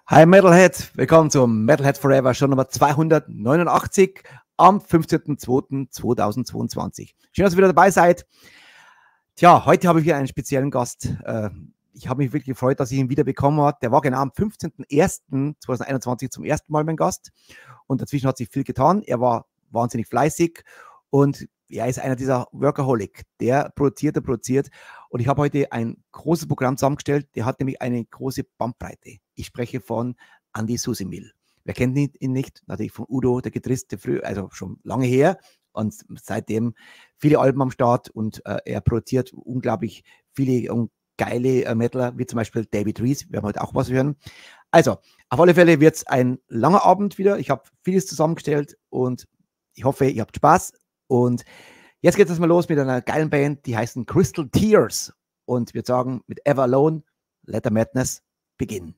Hi Metalhead, willkommen zum Metalhead Forever, schon Nummer 289 am 15.02.2022. Schön, dass ihr wieder dabei seid. Tja, heute habe ich wieder einen speziellen Gast. Ich habe mich wirklich gefreut, dass ich ihn wieder bekommen habe. Der war genau am 15.01.2021 zum ersten Mal mein Gast und dazwischen hat sich viel getan. Er war wahnsinnig fleißig und er ist einer dieser Workaholic, der produziert und ich habe heute ein großes Programm zusammengestellt, der hat nämlich eine große Bandbreite. Ich spreche von Andy Susimil. Wer kennt ihn nicht? Natürlich von Udo, der Gitarrist, also schon lange her und seitdem viele Alben am Start und er produziert unglaublich viele und geile Metaler, wie zum Beispiel David Rees. Wir werden heute auch was hören. Also, auf alle Fälle wird es ein langer Abend wieder. Ich habe vieles zusammengestellt und ich hoffe, ihr habt Spaß. Und jetzt geht es mal los mit einer geilen Band, die heißen Crystal Tears. Und wir sagen mit Ever Alone, Let the Madness begin.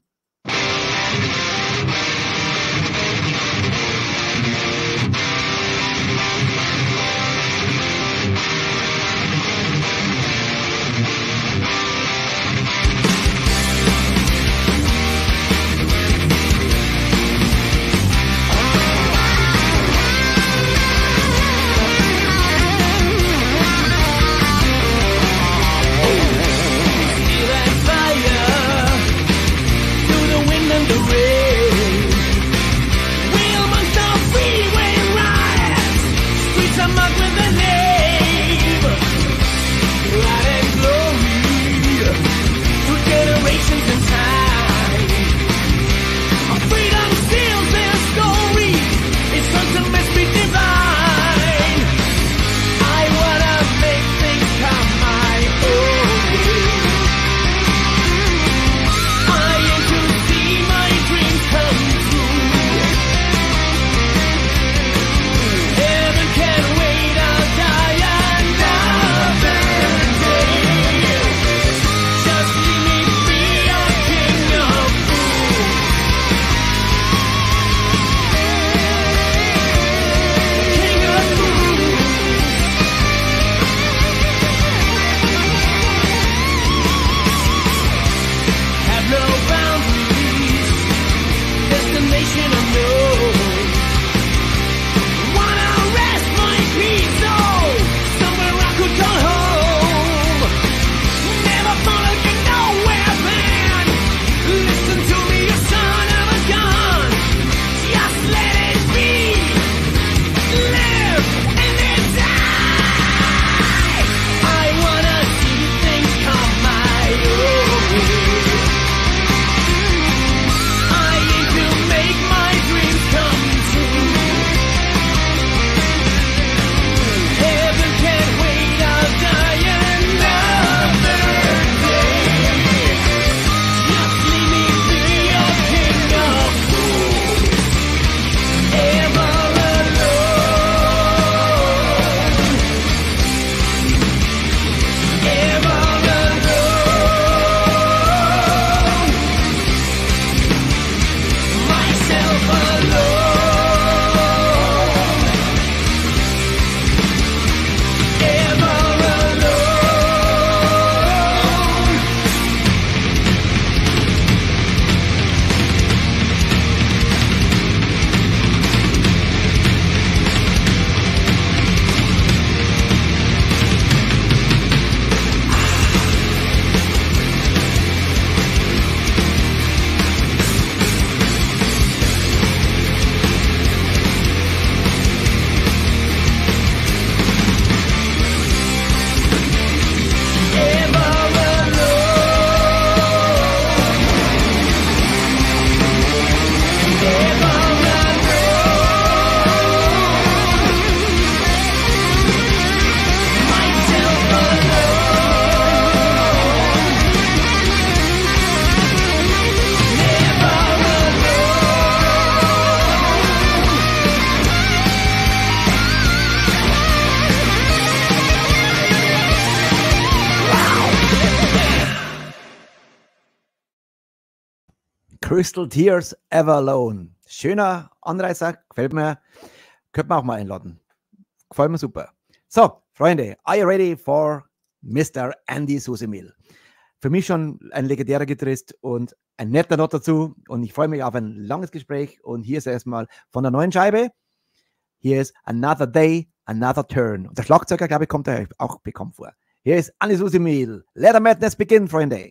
Crystal Tears, Ever Alone. Schöner Anreißer, gefällt mir. Könnte man auch mal einladen. Gefällt mir super. So, Freunde, are you ready for Mr. Andy Susimil? Für mich schon ein legendärer Gitarrist und ein netter Not dazu und ich freue mich auf ein langes Gespräch und hier ist erstmal von der neuen Scheibe. Hier ist Another Day, Another Turn. Und der Schlagzeuger, glaube ich, kommt da auch bekannt vor. Hier ist Andi Susi Mehl. Let the Madness begin, Freunde.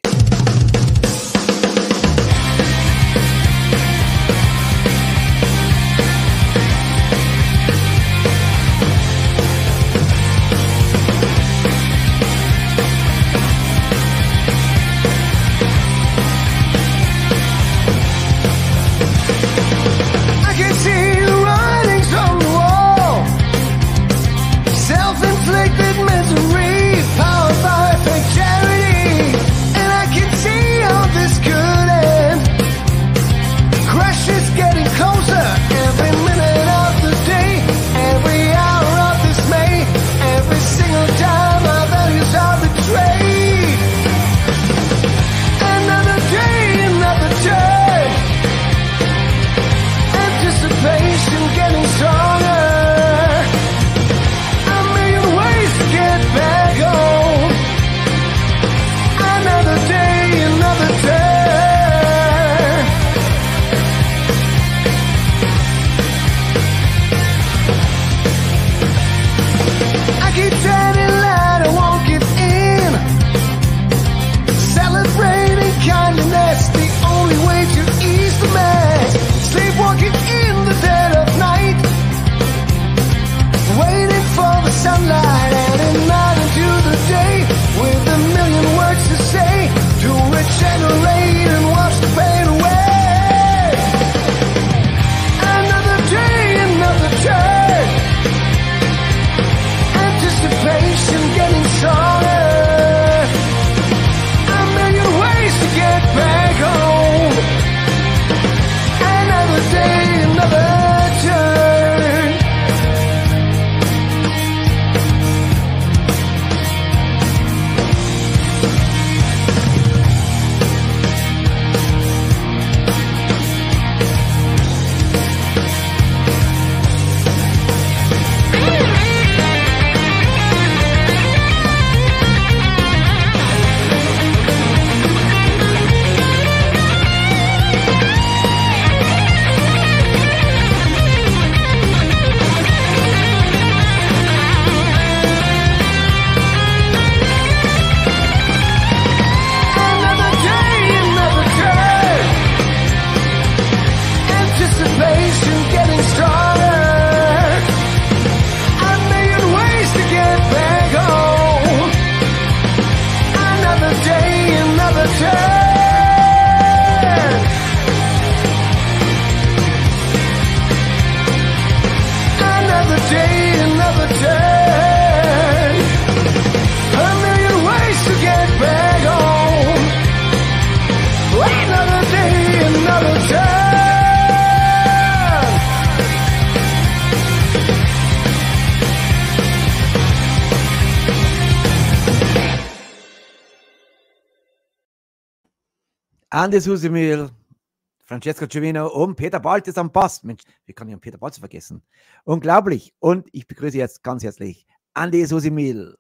Andi Susi Mehl, Francesco Civino und Peter Baltes am Bass. Mensch, wie kann ich an Peter Baltes vergessen? Unglaublich. Und ich begrüße jetzt ganz herzlich Andi Susi Mehl.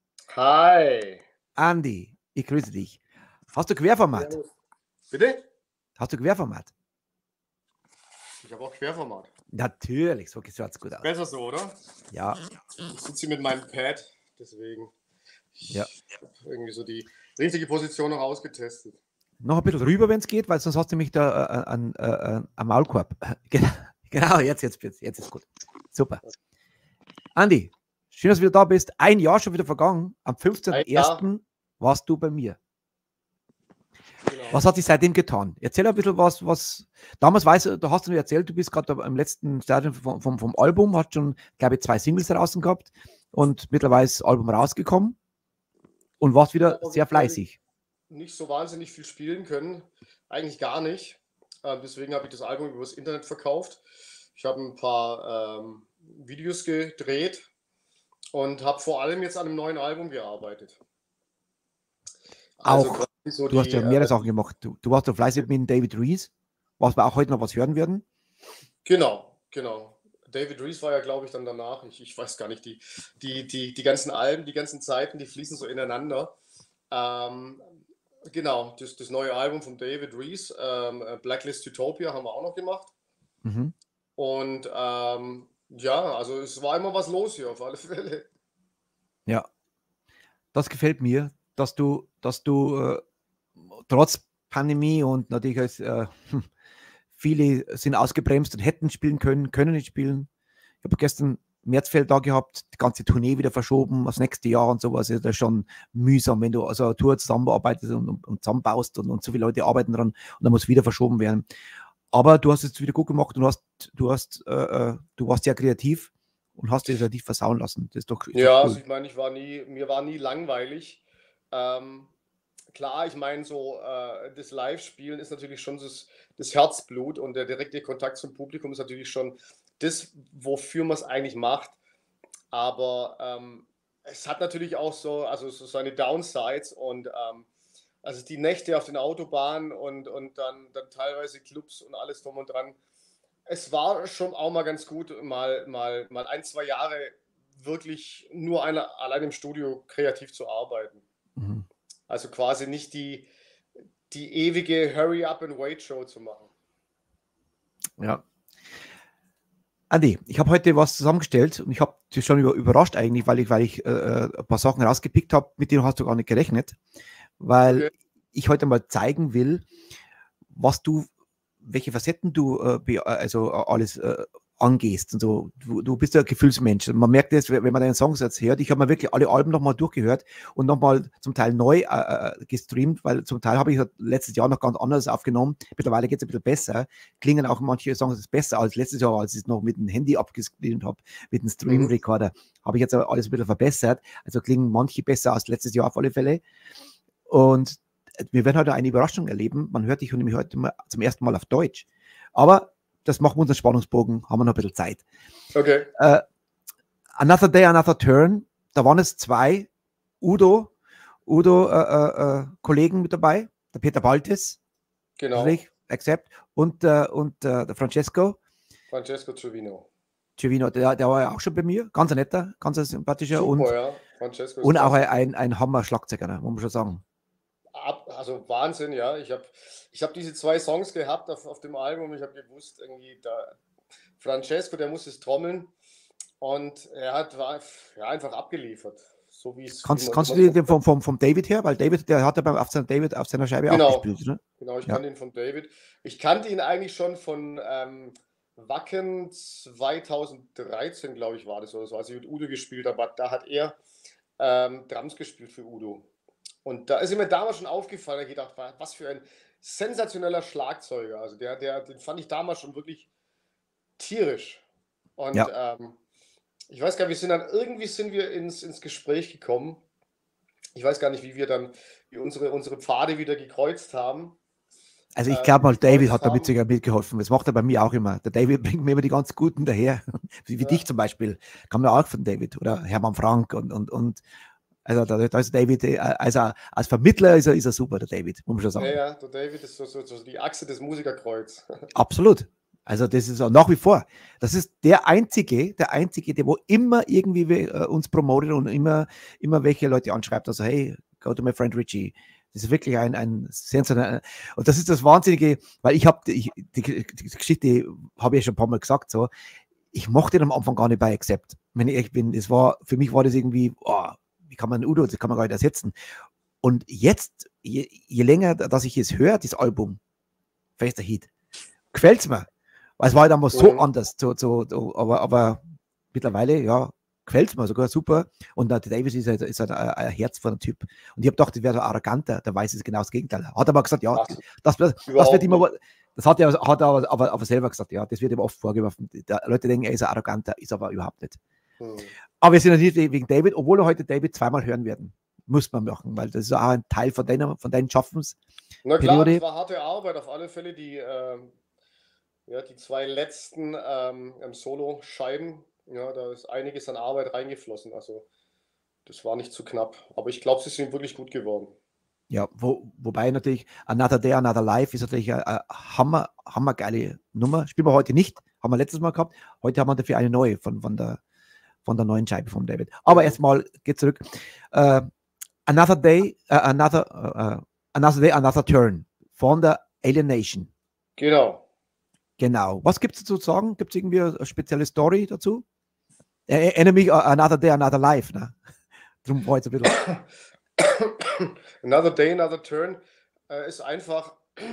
Hi. Andi, ich grüße dich. Hast du Querformat? Ja. Bitte? Hast du Querformat? Ich habe auch Querformat. Natürlich, so sieht es gut aus. Besser so, oder? Ja. Ich sitze hier mit meinem Pad, deswegen Ja. irgendwie so die richtige Position noch ausgetestet. Noch ein bisschen rüber, wenn es geht, weil sonst hast du mich da am Maulkorb. Genau, jetzt ist gut. Super. Andi, schön, dass du wieder da bist. Ein Jahr schon wieder vergangen. Am 15.01. warst du bei mir. Genau. Was hat sich seitdem getan? Erzähl ein bisschen was. Damals du hast mir erzählt, du bist gerade im letzten Stadium vom Album, hast schon, glaube ich, 2 Singles draußen gehabt und mittlerweile ist das Album rausgekommen und warst wieder sehr fleißig. Nicht so wahnsinnig viel spielen können, eigentlich gar nicht. Deswegen habe ich das Album über das Internet verkauft. Ich habe ein paar Videos gedreht und habe vor allem jetzt an einem neuen Album gearbeitet. Also so du hast ja mehrere Sachen gemacht. Du warst ja fleißig mit David Rees, was wir auch heute noch was hören werden. Genau. David Rees war ja, glaube ich, dann danach. Ich weiß gar nicht, die ganzen Alben, die ganzen Zeiten, die fließen so ineinander. Genau, das neue Album von David Rees, Blacklist Utopia, haben wir auch noch gemacht. Mhm. Und ja, also es war immer was los hier auf alle Fälle. Ja, das gefällt mir, dass du trotz Pandemie und natürlich viele sind ausgebremst und hätten spielen können, können nicht spielen. Ich habe gestern Märzfeld da gehabt, die ganze Tournee wieder verschoben aufs nächste Jahr und sowas. Ist das schon mühsam, wenn du also eine Tour zusammenarbeitest und zusammenbaust und so viele Leute arbeiten dran und dann muss wieder verschoben werden. Aber du hast es wieder gut gemacht und du warst sehr kreativ und hast es nicht versauen lassen. Ist doch Ja, also cool. ich meine, mir war nie langweilig. Ähm, klar, ich meine, so das Live-Spielen ist natürlich schon das Herzblut und der direkte Kontakt zum Publikum ist natürlich schon das, wofür man es eigentlich macht. Aber es hat natürlich auch so seine Downsides und also die Nächte auf den Autobahnen und dann teilweise Clubs und alles drum und dran. Es war schon auch mal ganz gut, mal ein, 2 Jahre wirklich nur allein im Studio kreativ zu arbeiten. Mhm. Also quasi nicht die ewige Hurry-up-and-wait-Show zu machen. Ja. Andi, ich habe heute was zusammengestellt und ich habe dich schon überrascht eigentlich, weil ich ein paar Sachen rausgepickt habe, mit denen hast du gar nicht gerechnet, weil Okay. ich heute mal zeigen will, welche Facetten du alles angehst. Und so. Du bist ja ein Gefühlsmensch. Man merkt es, wenn man deinen Songs jetzt hört. Ich habe mir wirklich alle Alben nochmal durchgehört und nochmal zum Teil neu gestreamt, weil zum Teil habe ich letztes Jahr noch ganz anders aufgenommen. Mittlerweile geht es ein bisschen besser. Klingen auch manche Songs besser als letztes Jahr, als ich es noch mit dem Handy abgestreamt habe, mit dem Stream-Recorder. Habe ich jetzt alles ein bisschen verbessert. Also klingen manche besser als letztes Jahr auf alle Fälle. Und wir werden heute eine Überraschung erleben. Man hört dich nämlich heute mal zum ersten Mal auf Deutsch. Aber das machen wir unseren Spannungsbogen, haben wir noch ein bisschen Zeit. Okay. Another Day, Another Turn, da waren es zwei Kollegen mit dabei, der Peter Baltes, Genau. Accept, und der Francesco Trevino. der war ja auch schon bei mir, ganz ein netter, ganz ein sympathischer Super, ja. Francesco ist und auch klasse. ein Hammer-Schlagzeuger, muss man schon sagen. Also Wahnsinn, ja. Ich hab diese 2 Songs gehabt auf dem Album. Ich habe gewusst, irgendwie Francesco, der muss es trommeln. Und war einfach abgeliefert. So wie Kannst man du so. den vom David her? Weil David, der hat ja auf seiner Scheibe auch Genau, gespielt, ne? genau, ich Ja. kannte ihn von David. Ich kannte ihn eigentlich schon von Wacken 2013, glaube ich, war das oder so, als ich mit Udo gespielt habe. Da hat er Drums gespielt für Udo. Und da ist mir damals schon aufgefallen, ich gedacht, was für ein sensationeller Schlagzeuger. Also den fand ich damals schon wirklich tierisch. Und Ja. ich weiß gar nicht, irgendwie sind wir ins Gespräch gekommen. Ich weiß gar nicht, wie unsere Pfade wieder gekreuzt haben. Also ich glaube mal, David hat da Haben. sogar mitgeholfen. Das macht er bei mir auch immer. Der David bringt mir immer die ganz Guten daher. Wie Ja, dich zum Beispiel. Kam ja auch von David oder Hermann Frank und also da ist David, also als Vermittler ist er super, der David, muss man schon sagen. ja, der David ist so die Achse des Musikerkreuz. Absolut. Also das ist auch nach wie vor. Das ist der Einzige, der wo immer irgendwie uns promotet und immer welche Leute anschreibt. Also hey, go to my friend Richie. Das ist wirklich ein sensationell. Und das ist das Wahnsinnige, weil die Geschichte habe ich ja schon ein paar Mal gesagt, so. Ich mochte den am Anfang gar nicht bei Accept. Wenn ich ehrlich bin, für mich war das irgendwie, wie kann man Udo, das kann man gar nicht ersetzen. Und jetzt, je länger, dass ich es höre, das Album, Fester Heat, gefällt es mir. Weil es war halt damals so anders. Aber mittlerweile, ja, gefällt es mir sogar super. Und der Davis ist ein Herz von einem Typ. Und ich habe gedacht, das wäre so arroganter, der weiß es genau das Gegenteil. Hat aber gesagt, ja, das wird immer, das hat er aber selber gesagt, ja, das wird ihm oft vorgeworfen. Leute denken, er ist ein arroganter, ist aber überhaupt nicht. Aber wir sind ja nicht wegen David, obwohl wir heute David zweimal hören werden. Muss man machen, weil das ist auch ein Teil von deinen Schaffens. Na klar, das war harte Arbeit, auf alle Fälle. Die 2 letzten Solo-Scheiben, ja, da ist einiges an Arbeit reingeflossen. Also das war nicht zu knapp. Aber ich glaube, sie sind wirklich gut geworden. Ja, wobei natürlich Another Day, Another Life ist natürlich eine hammergeile Nummer. Spielen wir heute nicht, haben wir letztes Mal gehabt. Heute haben wir dafür eine neue von der neuen Scheibe von David. Aber erstmal geht zurück. Another Day, Another Day, Another Turn von der Alien Nation. Genau. Genau. Was gibt es dazu zu sagen? Gibt es irgendwie eine spezielle Story dazu? Erinnere mich Another Day, Another Life. Ne? Darum war jetzt ein bisschen. Another Day, Another Turn ist einfach,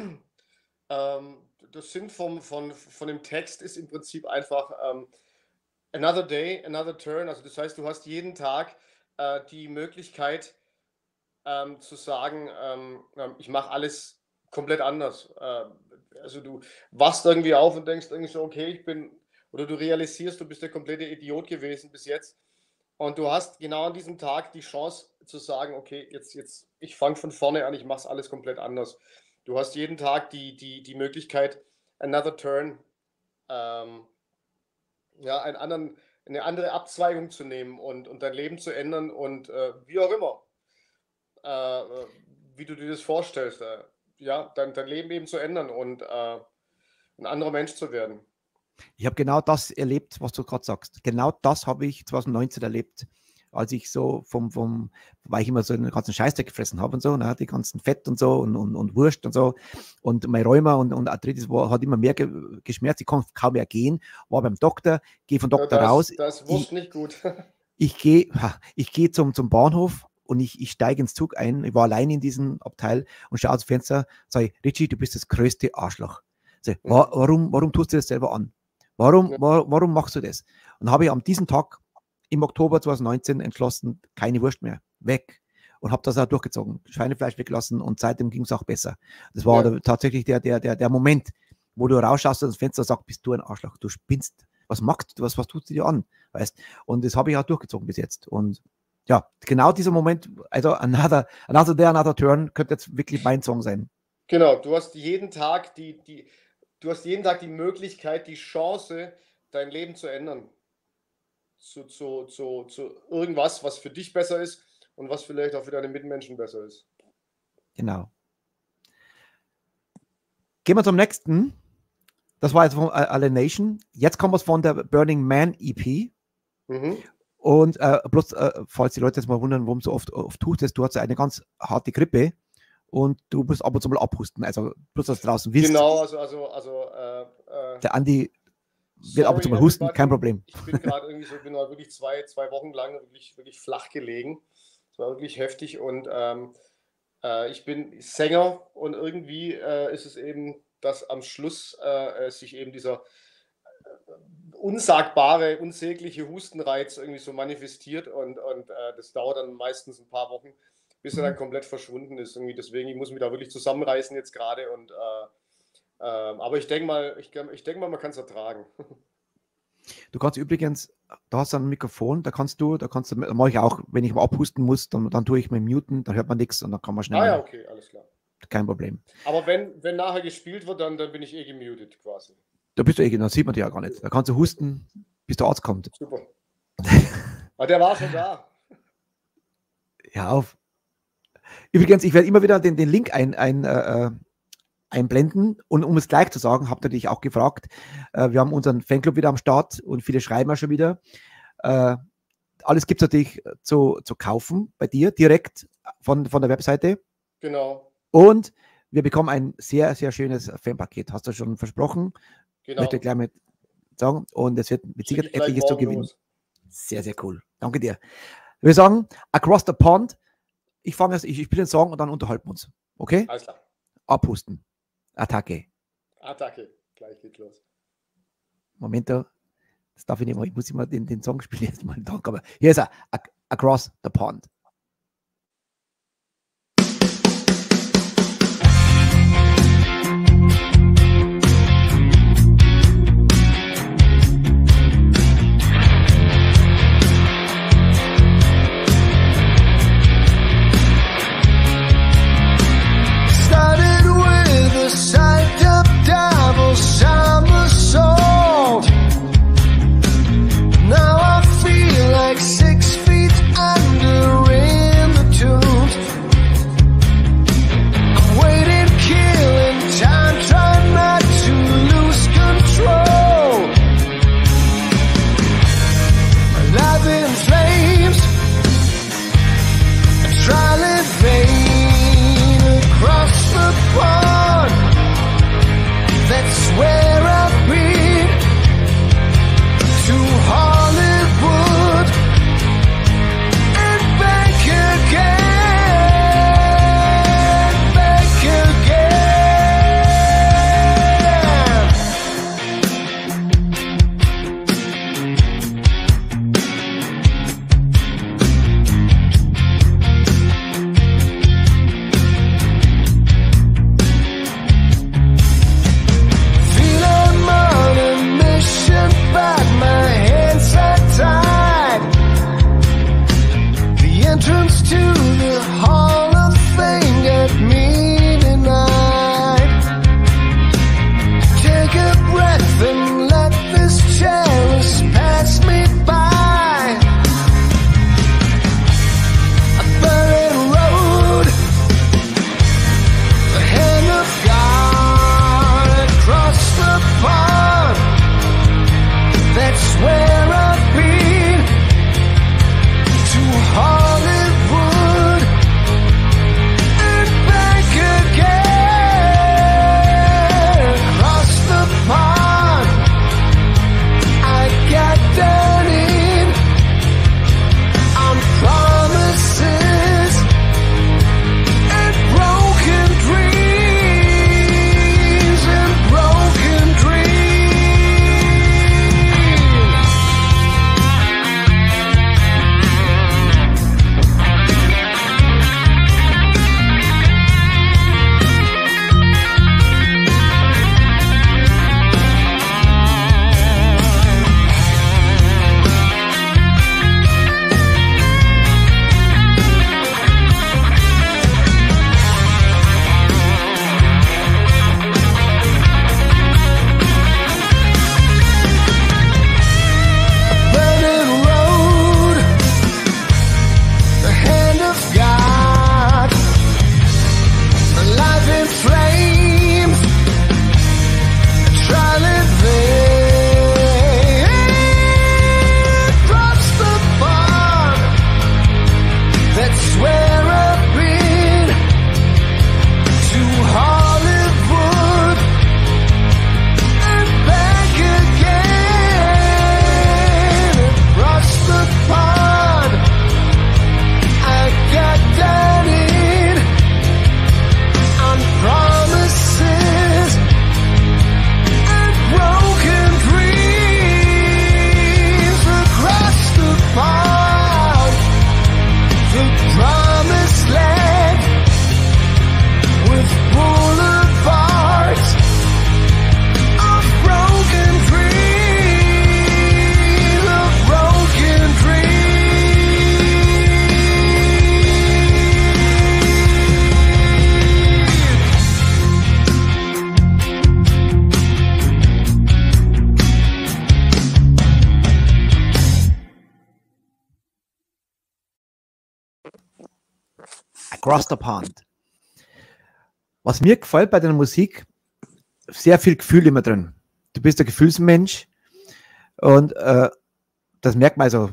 das Sinn von dem Text ist im Prinzip einfach Another Day, Another Turn. Also das heißt, du hast jeden Tag die Möglichkeit zu sagen, ich mache alles komplett anders. Also du wachst irgendwie auf und denkst irgendwie so, okay, oder du realisierst, du bist der komplette Idiot gewesen bis jetzt. Und du hast genau an diesem Tag die Chance zu sagen, okay, jetzt ich fange von vorne an, ich mache es alles komplett anders. Du hast jeden Tag die Möglichkeit, another turn, ja, eine andere Abzweigung zu nehmen und dein Leben zu ändern und wie auch immer, wie du dir das vorstellst, ja, dein Leben eben zu ändern und ein anderer Mensch zu werden. Ich habe genau das erlebt, was du gerade sagst. Genau das habe ich 2019 erlebt, als ich so weil ich immer so den ganzen Scheißdreck gefressen habe und so, ne, die ganzen Fett und so und Wurst und so. Und mein Rheuma und Arthritis hat immer mehr geschmerzt. Ich konnte kaum mehr gehen, war beim Doktor, gehe vom Doktor raus. Das ist Wurst nicht gut. Ich gehe zum Bahnhof und ich steige ins Zug ein. Ich war allein in diesem Abteil und schaue aus dem Fenster, sage ich, Richie, du bist das größte Arschloch. Sag, warum tust du das selber an? Warum machst du das? Und habe ich an diesem Tag im Oktober 2019 entschlossen, keine Wurst mehr, weg. Und habe das auch durchgezogen, Schweinefleisch weggelassen und seitdem ging es auch besser. Das war tatsächlich der Moment, wo du rausschaust aus dem Fenster und sagst, bist du ein Arschloch, du spinnst. Was machst du, was tust du dir an? Weißt? Und das habe ich auch durchgezogen bis jetzt. Und ja, genau dieser Moment, also Another Day, Another Turn, könnte jetzt wirklich mein Song sein. Genau, du hast jeden Tag die Möglichkeit, die Chance, dein Leben zu ändern. Zu irgendwas, was für dich besser ist und was vielleicht auch für deine Mitmenschen besser ist. Genau. Gehen wir zum nächsten. Das war jetzt von Alien Nation. Jetzt kommt was von der Burning Man EP. Mhm. Und bloß, falls die Leute jetzt mal wundern, warum so oft tust es, du hast eine ganz harte Grippe und du musst ab und zu mal abhusten. Also bloß, dass du draußen willst. Genau, der Andi wird ab und zu mal husten, kein Problem. Ich bin gerade irgendwie so, bin mal wirklich zwei Wochen lang wirklich flach gelegen. Das war wirklich heftig und ich bin Sänger und irgendwie ist es eben, dass am Schluss sich eben dieser unsagbare, unsägliche Hustenreiz irgendwie so manifestiert und das dauert dann meistens ein paar Wochen, bis er dann komplett verschwunden ist. Irgendwie deswegen, ich muss mich da wirklich zusammenreißen jetzt gerade und aber ich denke mal, man kann es ertragen. Du kannst übrigens, da hast du ein Mikrofon, da mache ich auch, wenn ich mal abhusten muss, dann tue ich mir muten, dann hört man nichts und dann kann man schnell. Ah ja, okay, alles klar. Kein Problem. Aber wenn nachher gespielt wird, dann bin ich gemutet quasi. Da bist du dann sieht man dich ja gar nicht. Da kannst du husten, bis der Arzt kommt. Super. Aber der war schon da. Ja, auf. Übrigens, ich werde immer wieder den Link einblenden und um es gleich zu sagen, habt ihr dich auch gefragt, wir haben unseren Fanclub wieder am Start und viele schreiben ja schon wieder. Alles gibt es natürlich zu kaufen bei dir, direkt von der Webseite. Genau. Und wir bekommen ein sehr, sehr schönes Fanpaket. Hast du schon versprochen? Genau. Möchte ich gleich mit sagen. Und es wird mit Sicherheit etliches zu gewinnen. Sehr, sehr cool. Danke dir. Wir sagen Across the Pond. Ich spiele den Song und dann unterhalten wir uns. Okay? Alles klar. Abhusten. Attacke. Gleich geht's los. Moment, das darf ich nicht mal. Ich muss immer den Song spielen jetzt mal. Aber hier ist er. Across the Pond. Now I feel like 6 feet under Across the Pond. Was mir gefällt bei deiner Musik, sehr viel Gefühl immer drin. Du bist ein Gefühlsmensch und das merkt man also,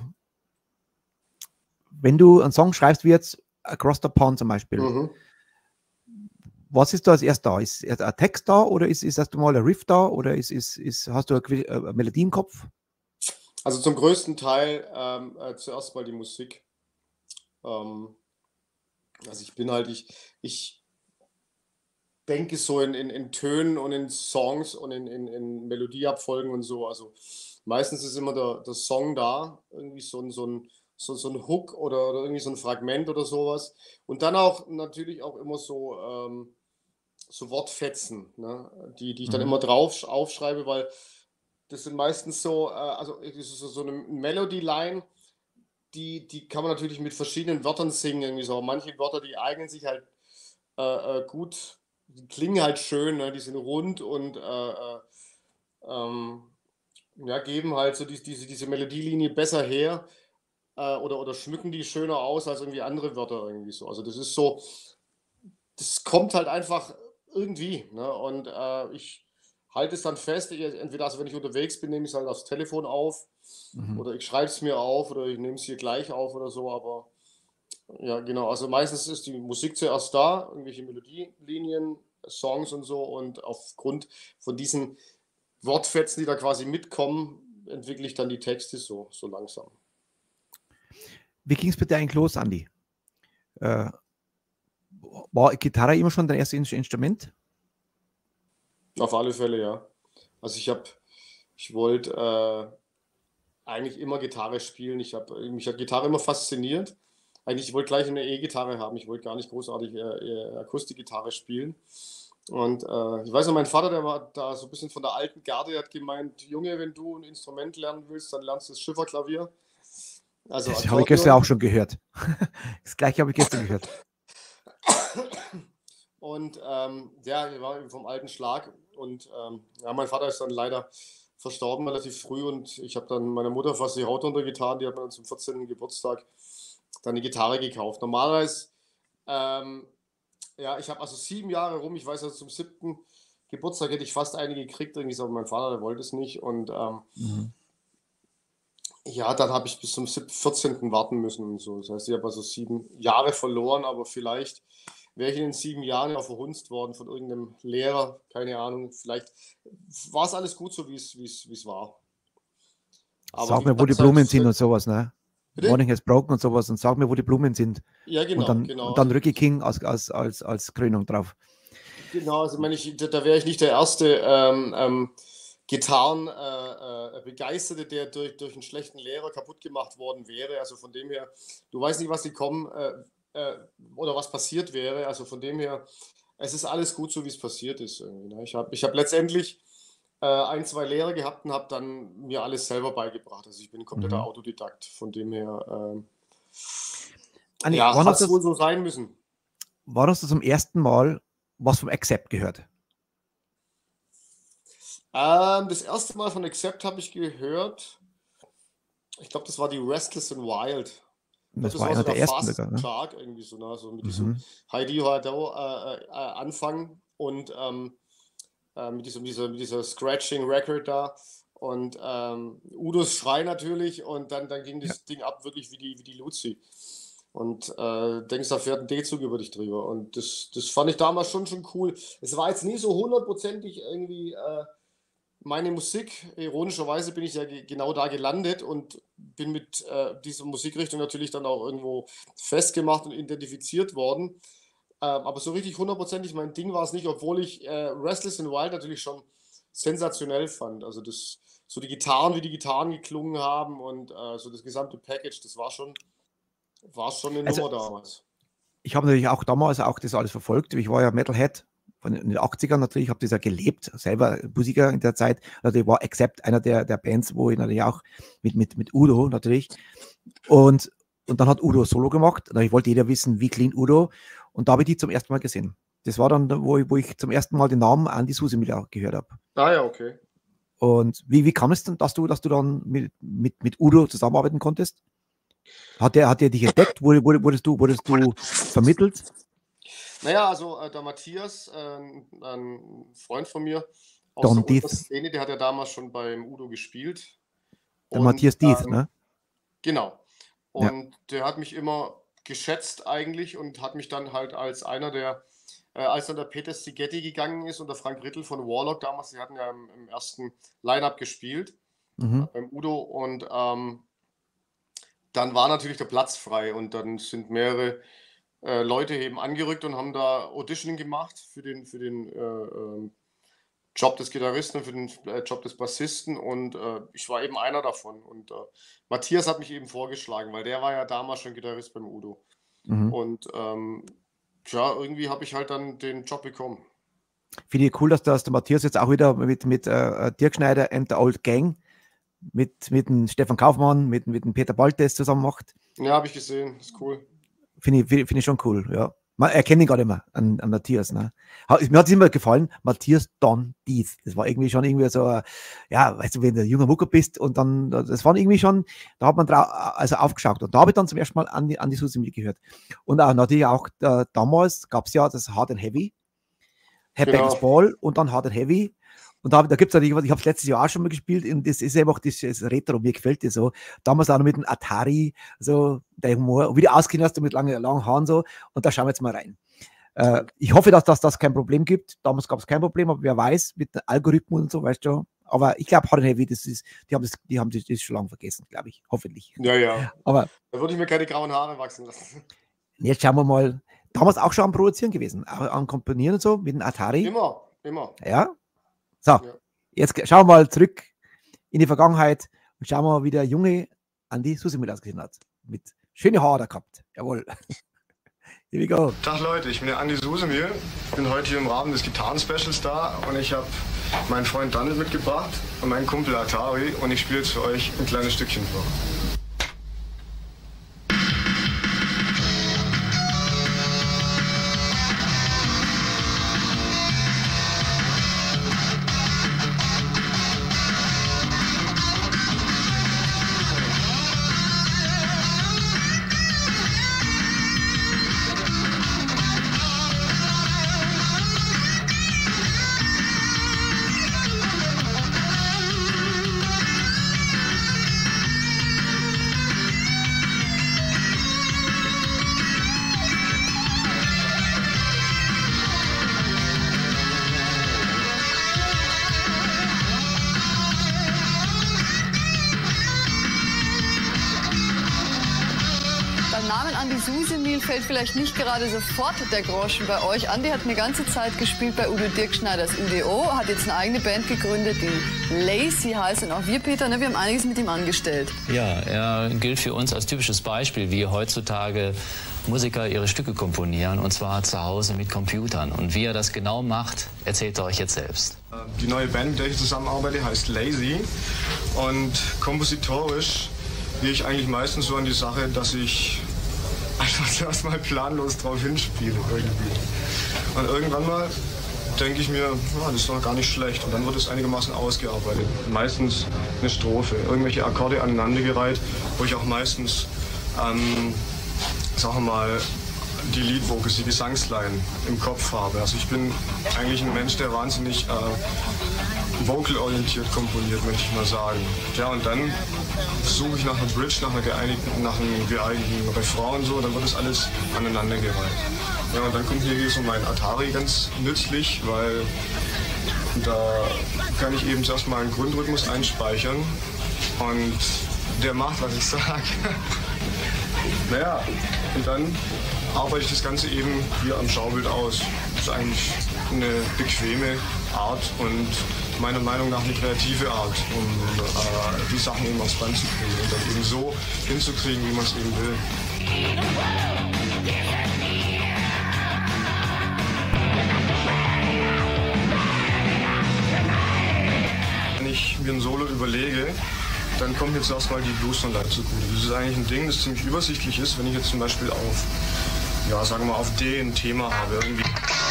wenn du einen Song schreibst, wie jetzt Across the Pond zum Beispiel, was ist da als erst da? Ist erst ein Text da oder ist erst mal ein Riff da oder hast du eine Melodie im Kopf? Also zum größten Teil zuerst mal die Musik. Also ich bin halt, ich denke so in Tönen und in Songs und in Melodieabfolgen und so. Also meistens ist immer der Song da, irgendwie so ein Hook oder irgendwie so ein Fragment oder sowas. Und dann auch natürlich auch immer so Wortfetzen, ne? Die ich dann immer drauf aufschreibe, weil das sind meistens so, also das ist so eine Melody-Line, die kann man natürlich mit verschiedenen Wörtern singen, irgendwie so. Manche Wörter, die eignen sich halt gut, die klingen halt schön, ne? Die sind rund und ja, geben halt so diese Melodielinie besser her oder schmücken die schöner aus als irgendwie andere Wörter irgendwie so. Also das ist so, das kommt halt einfach irgendwie, ne? Und ich halte es dann fest, entweder also wenn ich unterwegs bin, nehme ich es halt aufs Telefon auf oder ich schreibe es mir auf oder ich nehme es hier gleich auf oder so, aber ja, genau. Also meistens ist die Musik zuerst da, irgendwelche Melodielinien, Songs und so und aufgrund von diesen Wortfetzen, die da quasi mitkommen, entwickle ich dann die Texte so langsam. Wie ging es bei dir eigentlich los, Andi? War Gitarre immer schon dein erstes Instrument? Auf alle Fälle, ja. Also ich wollte eigentlich immer Gitarre spielen. Mich hat Gitarre immer fasziniert. Eigentlich, ich wollte gleich eine E-Gitarre haben. Ich wollte gar nicht großartig Akustikgitarre spielen. Und ich weiß noch, mein Vater, der war da so ein bisschen von der alten Garde, der hat gemeint, Junge, wenn du ein Instrument lernen willst, dann lernst du das Schifferklavier. Also das habe ich gestern auch schon gehört. Das gleiche habe ich gestern gehört. Und ja, ich war vom alten Schlag. Und ja, mein Vater ist dann leider verstorben relativ früh und ich habe dann meiner Mutter fast die Haut runtergetan. Die hat mir dann zum 14. Geburtstag dann die Gitarre gekauft. Normalerweise, ja, ich habe also 7 Jahre rum, ich weiß also zum 7. Geburtstag hätte ich fast eine gekriegt, irgendwie so, aber mein Vater, der wollte es nicht. Und ja, dann habe ich bis zum 14. warten müssen und so. Das heißt, ich habe also 7 Jahre verloren, aber vielleicht wäre ich in den 7 Jahren auch verhunzt worden von irgendeinem Lehrer, keine Ahnung. Vielleicht war es alles gut so, wie es war. Aber sag mir, wo die Blumen sind und sowas, ne? Bitte? Morning has broken und sowas und sag mir, wo die Blumen sind. Ja, genau. Und dann Ricky King als Krönung drauf. Genau, also da wäre ich nicht der erste Gitarrenbegeisterte, der durch einen schlechten Lehrer kaputt gemacht worden wäre. Also von dem her, du weißt nicht, was sie kommen oder was passiert wäre. Also von dem her, es ist alles gut so, wie es passiert ist. Irgendwie, ne? Ich hab letztendlich 1, 2 Lehrer gehabt und habe dann mir alles selber beigebracht. Also ich bin ein kompletter Autodidakt. Von dem her, ja, hat es wohl so sein müssen. Wann hast du zum ersten Mal was vom Accept gehört? Das erste Mal von Accept habe ich gehört, ich glaube, das war die Restless and Wild. Das war einer der ersten sogar, ne? Shark, irgendwie so, ne? So mit diesem Heidi Hado Anfang und mit dieser Scratching Record da und Udos Schrei natürlich und dann ging das Ding ab wirklich wie die Luzi. Und denkst, da fährt ein D-Zug über dich drüber. Und das fand ich damals schon cool. Es war jetzt nie so hundertprozentig irgendwie meine Musik. Ironischerweise bin ich ja genau da gelandet und bin mit dieser Musikrichtung natürlich dann auch irgendwo festgemacht und identifiziert worden. Aber so richtig hundertprozentig mein Ding war es nicht, obwohl ich Restless and Wild natürlich schon sensationell fand. Also so die Gitarren, wie die Gitarren geklungen haben und so das gesamte Package, das war schon eine Nummer damals. Ich habe natürlich auch damals das alles verfolgt. Ich war ja Metalhead von den 80ern natürlich, habe das ja gelebt, selber Musiker in der Zeit. Also ich war Accept einer der Bands, wo ich natürlich auch mit Udo natürlich. Und dann hat Udo Solo gemacht. Ich wollte jeder wissen, wie klingt Udo. Und da habe ich die zum ersten Mal gesehen. Das war dann, wo ich zum ersten Mal den Namen Andi Susemiller gehört habe. Ah ja, okay. Und wie kam es denn, dass du dann mit Udo zusammenarbeiten konntest? Hat er dich entdeckt? Wurdest du vermittelt? Naja, also der Matthias, ein Freund von mir aus Don der Dieth, Ultraszene, der hat ja damals schon beim Udo gespielt. der Und Matthias Dieth, ne? genau. Ja. Und der hat mich immer geschätzt eigentlich und hat mich dann halt als einer der, als dann der Peter Szigeti gegangen ist und der Frank Rittel von Warlock damals, die hatten ja im ersten Line-Up gespielt Mhm. beim Udo und dann war natürlich der Platz frei und dann sind mehrere Leute eben angerückt und haben da Auditioning gemacht für den Job des Gitarristen und für den Job des Bassisten und ich war eben einer davon. Und Matthias hat mich eben vorgeschlagen, weil der war ja damals schon Gitarrist beim Udo. Mhm. Und tja, irgendwie habe ich halt dann den Job bekommen. Finde ich cool, dass der Matthias jetzt auch wieder mit Dirk Schneider and the Old Gang, mit dem Stefan Kaufmann, mit dem Peter Baltes zusammen macht. Ja, habe ich gesehen. Ist cool. Find ich schon cool, ja. Man erkennt ihn gerade immer an Matthias. Ne? Mir hat es immer gefallen, Matthias Don Dieth. Das war irgendwie schon irgendwie so, ja, weißt du, wenn du ein junger Mucker bist und dann, das war irgendwie schon, da hat man also aufgeschaut. Und da habe ich dann zum ersten Mal an die Susi gehört. Und auch natürlich auch damals gab es ja das Hard and Heavy, Headbangers Genau. Ball und dann Hard and Heavy. Und da gibt es natürlich, ich habe es letztes Jahr auch schon mal gespielt und das ist einfach das Retro, mir gefällt das so. Damals auch noch mit dem Atari, so der Humor, wie du auskennen hast, mit langen Haaren so. Und da schauen wir jetzt mal rein. Ich hoffe, dass das kein Problem gibt. Damals gab es kein Problem, aber wer weiß, mit den Algorithmen und so, weißt du. Aber ich glaube, Hard and Heavy, die haben das schon lange vergessen, glaube ich. Hoffentlich. Ja, ja. Aber da würde ich mir keine grauen Haare wachsen lassen. jetzt schauen wir mal. Damals auch schon am Produzieren gewesen, auch am Komponieren und so, mit dem Atari. Immer. Ja. So, Ja. jetzt schauen wir mal zurück in die Vergangenheit und schauen wir mal, wie der junge Andi Susimil ausgesehen hat. Mit schöne Haare gehabt. Jawohl. Here we go. Tag Leute, ich bin der Andi Susemir. Ich bin heute hier im Rahmen des Gitarren-Specials da und ich habe meinen Freund Daniel mitgebracht und meinen Kumpel Atari und ich spiele jetzt für euch ein kleines Stückchen vor. Beim Namen Andi Susemil fällt vielleicht nicht gerade sofort der Groschen bei euch. Andi hat eine ganze Zeit gespielt bei Udo Dirk Schneiders UDO, hat jetzt eine eigene Band gegründet, die Lazy heißt. Und auch wir, Peter, ne, wir haben einiges mit ihm angestellt. Ja, er gilt für uns als typisches Beispiel, wie heutzutage Musiker ihre Stücke komponieren, und zwar zu Hause mit Computern. Und wie er das genau macht, erzählt er euch jetzt selbst. Die neue Band, mit der ich zusammenarbeite, heißt Lazy und kompositorisch gehe ich eigentlich meistens so an die Sache, dass ich einfach erstmal planlos drauf hinspiele irgendwie. Und irgendwann mal denke ich mir, ja, das ist doch gar nicht schlecht. Und dann wird es einigermaßen ausgearbeitet. Meistens eine Strophe, irgendwelche Akkorde aneinandergereiht, wo ich auch meistens, sagen wir mal, die Lead-Vocals, die Gesangsline im Kopf habe. Also ich bin eigentlich ein Mensch, der wahnsinnig vocal-orientiert komponiert, möchte ich mal sagen. Ja, und dann suche ich nach einer Bridge, nach einem geeigneten Refrain und so, dann wird das alles aneinandergereiht. Ja, und dann kommt hier so mein Atari ganz nützlich, weil da kann ich eben zuerst mal einen Grundrhythmus einspeichern und der macht, was ich sage. Naja, und dann arbeite ich das Ganze eben hier am Schaubild aus. Das ist eigentlich eine bequeme Art und meiner Meinung nach eine kreative Art, um die Sachen eben aufs Band zu kriegen und dann eben so hinzukriegen, wie man es eben will. Wenn ich mir ein Solo überlege, dann kommt jetzt erstmal die Blues-Tonleiter zugute. Das ist eigentlich ein Ding, das ziemlich übersichtlich ist, wenn ich jetzt zum Beispiel auf, ja, sagen wir mal, auf D ein Thema habe. Irgendwie.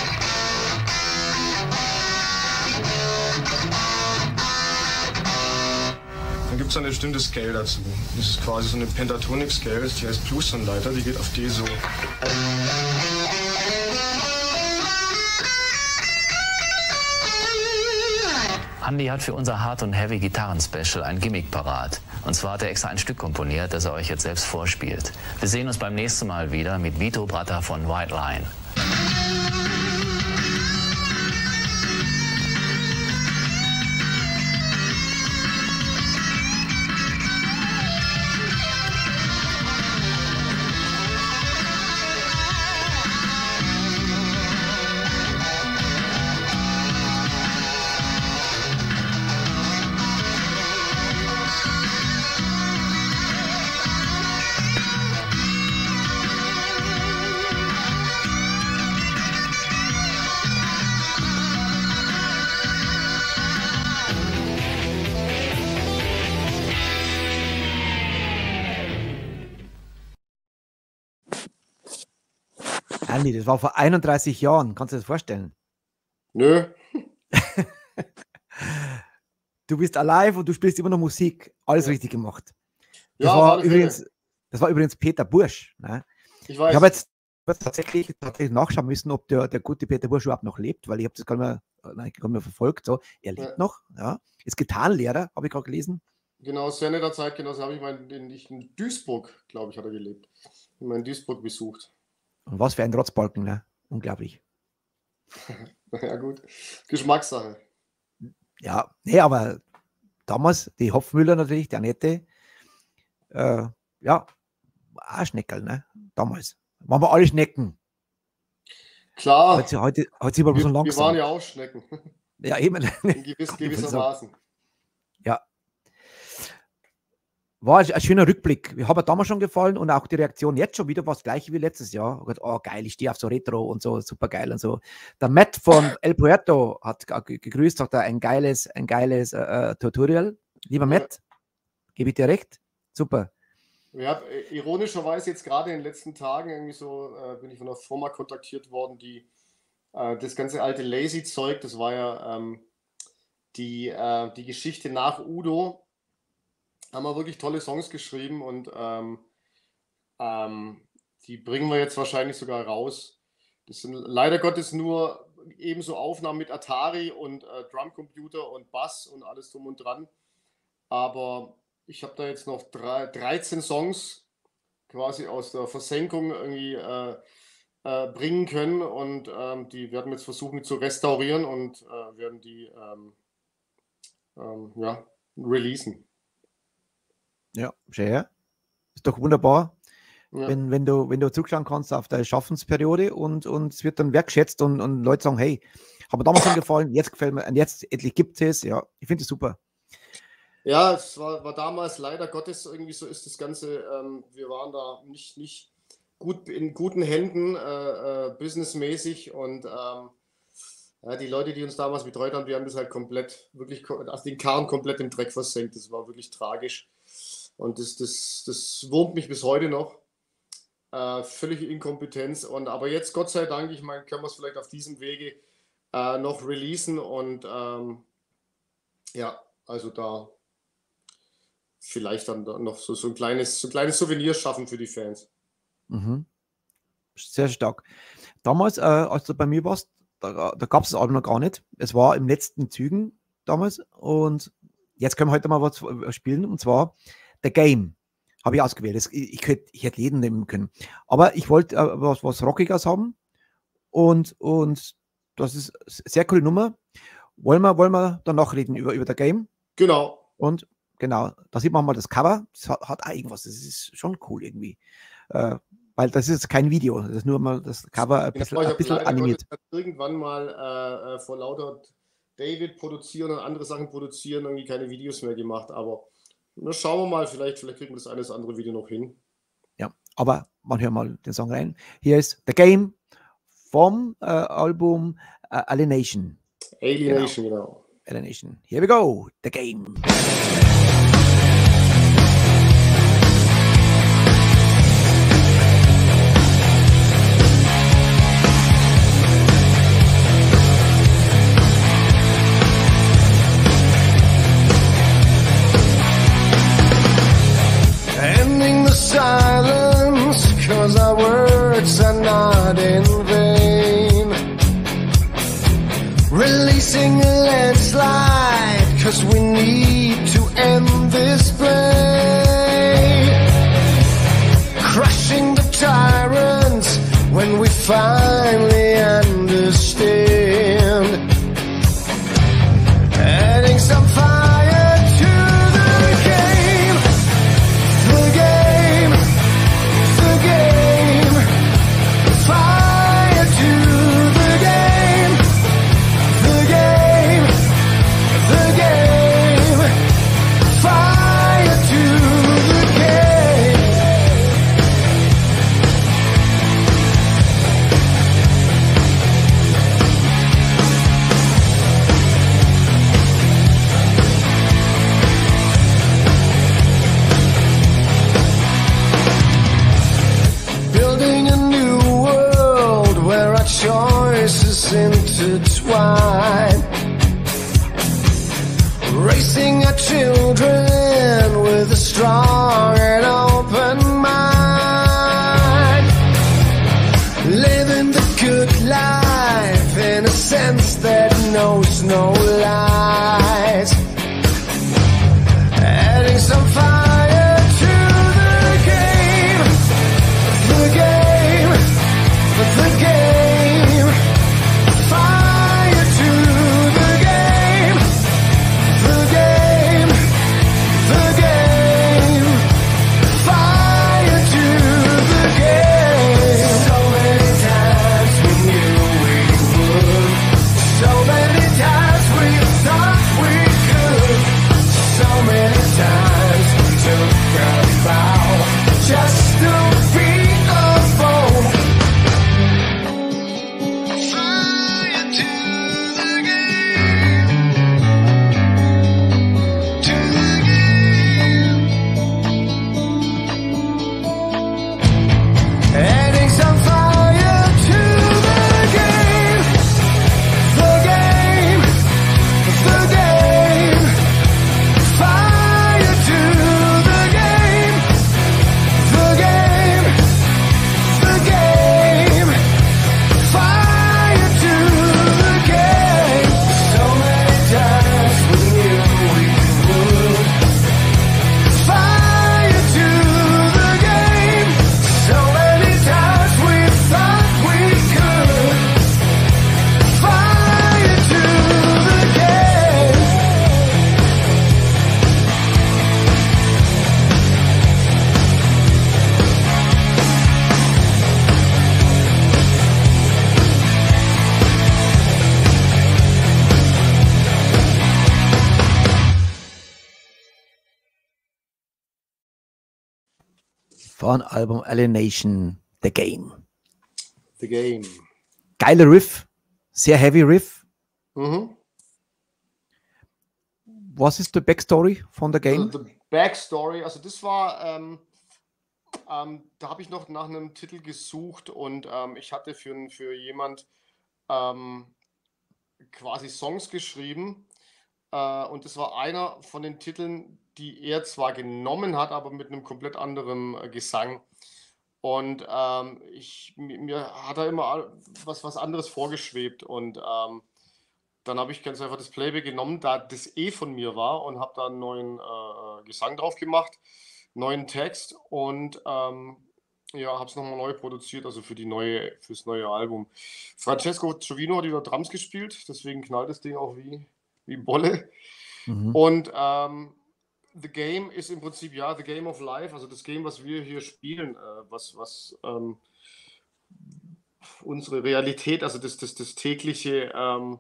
Dann gibt es eine bestimmte Scale dazu. Das ist quasi so eine Pentatonic Scale, die heißt Blues-Tonleiter, die geht auf D so. Andy hat für unser Hard- und Heavy-Gitarren-Special ein Gimmick parat. Und zwar hat er extra ein Stück komponiert, das er euch jetzt selbst vorspielt. Wir sehen uns beim nächsten Mal wieder mit Vito Bratta von White Line. Andy, das war vor 31 Jahren. Kannst du dir das vorstellen? Nö. Du bist alive und du spielst immer noch Musik. Alles richtig gemacht. Das, Ja, auf war alle Fälle. das war übrigens Peter Bursch. Ne? Ich weiß. Ich habe jetzt tatsächlich nachschauen müssen, ob der gute Peter Bursch überhaupt noch lebt, weil ich habe das gar nicht mehr verfolgt. So. Er lebt noch. Ja. Ist Gitarrenlehrer, habe ich gerade gelesen. Genau, sehr netter Zeitgenosse habe ich in Duisburg, glaube ich, hat er gelebt. In Duisburg besucht. Und was für ein Rotzbalken, ne? Unglaublich. Ja gut, Geschmackssache. Ja, nee, aber damals, die Hopfmüller natürlich, die Annette, ja, auch Schneckerl, ne? Damals. Waren wir alle Schnecken. Klar, Heute sind wir bloß wir langsam. waren ja auch Schnecken. Ja, eben. In gewissermaßen. Ja. War ein schöner Rückblick. Mir hat mir damals schon gefallen und auch die Reaktion jetzt schon wieder war das gleiche wie letztes Jahr. Oh, geil, ich stehe auf so Retro und so, super geil und so. Der Matt von El Puerto hat gegrüßt, sagt er, ein geiles Tutorial. Lieber Matt, gebe ich dir recht. Super. Ja, ironischerweise jetzt gerade in den letzten Tagen irgendwie so bin ich von einer Firma kontaktiert worden, die das ganze alte Lazy-Zeug, das war ja die Geschichte nach Udo, haben wir wirklich tolle Songs geschrieben und die bringen wir jetzt wahrscheinlich sogar raus. Das sind leider Gottes nur ebenso Aufnahmen mit Atari und Drumcomputer und Bass und alles drum und dran. Aber ich habe da jetzt noch 13 Songs quasi aus der Versenkung irgendwie bringen können und die werden wir jetzt versuchen zu restaurieren und werden die releasen. Ja, schön. Ist doch wunderbar, Ja. wenn du zurückschauen kannst auf deine Schaffensperiode und es wird dann wertschätzt und Leute sagen, hey, hat mir damals schon gefallen, jetzt gefällt mir und jetzt endlich gibt es. Ja, ich finde es super. Ja, es war damals leider Gottes irgendwie so ist das Ganze, wir waren da nicht gut in guten Händen, businessmäßig und ja, die Leute, die uns damals betreut haben, die haben das halt komplett, wirklich, also den Karren komplett im Dreck versenkt. Das war wirklich tragisch. Und das wurmt mich bis heute noch. Völlige Inkompetenz. Aber jetzt, Gott sei Dank, ich meine, können wir es vielleicht auf diesem Wege noch releasen und ja, also da vielleicht dann noch so ein kleines Souvenir schaffen für die Fans. Mhm. Sehr stark. Damals, als du bei mir warst, da gab es das Album noch gar nicht. Es war im letzten Zügen damals und jetzt können wir heute mal was spielen und zwar The Game. Habe ich ausgewählt. Ich hätte jeden nehmen können. Aber ich wollte was Rockiges haben und das ist eine sehr coole Nummer. Wollen wir danach reden über The Game? Genau. Und genau, da sieht man mal das Cover. Das hat auch irgendwas. Das ist schon cool irgendwie. Weil das ist kein Video. Das ist nur mal das Cover ein bisschen animiert. Irgendwann mal vor lauter David produzieren und andere Sachen produzieren irgendwie keine Videos mehr gemacht. Aber na, schauen wir mal, vielleicht kriegen wir das eine oder andere Video noch hin. Ja, aber man hört mal den Song rein. Hier ist The Game vom Album Alienation. Alienation, genau. Alienation. Here we go. The Game. Ending the silence, 'cause our words are not in vain. Releasing a landslide need to end this play. Crushing the tyrants when we finally understand. Adding some fire to the game. The game. The game. Fire to the game. The game. The game. Fire to the game. Building a new world where our choices intertwine. Raising our children with a strong and open mind. Living the good life in a sense that knows no lies. Adding some fire to the game. The game. The game. Fire to the game. The game. The game. Fire to the game. So many times we knew we would. So many times we thought we could. So many times we took a vow just to be alone. Fire to the game. To the game. Adding some fire to the game. The game. The game. Fire to the game. The game. The game. Fire to the game. So many times we knew we would. Fire to the game. So many times we thought we could. Fire to the game. Von Album Alienation, The Game. The Game. Geiler Riff, sehr heavy Riff. Mhm. Was ist die Backstory von The Game? Also the Backstory, also das war, da habe ich noch nach einem Titel gesucht und ich hatte für jemand quasi Songs geschrieben und das war einer von den Titeln, die er zwar genommen hat, aber mit einem komplett anderen Gesang. Und mir hat da immer was anderes vorgeschwebt und dann habe ich ganz einfach das Playback genommen, da das von mir war und habe da einen neuen Gesang drauf gemacht, neuen Text und ja, habe es nochmal neu produziert, also fürs neue Album. Francesco Giovino hat wieder Drums gespielt, deswegen knallt das Ding auch wie Bolle. Mhm. Und The Game ist im Prinzip, ja, The Game of Life, also das Game, was wir hier spielen, was unsere Realität, also das tägliche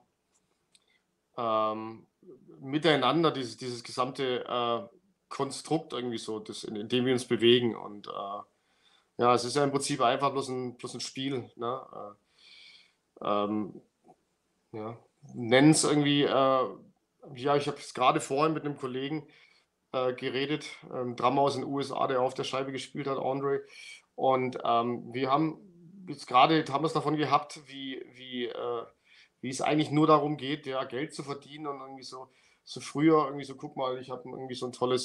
Miteinander, dieses gesamte Konstrukt irgendwie so, in dem wir uns bewegen. Und ja, es ist ja im Prinzip einfach bloß ein Spiel. Ne? Ja, nennen es irgendwie, ja, ich habe es gerade vorhin mit einem Kollegen geredet, Drummer aus den USA, der auf der Scheibe gespielt hat, Andre. Und wir haben es davon gehabt, wie es eigentlich nur darum geht, ja, Geld zu verdienen und irgendwie so früher irgendwie so, guck mal, ich habe irgendwie so ein tolles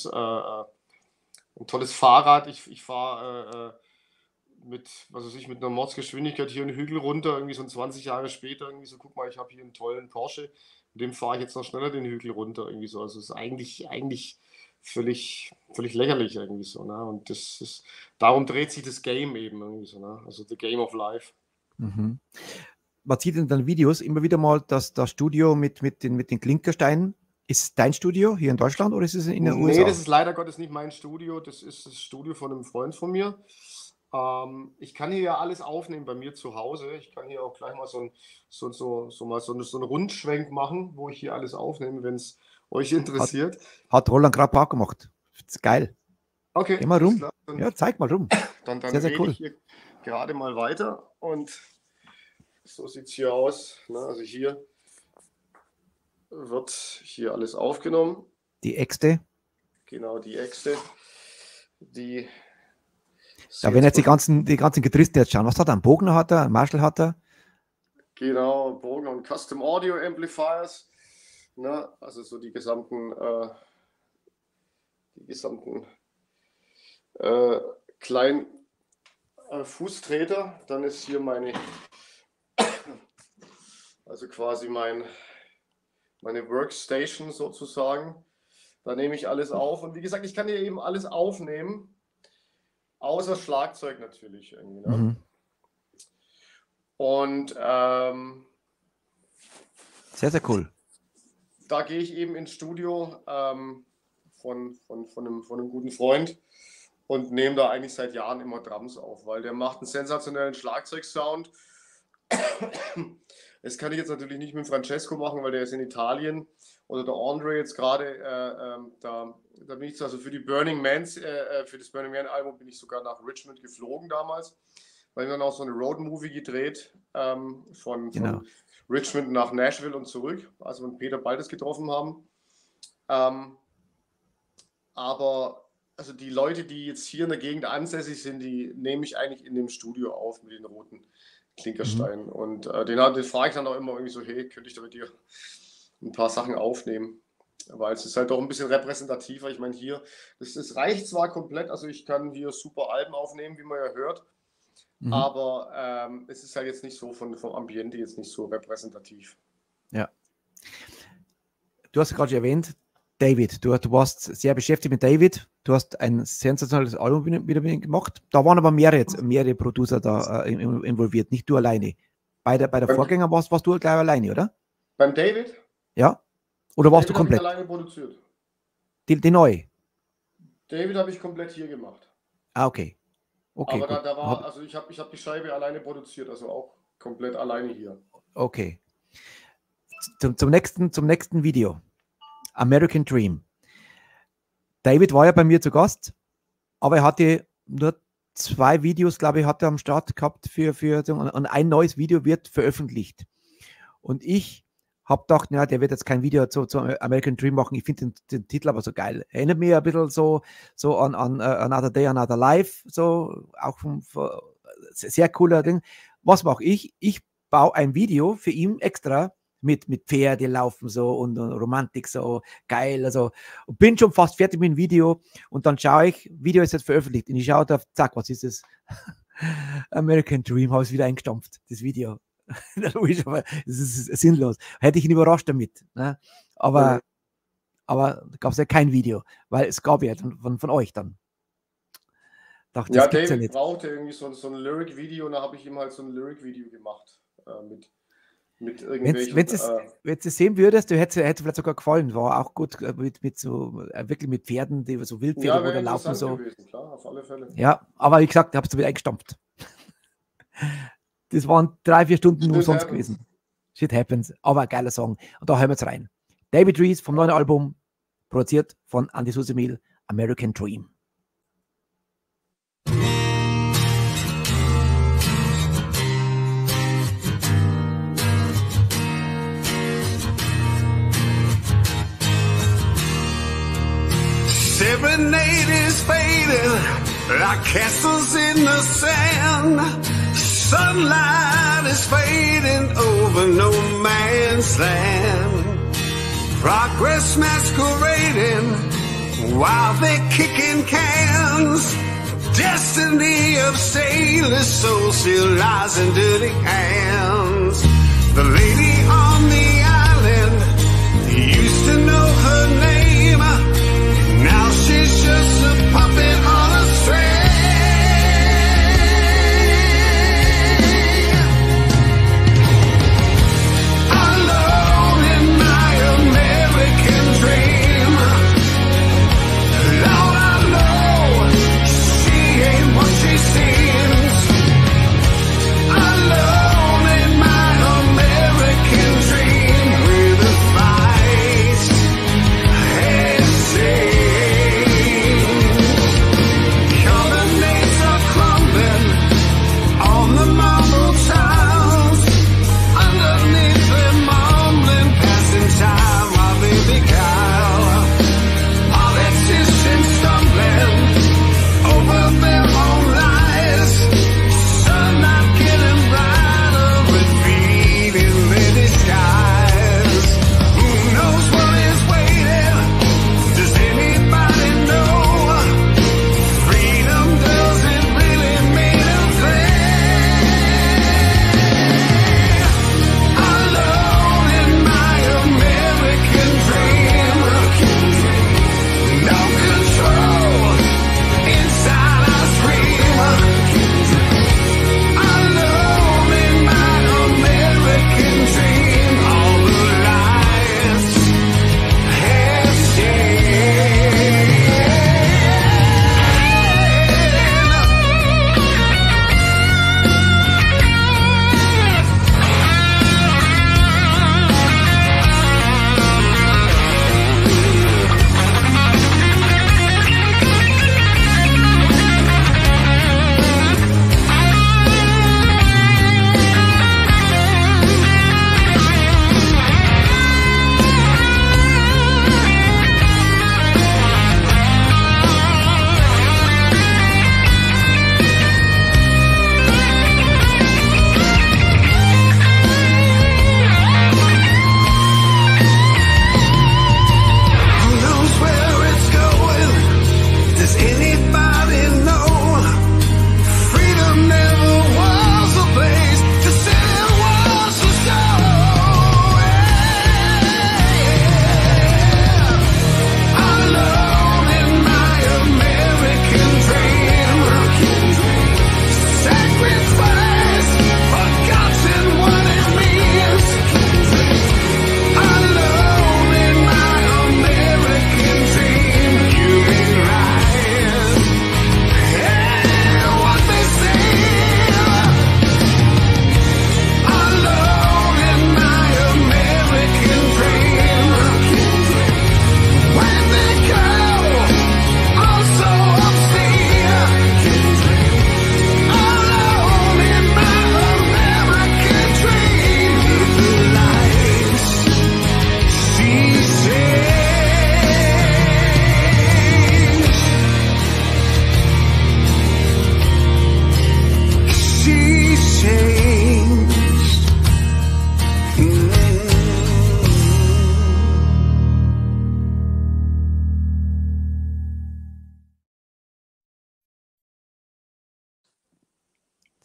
Fahrrad. Ich fahre mit einer Mordsgeschwindigkeit hier einen Hügel runter, irgendwie so 20 Jahre später, irgendwie so, guck mal, ich habe hier einen tollen Porsche Mit dem fahre ich jetzt noch schneller den Hügel runter, irgendwie so. Also es ist eigentlich völlig lächerlich irgendwie so, ne? Und darum dreht sich das Game eben irgendwie so, ne? Also the game of life. Mhm. Man sieht in den Videos immer wieder mal, dass das Studio mit den Klinkersteinen, ist es dein Studio hier in Deutschland oder ist es in den USA? Nee, das ist leider Gottes nicht mein Studio, das ist das Studio von einem Freund von mir. Ich kann hier ja alles aufnehmen bei mir zu Hause. Ich kann hier auch gleich mal so einen Rundschwenk machen, wo ich hier alles aufnehme, wenn es euch interessiert. Hat Roland gerade auch gemacht. Das ist geil. Okay. Geh mal rum. Klar, Ja, zeig mal rum. Dann Sehr, sehr rede cool. ich hier gerade mal weiter und so sieht es hier aus. Ne? Also hier wird hier alles aufgenommen. Die Äxte. Genau, die Äxte. Da werden jetzt die ganzen Gitarristen jetzt schauen. Was hat er? Einen Bogner hat er, einen Marshall hat er. Genau, Bogen und Custom Audio Amplifiers. Ne? Also so die gesamten kleinen Fußtreter. Dann ist hier also quasi meine Workstation sozusagen. Da nehme ich alles auf. Und wie gesagt, ich kann hier eben alles aufnehmen. Außer Schlagzeug natürlich irgendwie. Ne? Mhm. Und Sehr, sehr cool. da gehe ich eben ins Studio von einem guten Freund und nehme da eigentlich seit Jahren immer Drums auf, weil der macht einen sensationellen Schlagzeugsound. Das kann ich jetzt natürlich nicht mit Francesco machen, weil der ist in Italien. Oder der Andre jetzt gerade, da bin ich also für die Burning Mans, für das Burning Man Album bin ich sogar nach Richmond geflogen damals, weil wir dann auch so eine Road-Movie gedreht von Richmond nach Nashville und zurück, als wir Peter Baltes getroffen haben. Aber also die Leute, die jetzt hier in der Gegend ansässig sind, die nehme ich eigentlich in dem Studio auf mit den roten Klinkersteinen. Und den frage ich dann auch immer irgendwie so, hey, könnte ich da mit dir ein paar Sachen aufnehmen? Weil es ist halt doch ein bisschen repräsentativer. Ich meine, hier, das reicht zwar komplett, also ich kann hier super Alben aufnehmen, wie man ja hört, aber es ist halt jetzt nicht so vom Ambiente jetzt nicht so repräsentativ. Ja. Du hast gerade schon erwähnt, David, du warst sehr beschäftigt mit David. Du hast ein sensationelles Album wieder gemacht. Da waren aber mehrere Producer da involviert, nicht du alleine. Bei der Vorgänger warst du gleich alleine, oder? Beim David? Ja. Oder warst du David komplett? habe ich alleine produziert. Die neue? David habe ich komplett hier gemacht. Ah, okay. Okay. Aber gut. da war, also ich hab die Scheibe alleine produziert, also auch komplett alleine hier. Okay. Zum nächsten Video. American Dream. David war ja bei mir zu Gast, aber er hatte nur 2 Videos, glaube ich, hat er am Start gehabt und ein neues Video wird veröffentlicht. Und ich habe gedacht, ja, der wird jetzt kein Video zu American Dream machen. Ich finde den Titel aber so geil. Erinnert mich ein bisschen so an Another Day, Another Life, so auch sehr cooler Ding. Was mache ich? Ich baue ein Video für ihn extra mit Pferde laufen so und Romantik so geil. Also bin schon fast fertig mit dem Video und dann schaue ich, Video ist jetzt veröffentlicht und ich schaue da, zack, was ist das? American Dream, habe ich wieder eingestampft, das Video. Das ist sinnlos. Hätte ich ihn überrascht damit. Ne? Aber da gab es ja kein Video, weil es gab ja von euch dann. Dachte, Ja, das gibt's David nicht. brauchte irgendwie so ein Lyric-Video und da habe ich ihm halt so ein Lyric-Video gemacht mit irgendwelchen... Wenn du es sehen würdest, hätte vielleicht sogar gefallen. War auch gut mit so wirklich mit Pferden, die so Wildpferde, wo wäre da laufen interessant so. gewesen, klar, auf alle Fälle. Ja, aber wie gesagt, ich habe es wieder eingestampft. Das waren 3-4 Stunden Shit umsonst happens. gewesen. Shit happens. Aber ein geiler Song. Und da hören wir jetzt rein. David Rees vom neuen Album, produziert von Andy Susemil, American Dream. Serenade is fading like castles in the sand. Sunlight is fading over no man's land. Progress masquerading while they're kicking cans. Destiny of sailors' souls still lies in dirty hands. The lady on the island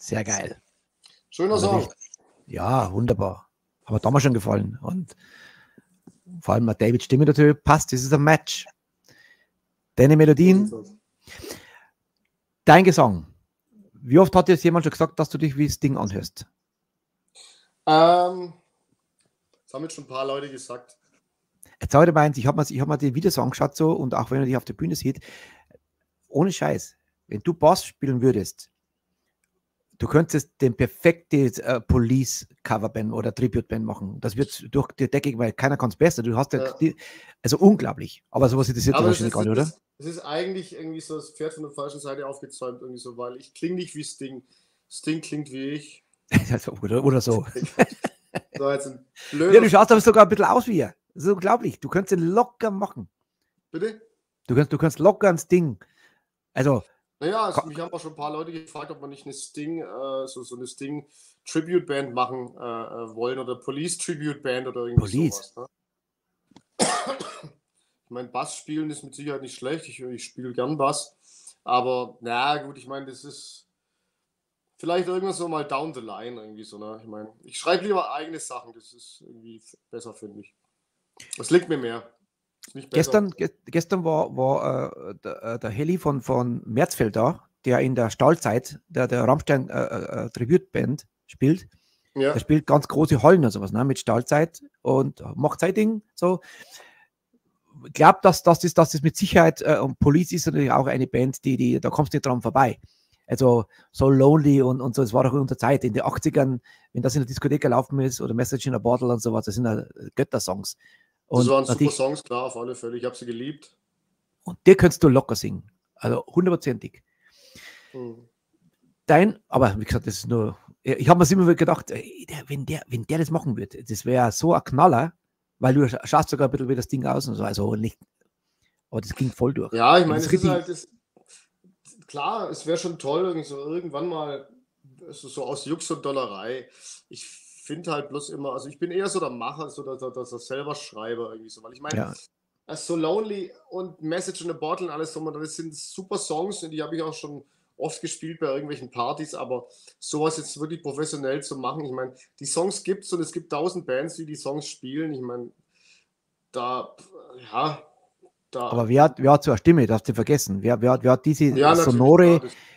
Sehr geil. Schöner Also Song. echt, ja, wunderbar. Hat mir damals schon gefallen. Und vor allem David Stimme natürlich passt. Das ist ein Match. Deine Melodien, dein Gesang. Wie oft hat dir jetzt jemand schon gesagt, dass du dich wie das Ding anhörst? Das haben jetzt schon ein paar Leute gesagt. Jetzt habe ich meins, ich habe mir die Videos angeschaut so und auch wenn er dich auf der Bühne sieht, ohne Scheiß, wenn du Bass spielen würdest, du könntest den perfekte Police-Coverband oder Tribute-Band machen. Das wird durch die Decke, weil keiner kann es besser. Du hast ja. Also unglaublich. Aber sowas interessiert dich wahrscheinlich gar nicht, oder? Es ist eigentlich irgendwie so das Pferd von der falschen Seite aufgezäumt, irgendwie so, weil ich klinge nicht wie Sting. Sting klingt wie ich. oder so. So, jetzt ein blöder. Ja, du schaust aber sogar ein bisschen aus wie er. Das ist unglaublich. Du könntest ihn locker machen. Bitte? Du kannst locker ein Sting. Also. Naja, mich haben auch schon ein paar Leute gefragt, ob wir nicht eine Sting, so eine Sting Tribute Band machen wollen oder Police Tribute Band oder irgendwie sowas. Ne? Ich meine, Bass spielen ist mit Sicherheit nicht schlecht. Ich spiele gern Bass. Aber na gut, ich meine, das ist vielleicht irgendwann so mal down the line irgendwie so. Ne? Ich meine, ich schreibe lieber eigene Sachen. Das ist irgendwie besser, finde ich. Das liegt mir mehr. Gestern war der Heli von Märzfeld da, der in der Stahlzeit der Rammstein Tribute-Band spielt. Ja. Der spielt ganz große Hallen und sowas, ne, mit Stahlzeit und macht sein Ding so. Ich glaube, dass das mit Sicherheit und Police ist natürlich auch eine Band, die da kommst du nicht dran vorbei. Also So Lonely und so, es war doch in der Zeit, in den 80ern, wenn das in der Diskothek gelaufen ist oder Message in a Bottle und sowas, das sind ja Göttersongs. Das waren super Songs, klar, auf alle Fälle. Ich habe sie geliebt. Und die kannst du locker singen. Also 100%ig. Aber wie gesagt, das ist nur. Ich habe mir immer wieder gedacht, wenn der das machen würde, das wäre so ein Knaller, weil du schaust sogar ein bisschen wie das Ding aus und so. Also nicht. Aber das ging voll durch. Ja, ich meine, es ist halt. Klar, es wäre schon toll, irgendwann mal so aus Jux und Dollerei. Ich finde halt bloß immer, also ich bin eher so der Macher, so der selber Schreiber irgendwie so, weil ich meine, So Lonely und Message in a Bottle und alles so, das sind super Songs und die habe ich auch schon oft gespielt bei irgendwelchen Partys, aber sowas jetzt wirklich professionell zu machen, ich meine, die Songs gibt es und es gibt 1000 Bands, die Songs spielen, ich meine, Aber wer hat so eine Stimme, darfst du vergessen, wer hat diese sonore,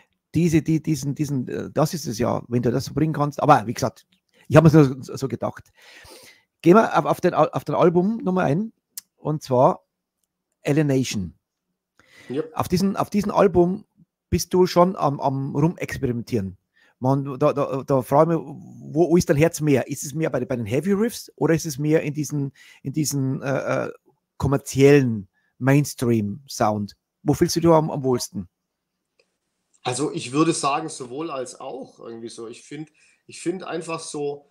das ist es ja, wenn du das so bringen kannst, aber wie gesagt, ich habe mir so gedacht. Gehen wir auf den Album Nummer ein, und zwar Alienation. Yep. Auf diesem Album bist du schon am Rumexperimentieren. Da frage ich mich, wo ist dein Herz mehr? Ist es mehr bei den Heavy Riffs oder ist es mehr in diesen kommerziellen Mainstream-Sound? Wo fühlst du dich am wohlsten? Also ich würde sagen, sowohl als auch irgendwie so. Ich finde einfach so,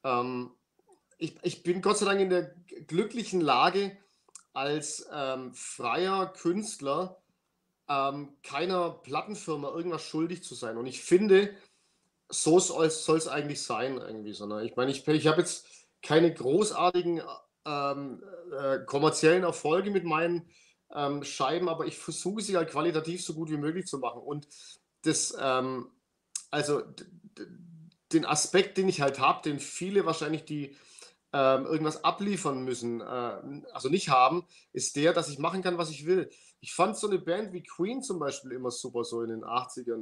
ich bin Gott sei Dank in der glücklichen Lage, als freier Künstler keiner Plattenfirma irgendwas schuldig zu sein. Und ich finde, so soll es eigentlich sein irgendwie. Sondern ich meine, ich habe jetzt keine großartigen kommerziellen Erfolge mit meinen Scheiben, aber ich versuche sie halt qualitativ so gut wie möglich zu machen. Und das, also den Aspekt, den ich halt habe, den viele wahrscheinlich, die irgendwas abliefern müssen, also nicht haben, ist der, dass ich machen kann, was ich will. Ich fand so eine Band wie Queen zum Beispiel immer super, so in den 80ern.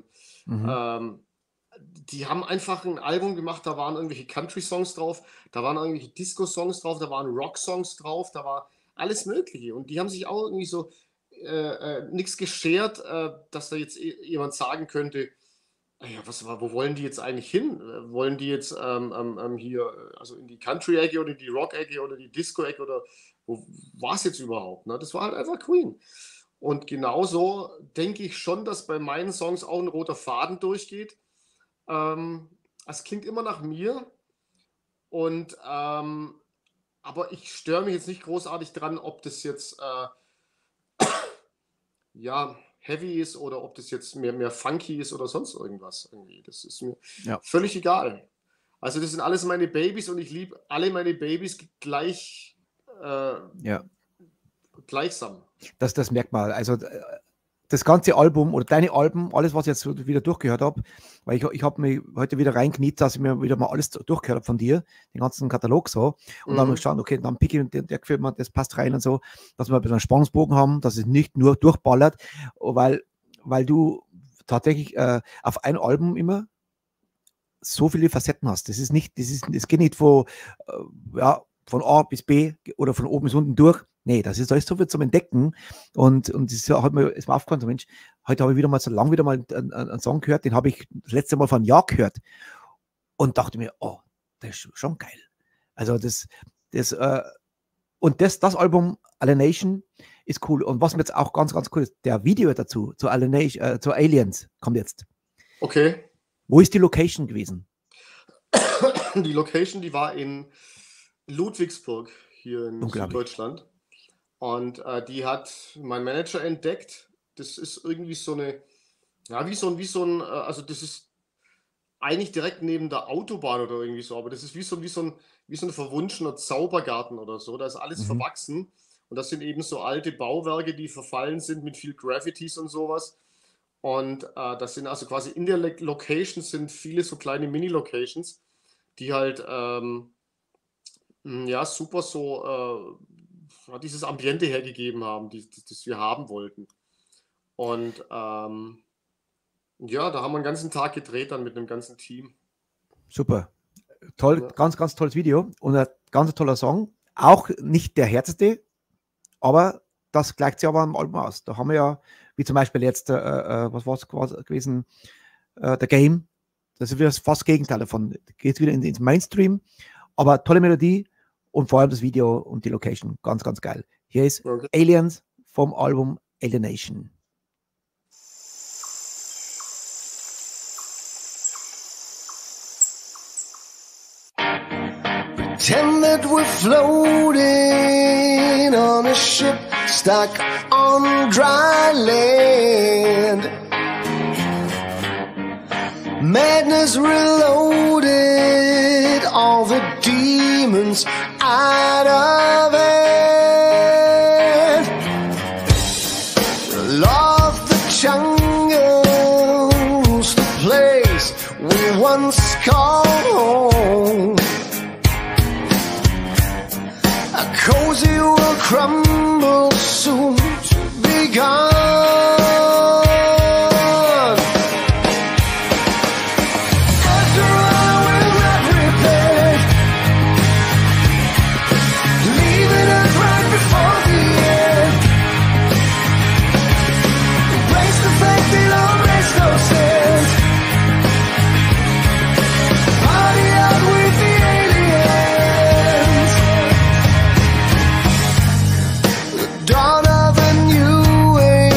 Die haben einfach ein Album gemacht, da waren irgendwelche Country-Songs drauf, da waren irgendwelche Disco-Songs drauf, da waren Rock-Songs drauf, da war alles Mögliche. Und die haben sich auch irgendwie so nichts geschert, dass da jetzt jemand sagen könnte, ja, wo wollen die jetzt eigentlich hin? Wollen die jetzt hier, also in die Country-Ecke oder die Rock-Ecke oder die Disco-Ecke oder wo war es jetzt überhaupt? Ne? Das war halt einfach Queen. Und genauso denke ich schon, dass bei meinen Songs auch ein roter Faden durchgeht. Es klingt immer nach mir und aber ich störe mich jetzt nicht großartig dran, ob das jetzt heavy ist oder ob das jetzt mehr funky ist oder sonst irgendwas. Irgendwie. Das ist mir völlig egal. Also das sind alles meine Babys und ich liebe alle meine Babys gleichsam. Das merkt man. Also das ganze Album oder deine Alben, alles, was ich jetzt so wieder durchgehört habe, weil ich habe mich heute wieder reingekniet, dass ich mir wieder mal alles durchgehört habe von dir, den ganzen Katalog so. Und dann habe ich geschaut, okay, dann picke ich der gefällt mir, das passt rein und so, dass wir ein bisschen einen Spannungsbogen haben, dass es nicht nur durchballert, weil du tatsächlich auf ein Album immer so viele Facetten hast. Das geht nicht von A bis B oder von oben bis unten durch. Nee, da ist so viel zum Entdecken. Und das ist mir aufgefallen, so Mensch, heute habe ich wieder mal einen Song gehört, den habe ich das letzte Mal vor einem Jahr gehört. Und dachte mir, oh, das ist schon geil. Also das Album Alienation ist cool. Und was mir jetzt auch ganz, ganz cool ist, der Video dazu, zu Aliens, kommt jetzt. Okay. Wo ist die Location gewesen? Die Location, die war in Ludwigsburg, hier in Süddeutschland. Und die hat mein Manager entdeckt. Das ist irgendwie so eine, ja, wie so ein, also das ist eigentlich direkt neben der Autobahn oder irgendwie so, aber das ist wie so ein verwunschener Zaubergarten oder so. Da ist alles verwachsen. Und das sind eben so alte Bauwerke, die verfallen sind mit viel Graffitis und sowas. Und das sind also quasi in der Location sind viele so kleine Mini-Locations, die halt super so dieses Ambiente hergegeben haben, das wir haben wollten. Und da haben wir einen ganzen Tag gedreht dann mit einem ganzen Team. Super. Toll, ja. Ganz, ganz tolles Video und ein ganz toller Song. Auch nicht der härteste, aber das gleicht sich aber am Album aus. Da haben wir ja, wie zum Beispiel jetzt, was war es gewesen, The Game. Das ist wieder fast das Gegenteil davon. Geht wieder ins Mainstream, aber tolle Melodie und vor allem das Video und die Location. Ganz, ganz geil. Hier ist Aliens vom Album Alienation. Pretend that we're floating on a ship stuck on dry land. Madness reloaded, all the demons out of hand. Law of the jungle's the place we once called home. A cozy will crumble soon to be gone. After all we're not prepared, leaving us right before the end. Embrace the fact it all makes no sense. Party out with the aliens. Dawn of a new age.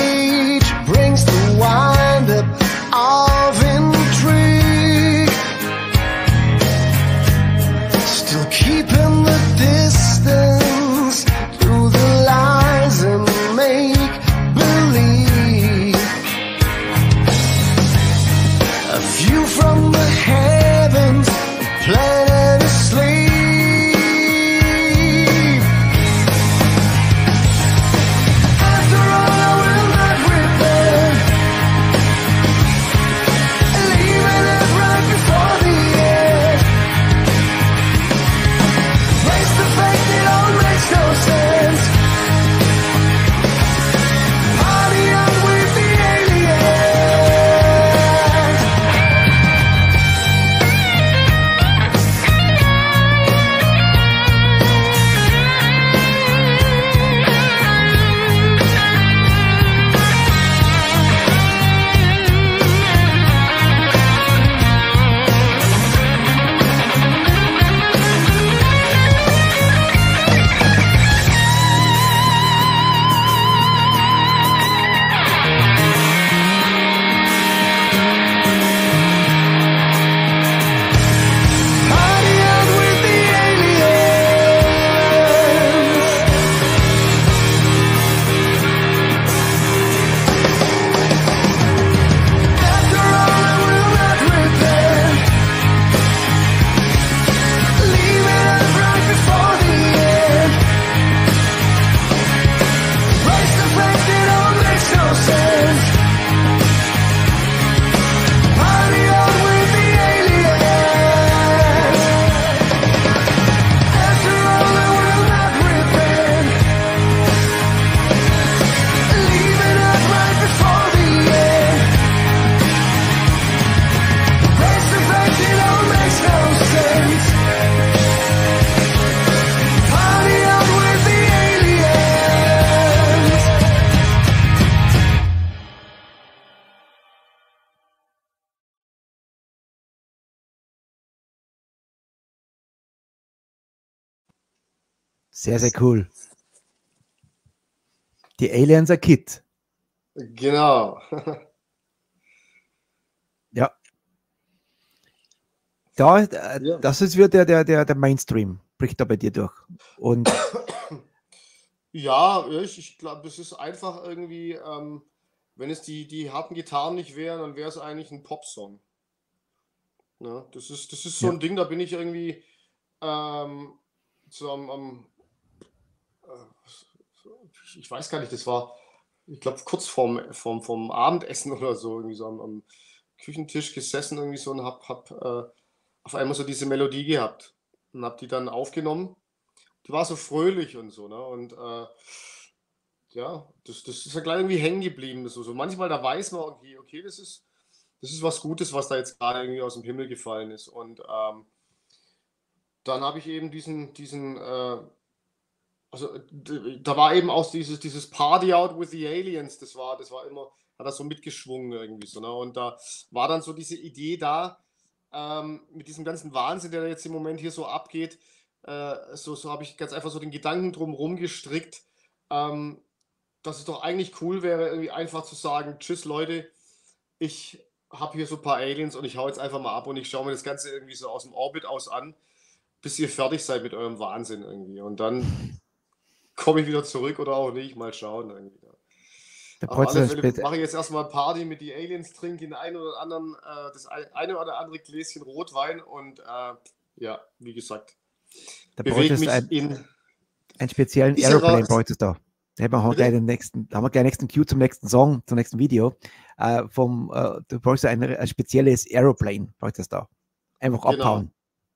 Sehr, sehr cool. Die Aliens are Kid. Genau. Ja. Ja. Das ist wieder der Mainstream, bricht da bei dir durch. Und Ja, ich glaube, das ist einfach irgendwie, wenn es die harten Gitarren nicht wären, dann wäre es eigentlich ein Popsong. Ne? Das ist so ja, ein Ding, da bin ich irgendwie so ich weiß gar nicht, das war, ich glaube, kurz vorm Abendessen oder so, irgendwie so am Küchentisch gesessen irgendwie so und hab auf einmal so diese Melodie gehabt und hab die dann aufgenommen. Die war so fröhlich und so, ne? Und ja, das ist ja gleich irgendwie hängen geblieben. So manchmal, da weiß man, okay, das ist was Gutes, was da jetzt gerade irgendwie aus dem Himmel gefallen ist. Und dann habe ich eben da war eben auch dieses Party Out with the Aliens, das war immer, hat das so mitgeschwungen irgendwie so, ne? Und da war dann so diese Idee da, mit diesem ganzen Wahnsinn, der jetzt im Moment hier so abgeht, so habe ich ganz einfach so den Gedanken drum gestrickt, dass es doch eigentlich cool wäre, irgendwie einfach zu sagen, tschüss Leute, ich habe hier so ein paar Aliens und ich hau jetzt einfach mal ab und ich schaue mir das Ganze irgendwie so aus dem Orbit aus an, bis ihr fertig seid mit eurem Wahnsinn irgendwie. Und dann komme ich wieder zurück oder auch nicht, mal schauen irgendwie. der Auf alle Polster Fälle spielt, mache ich jetzt erstmal Party mit die Aliens, trinke den einen oder anderen, das eine oder andere Gläschen Rotwein und ja, wie gesagt, der bewege Polster ist mich in einen speziellen dieser Aeroplane bräuchtest da. Da haben wir Bitte? gleich da haben wir gleich nächsten Cue zum nächsten Song, zum nächsten Video. Du brauchst ein spezielles Aeroplane, bräuchtest da. Einfach Genau. abhauen.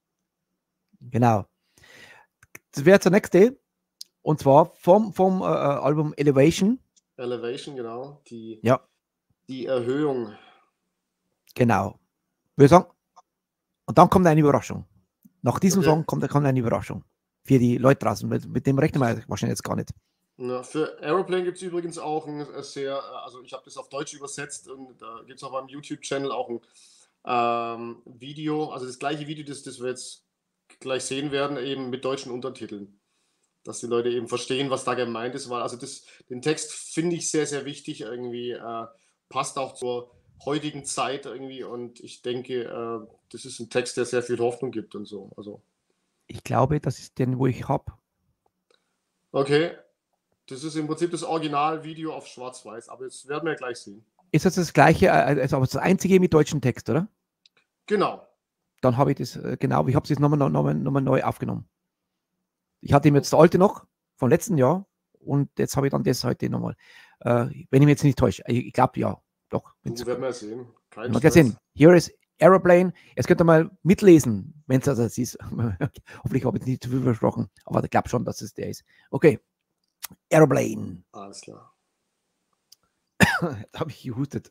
Genau. Das wäre zur nächste. Und zwar vom Album Elevation. Elevation, genau, Ja, die Erhöhung. genau. Würde sagen. Und dann kommt eine Überraschung. Nach diesem Okay. Song kommt eine Überraschung. Für die Leute draußen. Mit dem rechnen wir wahrscheinlich jetzt gar nicht. Ja, für Aeroplane gibt es übrigens auch ein sehr, also ich habe das auf Deutsch übersetzt und da gibt es auf meinem YouTube-Channel auch ein Video, also das gleiche Video, das wir jetzt gleich sehen werden, eben mit deutschen Untertiteln. Dass die Leute eben verstehen, was da gemeint ist, weil also den Text finde ich sehr, sehr wichtig irgendwie, passt auch zur heutigen Zeit irgendwie und ich denke, das ist ein Text, der sehr viel Hoffnung gibt und so. Also, Ich glaube, das ist den, wo ich habe. okay, das ist im Prinzip das Originalvideo auf Schwarz-Weiß, aber jetzt werden wir gleich sehen. Ist das gleiche, also aber das einzige mit deutschem Text, oder? Genau. Dann habe ich das, genau, ich habe es jetzt nochmal neu aufgenommen. Ich hatte ihm jetzt das alte noch vom letzten Jahr und jetzt habe ich dann das heute nochmal. Wenn ich mich jetzt nicht täusche. Ich glaube, ja, doch. Du werden wir sehen. Kein Mal Stress. sehen. Here is Aeroplane. Jetzt könnt ihr mal mitlesen, wenn es das ist. Hoffentlich habe ich jetzt nicht zu viel versprochen, aber ich glaube schon, dass es der ist. Okay. Aeroplane. Alles klar. Da habe ich gehustet.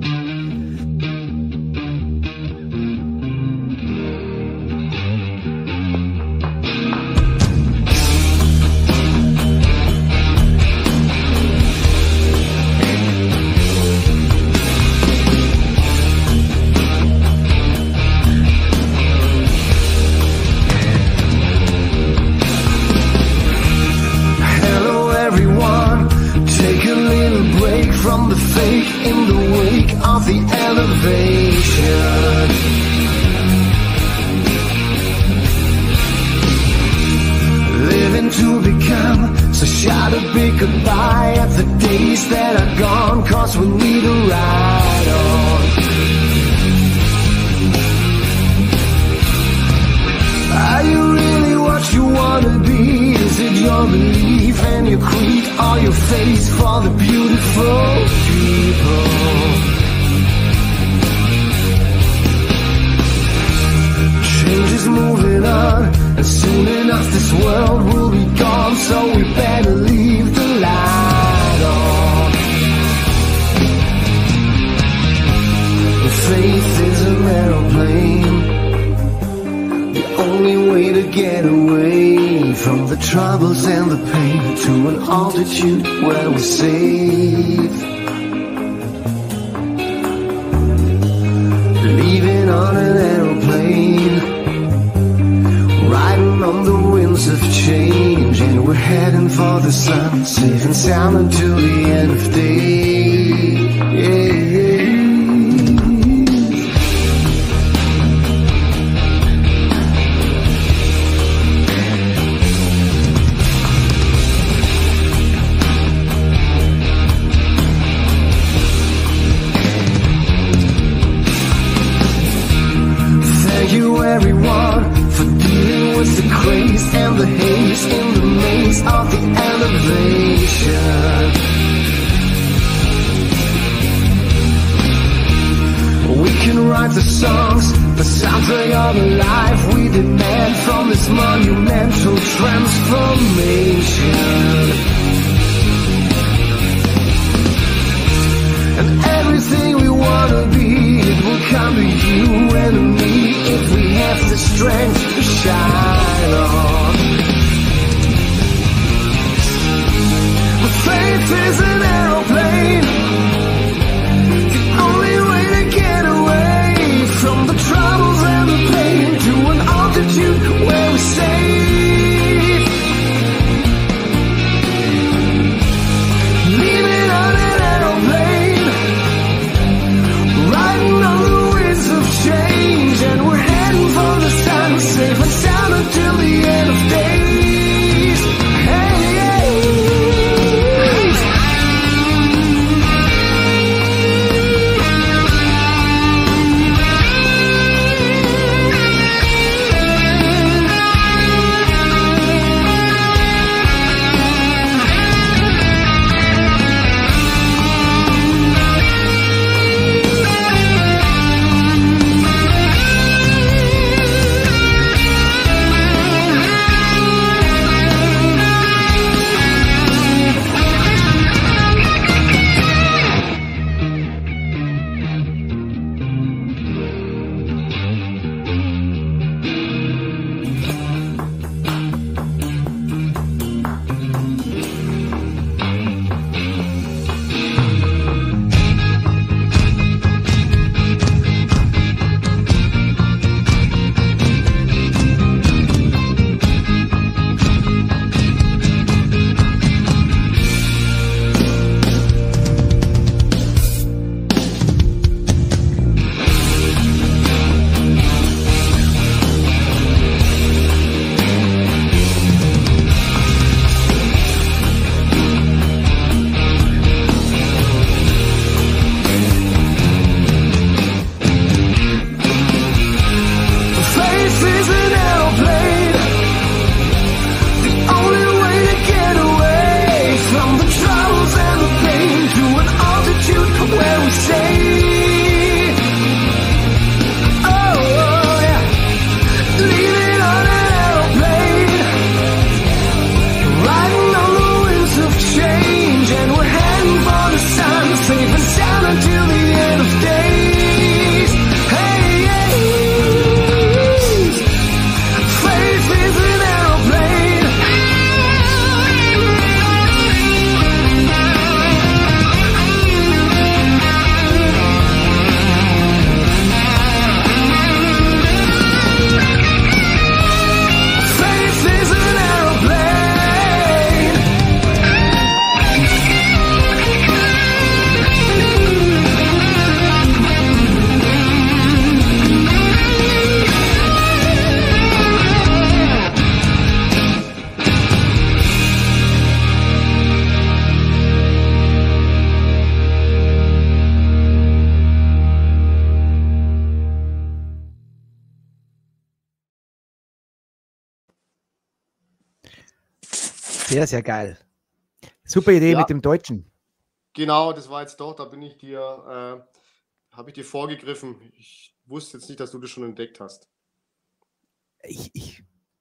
Hello everyone, take a little break from the fake in the wake of the elevation. Living to become, so shout a big goodbye at the days that are gone, cause we need a ride on. Are you really what you wanna be? Is it your belief and your creed or your face for the beautiful people? Change is moving on, and soon enough this world will be gone, so we better leave the light on. Faith is an aeroplane, only way to get away from the troubles and the pain, to an altitude where we're safe. Leaving on an aeroplane, riding on the winds of change, and we're the sun, safe and sound until the end of days. Thank you everyone for dealing with the craze and the haze in the maze of the elevation. We can write the songs, the soundtrack of a life we demand from this monumental transformation. And everything we wanna be, it will come to you and me if we have the strength to shine on. Faith is an aeroplane, the only way to get away from the troubles and the pain, to an altitude where we're safe. Leaving on an aeroplane, riding on the winds of change, and we're heading for the sun, safe and sound until the end of days. Hey, hey. Sehr, sehr geil. Super Idee Ja. mit dem Deutschen. Genau, das war jetzt doch, da bin ich dir, habe ich dir vorgegriffen. Ich wusste jetzt nicht, dass du das schon entdeckt hast. Ich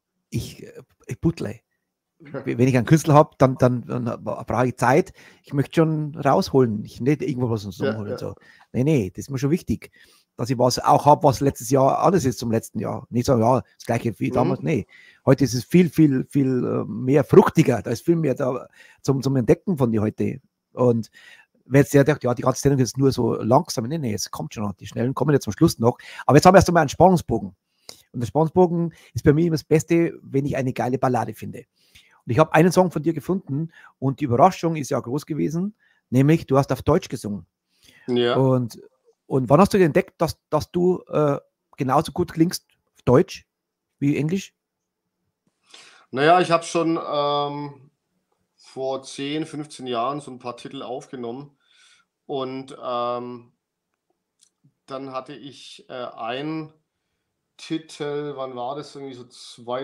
puttle. Wenn ich einen Künstler habe, dann brauche ich Zeit. Ich möchte schon rausholen. Ich nicht irgendwo was uns holen. ja. So. Nee, das ist mir schon wichtig, dass ich was auch habe, was letztes Jahr anders ist zum letzten Jahr. Nicht so, ja, das gleiche wie damals. Nee, heute ist es viel mehr fruchtiger. Da ist viel mehr da zum Entdecken von dir heute. Und wenn jetzt der denkt, ja, die ganze Sendung ist nur so langsam. Nee, es kommt schon noch. Die Schnellen kommen jetzt zum Schluss noch. Aber jetzt haben wir erst einmal einen Spannungsbogen. Und der Spannungsbogen ist bei mir immer das Beste, wenn ich eine geile Ballade finde. Und ich habe einen Song von dir gefunden und die Überraschung ist ja groß gewesen, nämlich du hast auf Deutsch gesungen. Ja. Und wann hast du entdeckt, dass du genauso gut klingst auf Deutsch wie Englisch? Naja, ich habe schon vor 10, 15 Jahren so ein paar Titel aufgenommen und dann hatte ich einen Titel, wann war das? Irgendwie so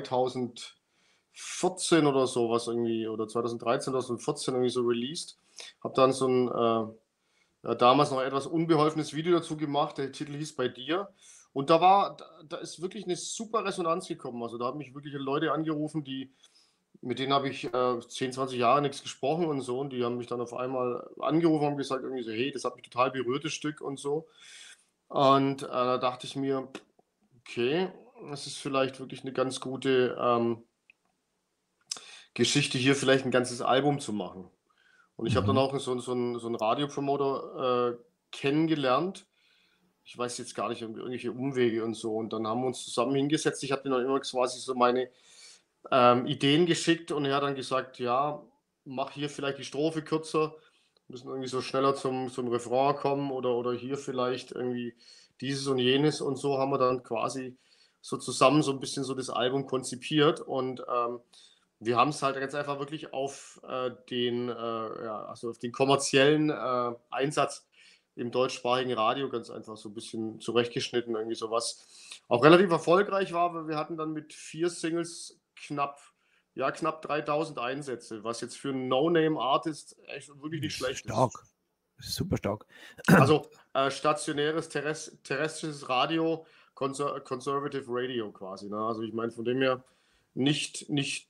2014 oder sowas irgendwie, oder 2013, 2014 irgendwie so released. Habe dann so ein damals noch etwas unbeholfenes Video dazu gemacht. Der Titel hieß Bei dir. Und da ist wirklich eine super Resonanz gekommen. Also da haben mich wirklich Leute angerufen, mit denen habe ich 10, 20 Jahre nichts gesprochen und so. Und die haben mich dann auf einmal angerufen und haben gesagt, irgendwie so, hey, das hat mich total berührt, das Stück und so. Und da dachte ich mir, okay, das ist vielleicht wirklich eine ganz gute Geschichte, hier vielleicht ein ganzes Album zu machen. Und ich habe dann auch so einen Radiopromoter kennengelernt. Ich weiß jetzt gar nicht, irgendwelche Umwege und so. Und dann haben wir uns zusammen hingesetzt. Ich habe denen dann immer quasi so meine Ideen geschickt und er hat dann gesagt, ja, mach hier vielleicht die Strophe kürzer, müssen irgendwie so schneller zum Refrain kommen oder hier vielleicht irgendwie dieses und jenes. Und so haben wir dann quasi so zusammen so ein bisschen so das Album konzipiert. Und wir haben es halt ganz einfach wirklich auf den kommerziellen Einsatz im deutschsprachigen Radio ganz einfach so ein bisschen zurechtgeschnitten, irgendwie sowas. Auch relativ erfolgreich war, weil wir hatten dann mit 4 Singles knapp 3000 Einsätze, was jetzt für einen No-Name-Artist echt wirklich nicht schlecht stark. Ist. Super stark. Also stationäres, terrestrisches Radio, Conservative Radio quasi. Ne? Also ich meine, von dem her nicht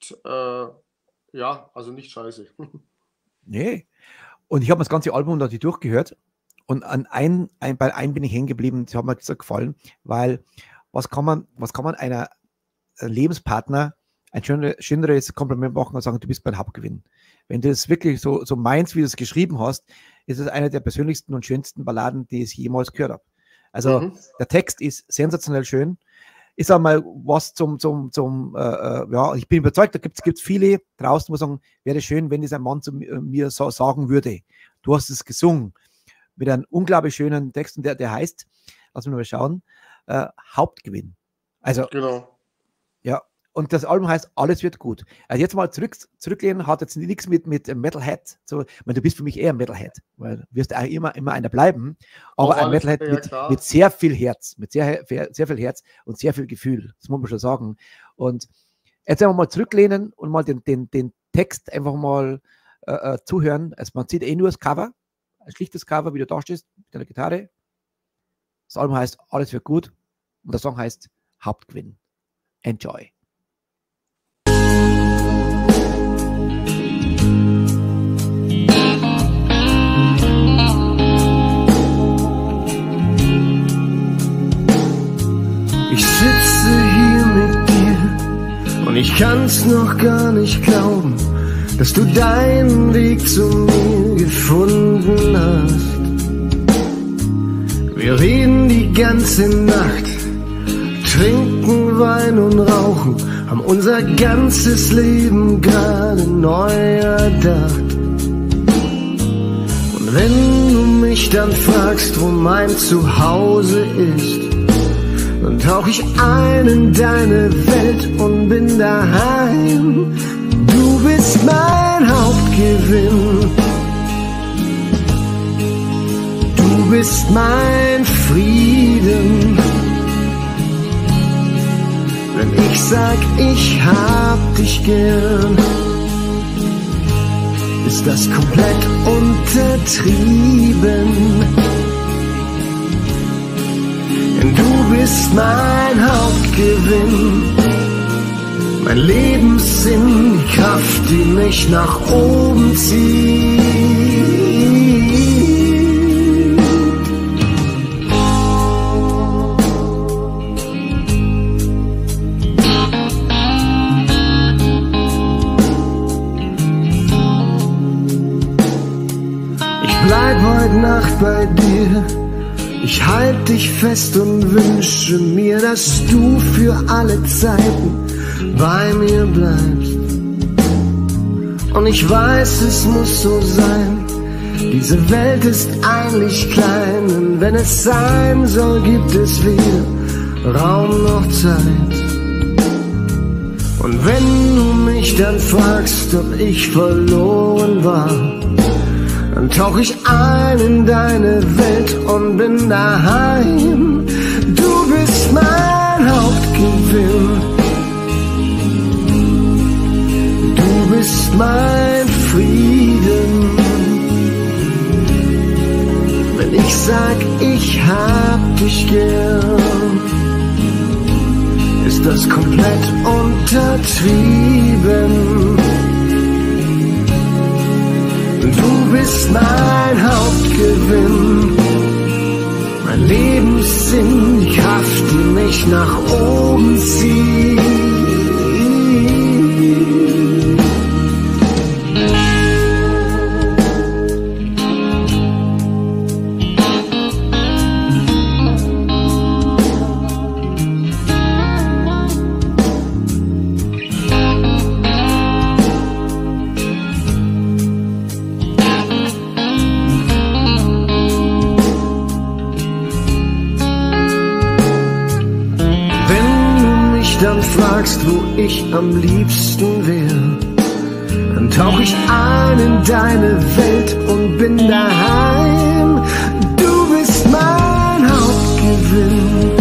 scheiße. Nee. Und ich habe das ganze Album da durchgehört und bei einem bin ich hängen geblieben, das hat mir so gefallen, weil was kann man einer Lebenspartner ein schöneres Kompliment machen und sagen, du bist mein Hauptgewinn. Wenn du es wirklich so meinst, wie du es geschrieben hast, ist es eine der persönlichsten und schönsten Balladen, die ich jemals gehört habe. Also der Text ist sensationell schön. Ist einmal was ich bin überzeugt, da gibt es viele draußen, die sagen, wäre schön, wenn es ein Mann zu mir so sagen würde. Du hast es gesungen mit einem unglaublich schönen Text, und der heißt, lass mich mal schauen, Hauptgewinn. Also, genau. Ja, und das Album heißt Alles wird gut. Also jetzt mal zurücklehnen, hat jetzt nichts mit Metalhead. So, ich meine, du bist für mich eher ein Metalhead, weil du wirst immer einer bleiben, aber ein Metalhead mit sehr viel Herz, mit sehr viel Herz und sehr viel Gefühl. Das muss man schon sagen. Und jetzt einfach mal zurücklehnen und mal den Text einfach mal zuhören. Also man sieht nur das Cover, ein schlichtes Cover, wie du da stehst, mit deiner Gitarre. Das Album heißt Alles wird gut und der Song heißt Hauptgewinn. Enjoy. Ich sitze hier mit dir und ich kann's noch gar nicht glauben, dass du deinen Weg zu mir gefunden hast. Wir reden die ganze Nacht, trinken Wein und rauchen, haben unser ganzes Leben gerade neu erdacht. Und wenn du mich dann fragst, wo mein Zuhause ist, dann tauch ich ein in deine Welt und bin daheim. Du bist mein Hauptgewinn. Du bist mein Frieden. Wenn ich sag, ich hab dich gern, ist das komplett untertrieben. Denn du bist mein Hauptgewinn, mein Lebenssinn, die Kraft, die mich nach oben zieht. Ich bleib heute Nacht bei dir. Ich halte dich fest und wünsche mir, dass du für alle Zeiten bei mir bleibst. Und ich weiß, es muss so sein. Diese Welt ist eigentlich klein, und wenn es sein soll, gibt es weder Raum noch Zeit. Und wenn du mich dann fragst, ob ich verloren war, dann tauch ich ein in deine Welt und bin daheim. Du bist mein Hauptgewinn. Du bist mein Frieden. Wenn ich sag, ich hab dich gern, ist das komplett untertrieben. Du bist mein Hauptgewinn, mein Lebenssinn, die Kraft, die mich nach oben zieht. Dann fragst, wo ich am liebsten wär, dann tauch ich ein in deine Welt und bin daheim. Du bist mein Hauptgewinn.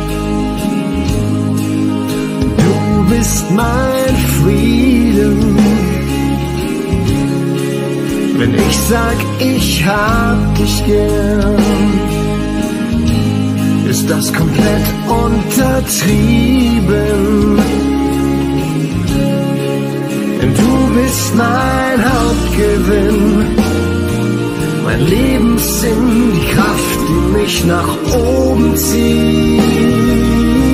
Du bist mein Frieden. Wenn ich sag, ich hab dich gern, ist das komplett untertrieben. Denn du bist mein Hauptgewinn, mein Lebenssinn, die Kraft, die mich nach oben zieht.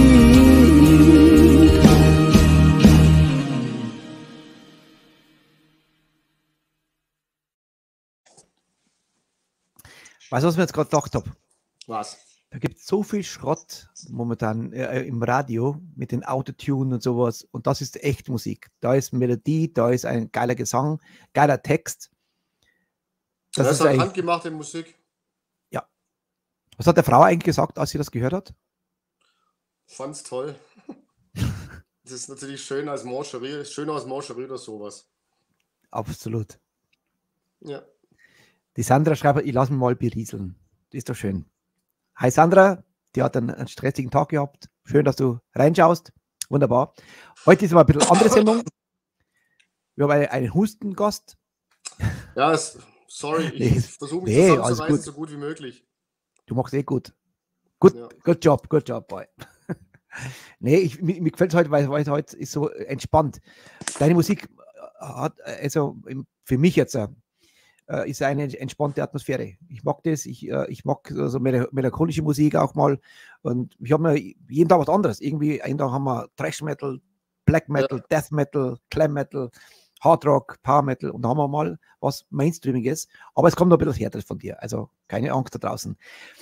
Weißt du, was ich mir jetzt gerade gedacht habe? Was? Da gibt es so viel Schrott momentan im Radio mit den Autotune und sowas. Und das ist echt Musik. Da ist Melodie, da ist ein geiler Gesang, geiler Text. Das ist halt handgemachte Musik. Ja. Was hat der Frau eigentlich gesagt, als sie das gehört hat? Fand's toll. Das ist natürlich schön als Mancherie, schöner als Mancherie oder sowas. Absolut. Ja. Die Sandra schreibt, ich lasse mich mal berieseln. Das ist doch schön. Hi Sandra, die hat einen stressigen Tag gehabt. Schön, dass du reinschaust. Wunderbar. Heute ist mal ein bisschen andere Sendung. Wir haben einen Hustengast. Ja, sorry, ich versuche mich zusammenzureißen, so gut wie möglich. Du machst eh gut. Good Job, boy. Nee, mir gefällt es heute, weil heute ist so entspannt. Deine Musik hat, also für mich jetzt, ist eine entspannte Atmosphäre. Ich mag das, ich mag so melancholische Musik auch mal, und ich habe mir jeden Tag was anderes. Irgendwie, einen Tag haben wir Thrash Metal, Black Metal, Death Metal, Glam Metal, Hard Rock, Power Metal, und da haben wir mal was Mainstreamiges, aber es kommt noch ein bisschen härter von dir, also keine Angst da draußen.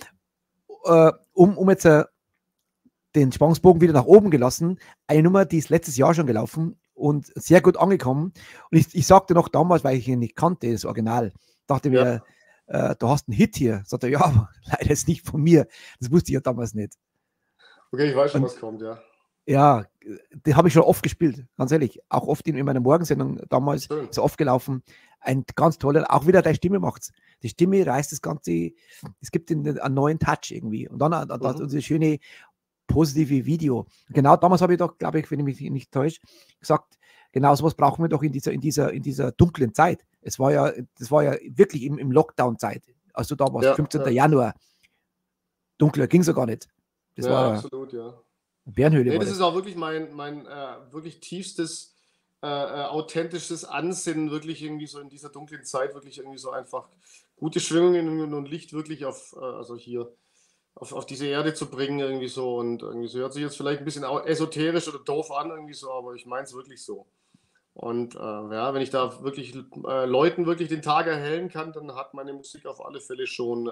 Um jetzt den Spannungsbogen wieder nach oben gelassen, eine Nummer, die ist letztes Jahr schon gelaufen und sehr gut angekommen. Und ich sagte noch damals, weil ich ihn nicht kannte, das Original, dachte mir, du hast einen Hit hier. Sagte er, ja, aber leider ist nicht von mir. Das wusste ich ja damals nicht. Okay, ich weiß schon, was kommt, ja. Ja, den habe ich schon oft gespielt, ganz ehrlich. Auch oft in meiner Morgensendung damals, so oft gelaufen. Ein ganz toller, auch wieder deine Stimme macht's. Die Stimme reißt das Ganze, es gibt einen neuen Touch irgendwie. Und dann diese schöne positive Video. Genau, damals habe ich doch, glaube ich, wenn ich mich nicht täusche, gesagt, genau sowas brauchen wir doch in dieser dunklen Zeit. Das war ja wirklich im Lockdown-Zeit. Also da war es 15. Januar. Dunkler ging so gar nicht. Das war absolut, ja. Bärenhöhle. Nee, das ist auch wirklich mein wirklich tiefstes, authentisches Ansinnen, wirklich irgendwie so in dieser dunklen Zeit, wirklich irgendwie so einfach gute Schwingungen und Licht wirklich auf diese Erde zu bringen, irgendwie so. Und irgendwie so hört sich jetzt vielleicht ein bisschen esoterisch oder doof an, irgendwie so, aber ich meine es wirklich so. Und wenn ich da wirklich Leuten wirklich den Tag erhellen kann, dann hat meine Musik auf alle Fälle schon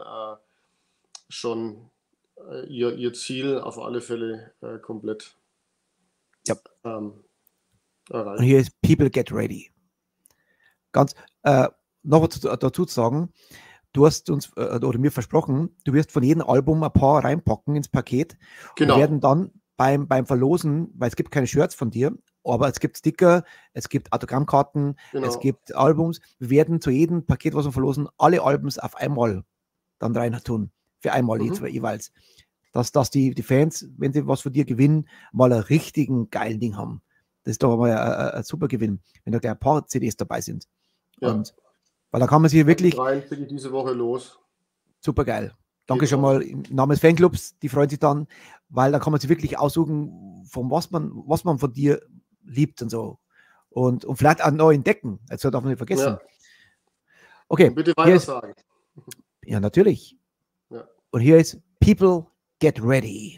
ihr Ziel auf alle Fälle komplett erreicht. Und hier ist People Get Ready. Ganz, noch was dazu zu sagen, du hast uns oder mir versprochen, du wirst von jedem Album ein paar reinpacken ins Paket. Genau. Und werden dann beim Verlosen, weil es gibt keine Shirts von dir, aber es gibt Sticker, es gibt Autogrammkarten, Genau. es gibt Albums. Wir werden zu jedem Paket, was wir verlosen, alle Albums auf einmal dann rein tun. Für einmal jeweils. Dass die Fans, wenn sie was von dir gewinnen, mal einen richtigen geilen Ding haben. Das ist doch mal ein super Gewinn, wenn da gleich ein paar CDs dabei sind. Ja. Und weil da kann man sich wirklich Rein für diese Woche los. super geil. Danke Geht schon mal im Namen des Fanclubs, die freuen sich dann, weil da kann man sich wirklich aussuchen, von was man von dir liebt und so. Und vielleicht auch neu entdecken. Also darf man nicht vergessen. Ja. Okay. Und bitte hier weiter ist, sagen. ja, natürlich. Ja. Und hier ist People Get Ready.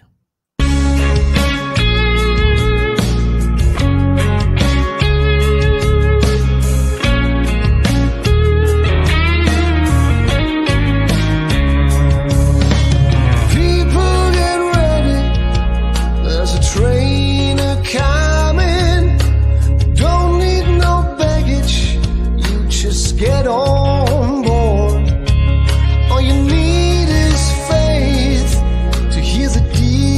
People get ready. There's a train a-coming. Don't need no baggage. You just get on board. All you need is faith to hear the deep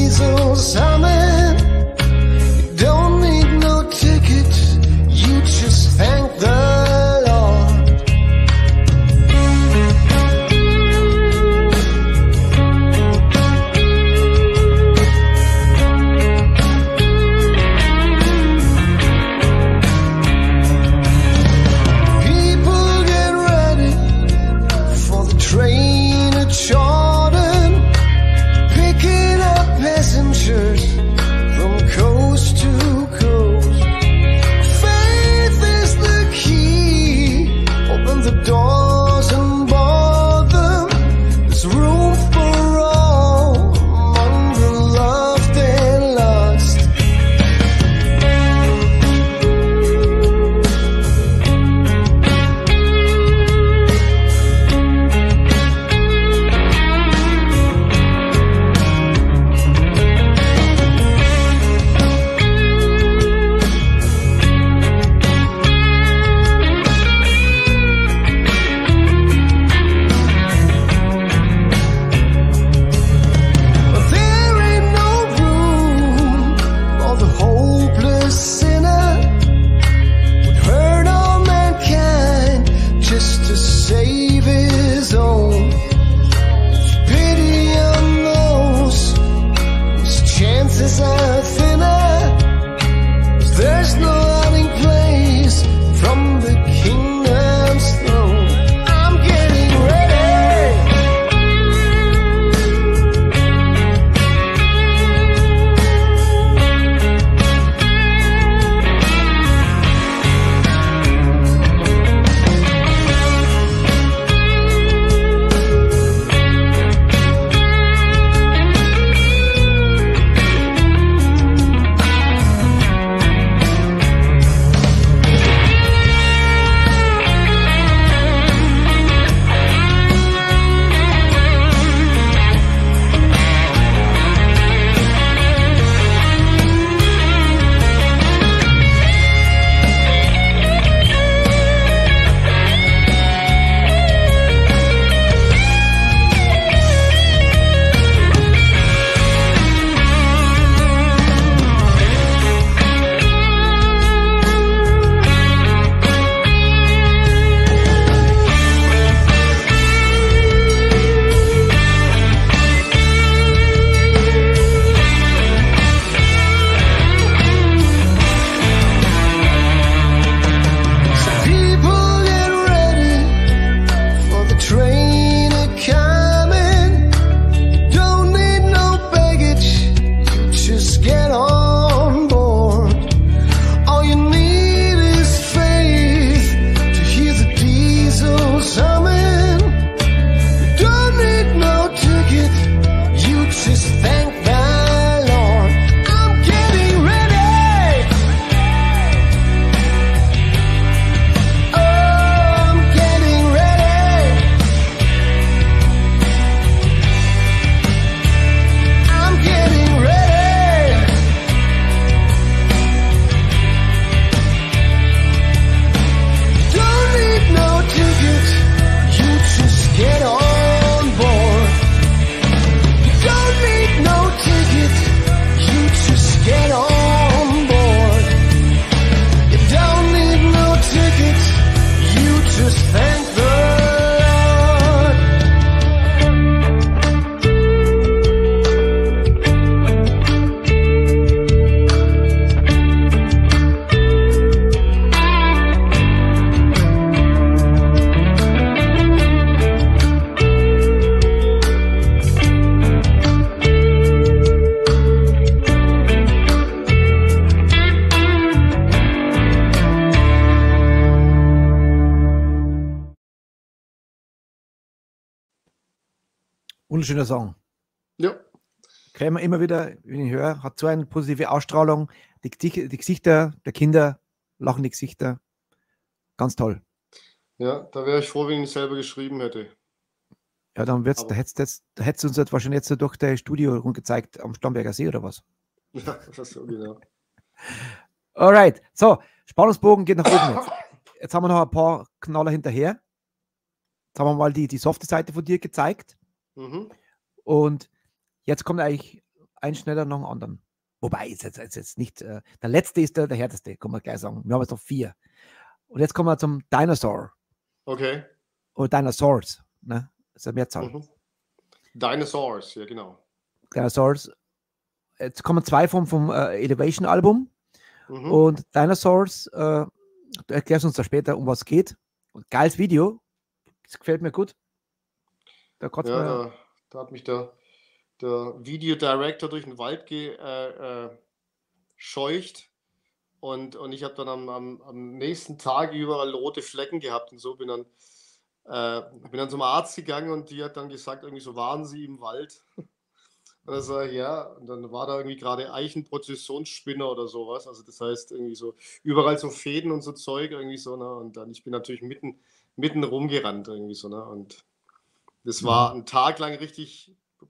Wunderschöner Song. Ja. Kriegen wir immer wieder, wenn ich höre, hat so eine positive Ausstrahlung. Die Gesichter der Kinder, lachende Gesichter. Ganz toll. Ja, da wäre ich froh, wenn ich selber geschrieben hätte. Ja, dann da hättest du uns jetzt wahrscheinlich jetzt so durch das Studio rumgezeigt am Starnberger See oder was? Ja, das ist so, genau. Alright, so, Spannungsbogen geht nach oben jetzt. Jetzt haben wir noch ein paar Knaller hinterher. Jetzt haben wir mal die softe Seite von dir gezeigt. Mhm. Und jetzt kommt eigentlich ein schneller nach dem anderen. Wobei, ist jetzt nicht, der letzte ist der härteste, kann man gleich sagen. Wir haben jetzt noch 4. Und jetzt kommen wir zum Dinosaur. Okay. Oder Dinosaurs, ne? Das ist eine Mehrzahl. Mhm. Dinosaurs, ja genau. Dinosaurs. Jetzt kommen 2 vom Elevation-Album. Mhm. Und Dinosaurs, du erklärst uns da später, um was es geht. Und geiles Video. Das gefällt mir gut. Da hat mich der Videodirector durch den Wald gescheucht. Und ich habe dann am nächsten Tag überall rote Flecken gehabt und so bin dann zum Arzt gegangen und die hat dann gesagt, irgendwie so, waren Sie im Wald? Und dann sage ich, ja, und dann war da irgendwie gerade Eichenprozessionsspinner oder sowas. Also das heißt irgendwie so, überall so Fäden und so Zeug irgendwie so, ne? Und dann, ich bin natürlich mitten rumgerannt irgendwie so, ne? Und das war einen Tag lang richtig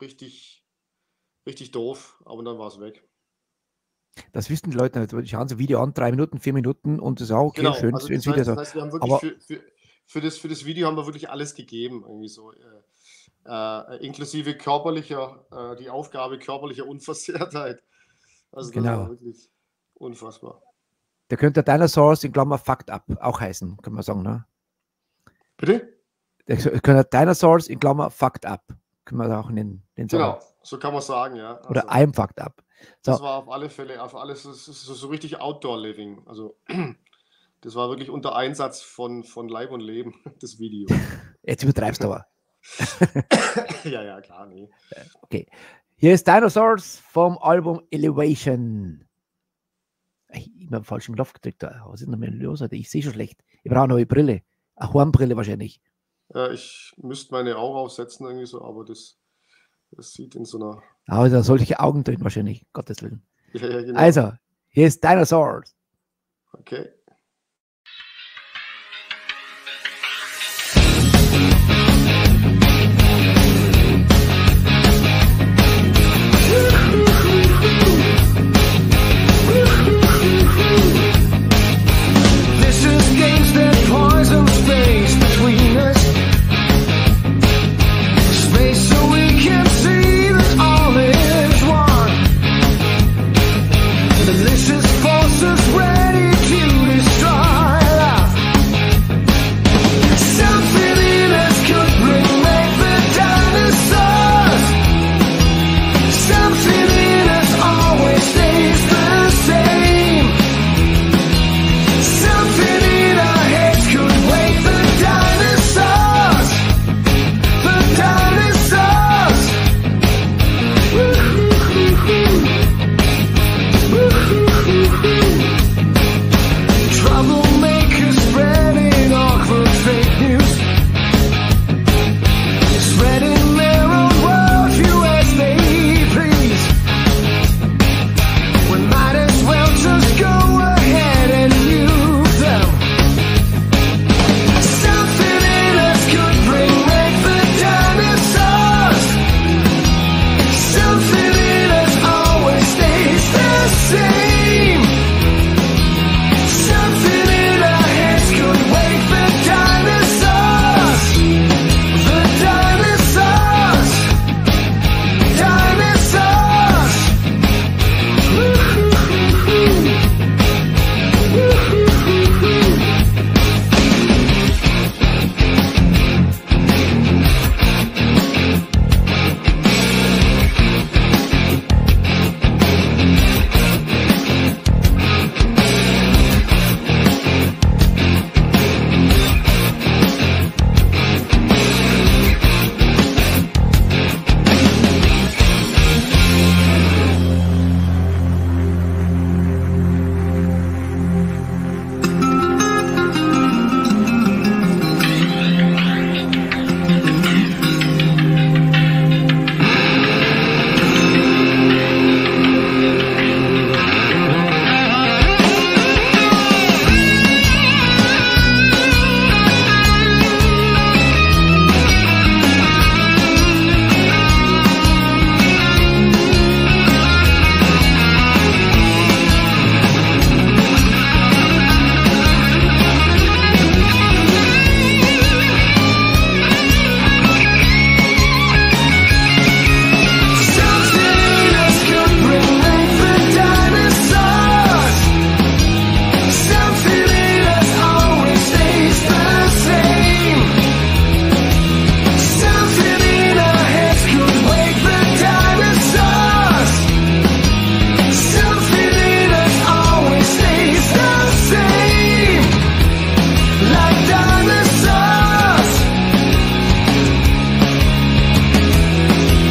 doof, aber dann war es weg. Das wissen die Leute nicht. Die schauen so ein Video an, 3 Minuten, 4 Minuten und das ist auch okay, Genau, schön. also Ins das Video heißt, so. wir haben wirklich für das Video haben wir wirklich alles gegeben, irgendwie so, inklusive die Aufgabe körperlicher Unversehrtheit. Also das war wirklich unfassbar. Der könnte Dinosaurs in Klammer fucked up auch heißen, kann man sagen, ne? Bitte? Der könnte Dinosaurs in Klammer fucked up, können wir auch nennen. Den Song. Genau, so kann man sagen, ja. Also, oder I'm fucked up. So. Das war auf alle Fälle, so richtig Outdoor-Living. Also das war wirklich unter Einsatz von Leib und Leben, das Video. Jetzt übertreibst du aber. Ja, klar, nee. Okay. Hier ist Dinosaurs vom Album Elevation. Ich habe falsch im Knopf gedrückt. Was ist denn mit los? Ich sehe schon schlecht. Ich brauche eine neue Brille. Eine Hornbrille wahrscheinlich. Ja, ich müsste meine Augen aufsetzen, irgendwie so, aber das sieht in so einer. Aber da solche Augen drin wahrscheinlich, Gottes Willen. Ja, genau. Also, hier ist Dinosaurs. Okay. This is games that poison space between us. Space so we can see that all is one. Malicious forces ready to destroy.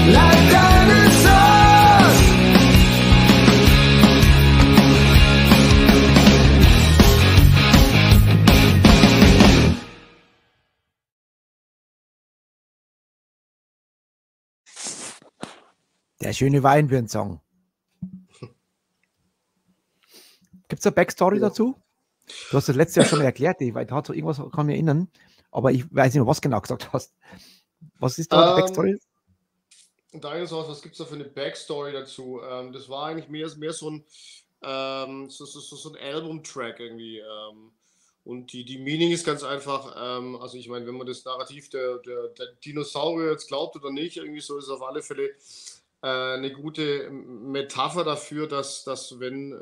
like dinosaurs. Der schöne Wein für einen Song. Gibt es eine Backstory dazu? Du hast das letzte Jahr schon mal erklärt, weil da hat so irgendwas, kann mich erinnern, aber ich weiß nicht mehr, was genau gesagt hast. Was ist da die Backstory? Dinosaurs, was gibt es da für eine Backstory dazu? Das war eigentlich mehr so ein Album-Track irgendwie. Und die Meaning ist ganz einfach, also ich meine, wenn man das Narrativ der Dinosaurier jetzt glaubt oder nicht, irgendwie so ist es auf alle Fälle eine gute Metapher dafür, dass wenn,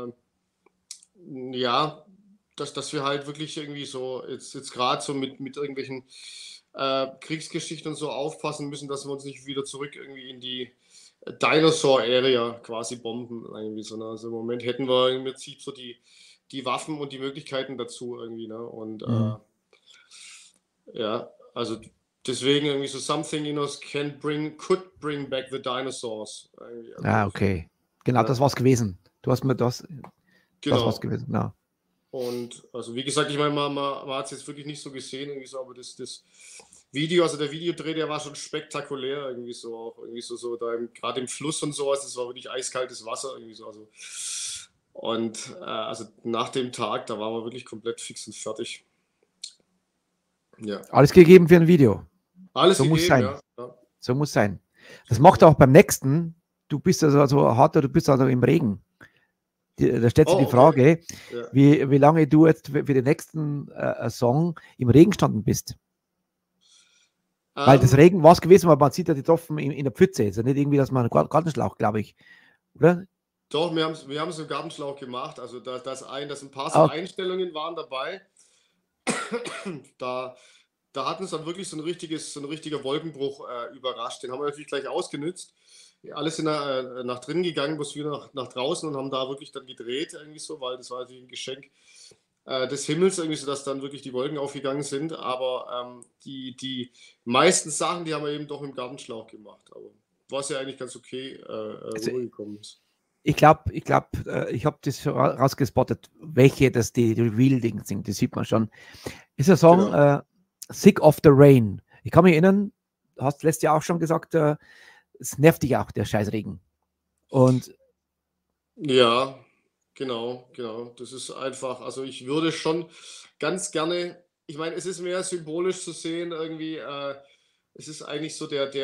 ja, dass wir halt wirklich irgendwie so jetzt gerade so mit irgendwelchen Kriegsgeschichten und so aufpassen müssen, dass wir uns nicht wieder zurück irgendwie in die Dinosaur-Area quasi bomben. Irgendwie so, ne? Also im Moment hätten wir im Prinzip so die Waffen und die Möglichkeiten dazu irgendwie. Ne? Und ja, also deswegen irgendwie so something in us could bring back the dinosaurs. Also, Okay. Genau, das war's gewesen. Du hast mir das war's gewesen, ja. Und also wie gesagt, ich meine, man hat es jetzt wirklich nicht so gesehen, irgendwie so, aber das Video, also der Videodreh, der war schon spektakulär, irgendwie so auch, irgendwie so da gerade im Fluss und sowas, das war wirklich eiskaltes Wasser, irgendwie so. Also, und also nach dem Tag, da waren wir wirklich komplett fix und fertig. Ja. Alles gegeben für ein Video. Alles so gegeben, muss sein. Ja. So muss sein. Das macht auch beim nächsten, du bist also so hart, du bist also im Regen. Da stellt sich die Frage, Ja. wie lange du jetzt für den nächsten Song im Regen gestanden bist. Weil das Regen war es gewesen, aber man sieht ja die Tropfen in der Pfütze. Ist ja nicht irgendwie, dass man einen Gartenschlauch, glaube ich. Oder? Doch, wir haben es im Gartenschlauch gemacht. Also dass ein paar so Einstellungen waren dabei. Da hat uns dann wirklich so ein richtiger Wolkenbruch überrascht. Den haben wir natürlich gleich ausgenützt. Alle sind nach drinnen gegangen, bloß wir nach draußen und haben da wirklich dann gedreht, irgendwie so, weil das war natürlich ein Geschenk des Himmels, irgendwie so, dass dann wirklich die Wolken aufgegangen sind. Aber die meisten Sachen, die haben wir eben doch im Gartenschlauch gemacht. Aber was ja eigentlich ganz okay rübergekommen ist. Ich glaube, ich habe das rausgespottet, welche das die Real-Dings sind. Das sieht man schon. Ist der Song Genau. Sick of the Rain. Ich kann mich erinnern, du hast letztes Jahr auch schon gesagt, es nervt dich auch, der Scheißregen. Und Ja, genau. Das ist einfach, also ich würde schon ganz gerne, ich meine, es ist mehr symbolisch zu sehen, irgendwie, es ist eigentlich so der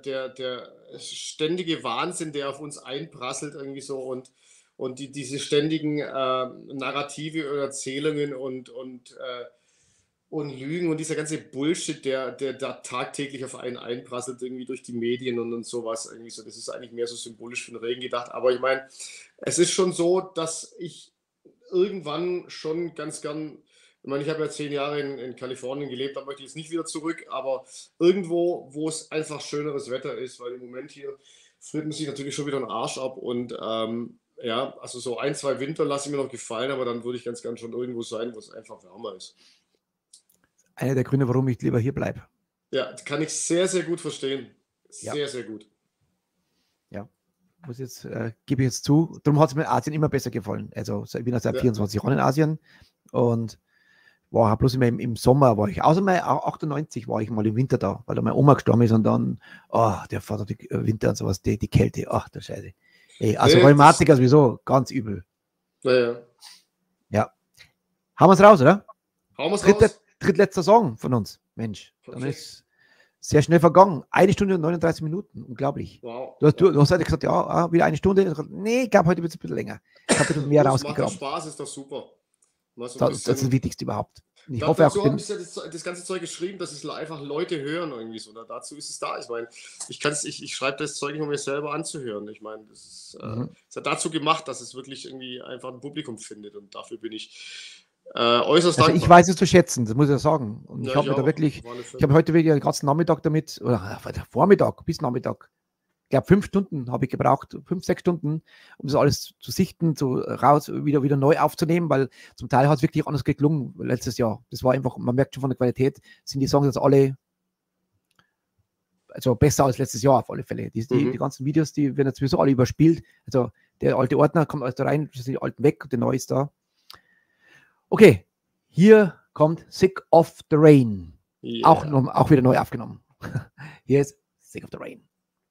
ständige Wahnsinn, der auf uns einprasselt, irgendwie so und diese ständigen Narrative oder Erzählungen und Lügen und dieser ganze Bullshit, der da tagtäglich auf einen einprasselt, irgendwie durch die Medien und sowas. Irgendwie so. Das ist eigentlich mehr so symbolisch für den Regen gedacht. Aber ich meine, es ist schon so, dass ich irgendwann schon ganz gern, ich meine, ich habe ja 10 Jahre in Kalifornien gelebt, da möchte ich jetzt nicht wieder zurück, aber irgendwo, wo es einfach schöneres Wetter ist, weil im Moment hier friert man sich natürlich schon wieder den Arsch ab und ja, also so 1, 2 Winter lasse ich mir noch gefallen, aber dann würde ich ganz gern schon irgendwo sein, wo es einfach wärmer ist. einer der Gründe, warum ich lieber hier bleibe. Ja, kann ich sehr, sehr gut verstehen. Ja. Sehr, sehr gut. Ja, gebe ich jetzt zu. Darum hat es mir Asien immer besser gefallen. Also ich bin ja seit 24 Jahren in Asien und war bloß immer im Sommer war ich, außer mal 98 war ich mal im Winter da, weil da meine Oma gestorben ist und dann, der Vater, die Winter und sowas, die Kälte, ach der Scheiße. Ey, also Rheumatiker sowieso, ganz übel. Naja. Ja. Haben wir es raus, oder? Hauen wir es raus. Drittletzter Song von uns. Mensch, dann ist sehr schnell vergangen. 1 Stunde und 39 Minuten. Unglaublich. Wow. Du hast halt gesagt, ja, wieder 1 Stunde. Nee, ich glaube, heute wird es ein bisschen länger. Ich habe ein bisschen mehr Das macht rausgegraben. Spaß, ist doch super. Das ist das Wichtigste überhaupt. Ich hoffe dazu auch, habe ich ja das ganze Zeug geschrieben, dass es einfach Leute hören irgendwie so. Dazu ist es da. Ich meine, ich schreibe das Zeug nicht, um mir selber anzuhören. Ich meine, das ist ja dazu gemacht, dass es wirklich irgendwie einfach ein Publikum findet. Und dafür bin ich äußerst dankbar. ich weiß es zu schätzen, das muss ich ja sagen. Und Ja, ich habe ich mir da auch. wirklich, Auf alle Fälle. ich habe heute wirklich den ganzen Nachmittag damit, oder Vormittag bis Nachmittag, ich glaube 5 Stunden habe ich gebraucht, 5, 6 Stunden, um das alles zu sichten, wieder neu aufzunehmen, weil zum Teil hat es wirklich anders geklungen letztes Jahr. Das war einfach, man merkt schon von der Qualität, sind die Songs jetzt alle also besser als letztes Jahr auf alle Fälle. Die ganzen Videos, die werden jetzt sowieso alle überspielt. Also der alte Ordner kommt alles da rein, die alten weg und der neue ist da. Okay, hier kommt Sick of the Rain. Yeah. Auch wieder neu aufgenommen. Hier ist Sick of the Rain.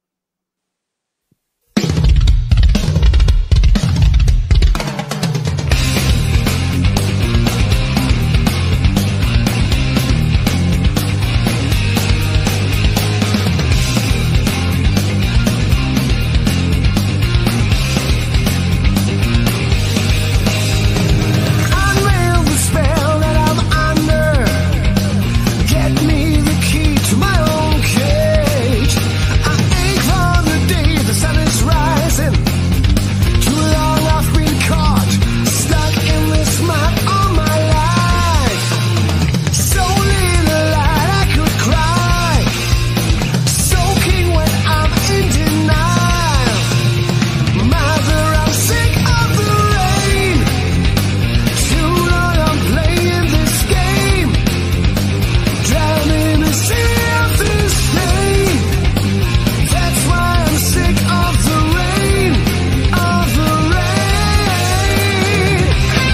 Unveil the spell that I'm under. Get me the key to my own cage. I ache for the day the sun is rising. Too long I've been caught, stuck in this map all my life. So little light I could cry, soaking when I'm in denial. Mother, I'm sick of the rain. Too long I'm playing this game, drowning in a sea of this pain. That's why I'm sick of the rain, of the rain.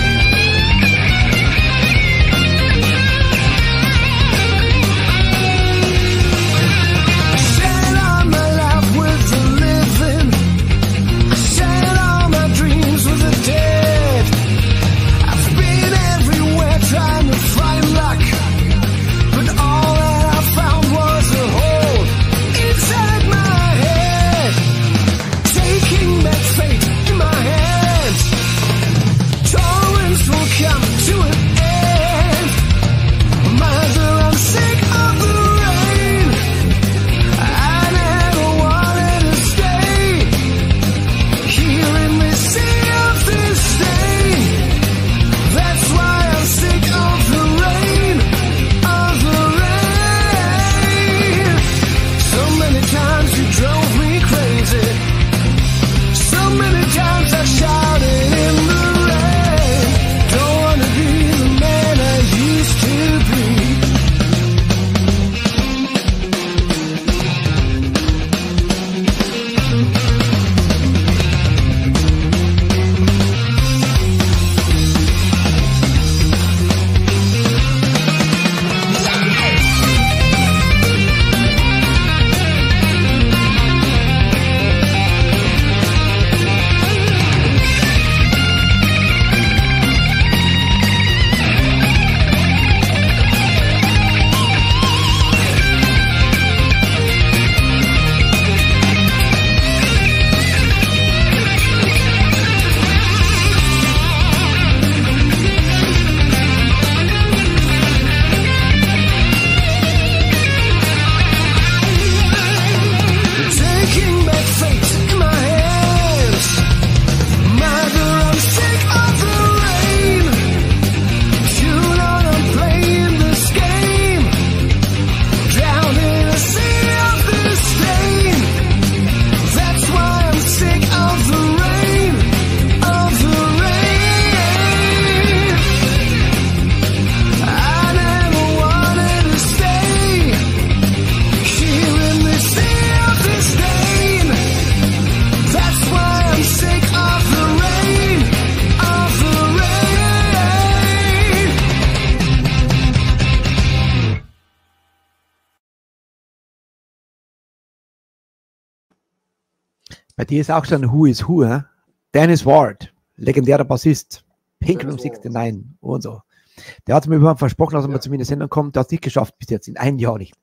Share all my life with the living, share all my dreams with the dead. I've been everywhere trying to find luck, but all that I found was a hole inside my head. Taking back fate in my hands, torrents will come to an end. Mother, I'm sick of the rain. I never wanted to stay here in this sea of this stain. That's why I'm sick of the rain, of the rain. So many times you drove me crazy. So many times I shouted in the rain. Don't wanna be the man I used to be. Taking back fate in my hands. Mother, I'm sick of the rain. Too long I'm playing this game, drowned in a sea of this pain. That's why I'm sick of the rain, of the rain. I never wanted to stay here in this sea of this pain. That's why I'm sick of the rain, of the rain. Bei dir ist auch schon Who is Who, hä? Dennis Ward, legendärer Bassist, Pink Room Dennis Ward. 69 und so. Der hat mir überhaupt versprochen, dass er mal zu mir in die Sendung kommt. Der hat es nicht geschafft bis jetzt, in einem Jahr nicht.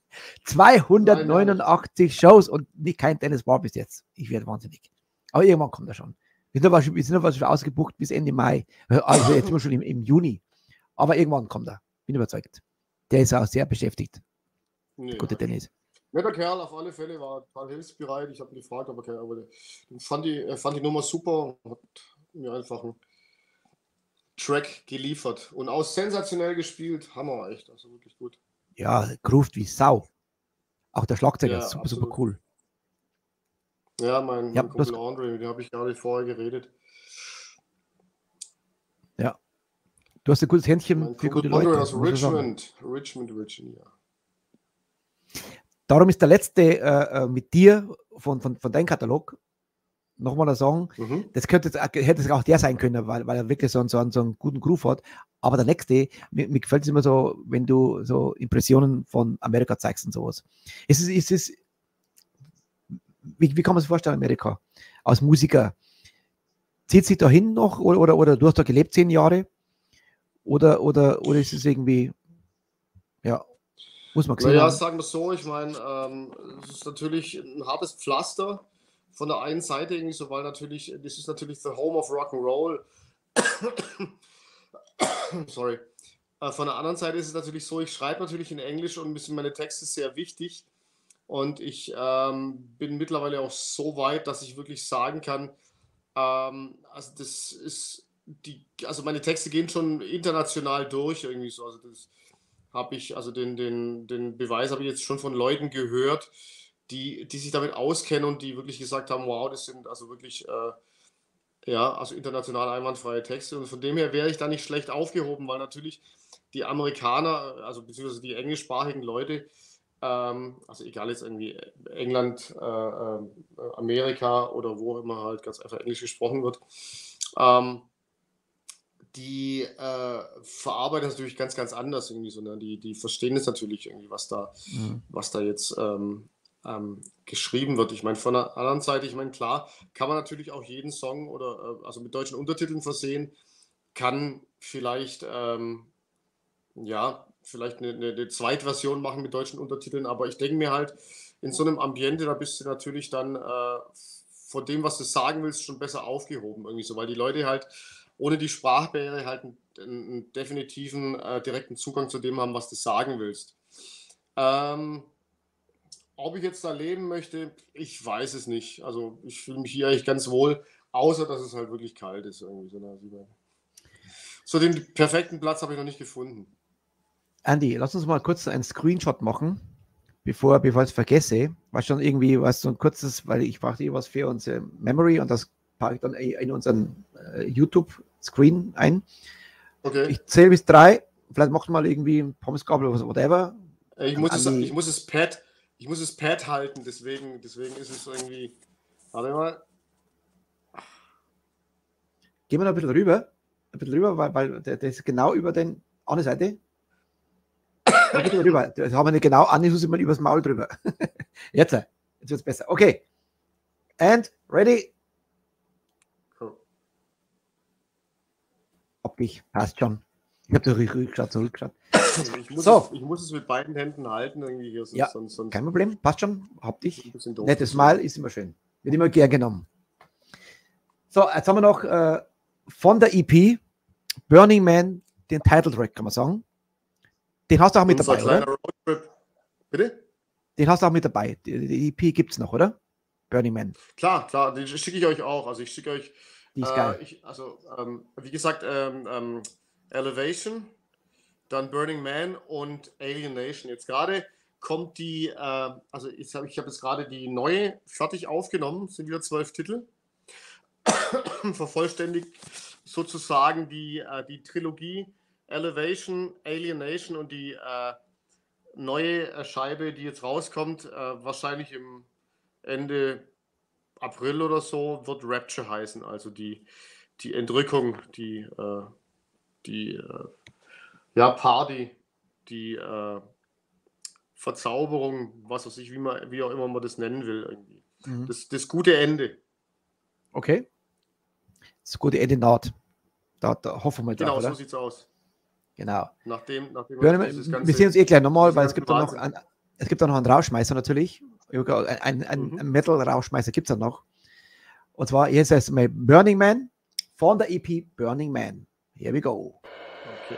289 Shows und nicht kein Dennis Ward bis jetzt. Ich werde wahnsinnig. Aber irgendwann kommt er schon. Wir sind aber schon ausgebucht bis Ende Mai. Also jetzt sind wir schon im Juni. Aber irgendwann kommt er. Bin überzeugt. Der ist auch sehr beschäftigt. Nee, Gute Dennis. netter Kerl auf alle Fälle, war total hilfsbereit. Ich habe ihn gefragt, aber fand die Nummer super und hat mir einfach einen Track geliefert. Und auch sensationell gespielt. Hammer, echt. Also wirklich gut. Ja, groovt wie Sau. Auch der Schlagzeuger Ja, ist super, absolut. super cool. Ja, mein Ja, Kumpel das- Andre, mit dem habe ich gerade vorher geredet. Ja. Du hast ein gutes Händchen Mein für gute Kumpel Andre Leute. aus muss man sagen. Richmond, Virginia. Darum ist der letzte mit dir von deinem Katalog nochmal ein Song. Das hätte es auch der sein können, weil er wirklich so einen guten Groove hat. Aber der nächste, mir gefällt es immer so, wenn du so Impressionen von Amerika zeigst und sowas. Wie kann man sich vorstellen, Amerika? Als Musiker, zieht sich da hin noch oder du hast da gelebt 10 Jahre? Oder ist es irgendwie, ja, muss man gesehen Naja, haben? sagen wir so, ich meine, es ist natürlich ein hartes Pflaster von der einen Seite irgendwie so, weil natürlich, das ist natürlich the home of Rock'n'Roll. Sorry. Von der anderen Seite ist es natürlich so, ich schreibe natürlich in Englisch und meine Texte sehr wichtig. Und ich bin mittlerweile auch so weit, dass ich wirklich sagen kann, also das ist also meine Texte gehen schon international durch irgendwie so. Also das habe ich, also den Beweis habe ich jetzt schon von Leuten gehört, die sich damit auskennen und die wirklich gesagt haben, wow, das sind also wirklich also international einwandfreie Texte. Und von dem her wäre ich da nicht schlecht aufgehoben, weil natürlich die Amerikaner, also beziehungsweise die englischsprachigen Leute, also egal jetzt irgendwie England, Amerika oder wo auch immer halt ganz einfach Englisch gesprochen wird, die verarbeiten das natürlich ganz, ganz anders irgendwie so, ne? Die verstehen es natürlich irgendwie, was da jetzt geschrieben wird. Ich meine, von der anderen Seite, ich meine, klar, kann man natürlich auch jeden Song oder also mit deutschen Untertiteln versehen, kann vielleicht vielleicht eine Zweitversion machen mit deutschen Untertiteln, aber ich denke mir halt, in so einem Ambiente, da bist du natürlich dann von dem, was du sagen willst, schon besser aufgehoben irgendwie so, weil die Leute halt ohne die Sprachbarriere halt einen definitiven, direkten Zugang zu dem haben, was du sagen willst. Ob ich jetzt da leben möchte, ich weiß es nicht. Also ich fühle mich hier eigentlich ganz wohl, außer dass es halt wirklich kalt ist irgendwie so. So den perfekten Platz habe ich noch nicht gefunden. Andy, lass uns mal kurz einen Screenshot machen, bevor ich es vergesse. War schon irgendwie so ein kurzes, weil ich brauche was für unsere Memory und das packe ich dann in unseren YouTube-Screen ein. Okay. Ich zähle bis 3, vielleicht macht mal irgendwie ein Pommesgabel oder whatever. Ich muss das Pad halten, deswegen ist es irgendwie. Warte mal. Gehen wir noch ein bisschen rüber, weil der ist genau über den andere Seite. Ein bisschen rüber. Das haben wir nicht genau an, ich muss immer übers Maul drüber. Jetzt wird es besser. Okay. And ready. Cool. Passt schon. Ich habe zurückgeschaut. Ich muss es mit beiden Händen halten. Irgendwie hier, sonst kein Problem. Passt schon. Hab dich. ein bisschen doof. Nettes Smile ist immer schön. Wird immer gern genommen. So, jetzt haben wir noch von der EP Burning Man den Titeltrack, kann man sagen. Den hast du auch mit dabei, oder? Roadtrip. Bitte? Den hast du auch mit dabei. Die EP gibt es noch, oder? Burning Man. Klar, den schicke ich euch auch. Also ich schicke euch. Die ist geil. Wie gesagt, Elevation, dann Burning Man und Alienation. Jetzt gerade kommt die, ich habe jetzt gerade die neue fertig aufgenommen, sind wieder 12 Titel. Vervollständigt sozusagen die Trilogie Elevation, Alienation und die neue Scheibe, die jetzt rauskommt, wahrscheinlich im Ende April oder so, wird Rapture heißen, also die Entrückung, die Party, die Verzauberung, was weiß ich, wie auch immer man das nennen will, irgendwie. Mhm. Das gute Ende. Okay. Das gute Ende naht. Da hoffen wir drauf, Genau, oder? so sieht's aus. Genau. Nachdem Wir sehen uns gleich nochmal, weil es gibt da noch einen Rauschmeißer natürlich. Ein Metal-Rauschmeißer gibt es da noch. Und zwar jetzt erstmal Burning Man von der EP Burning Man. Here we go. Okay.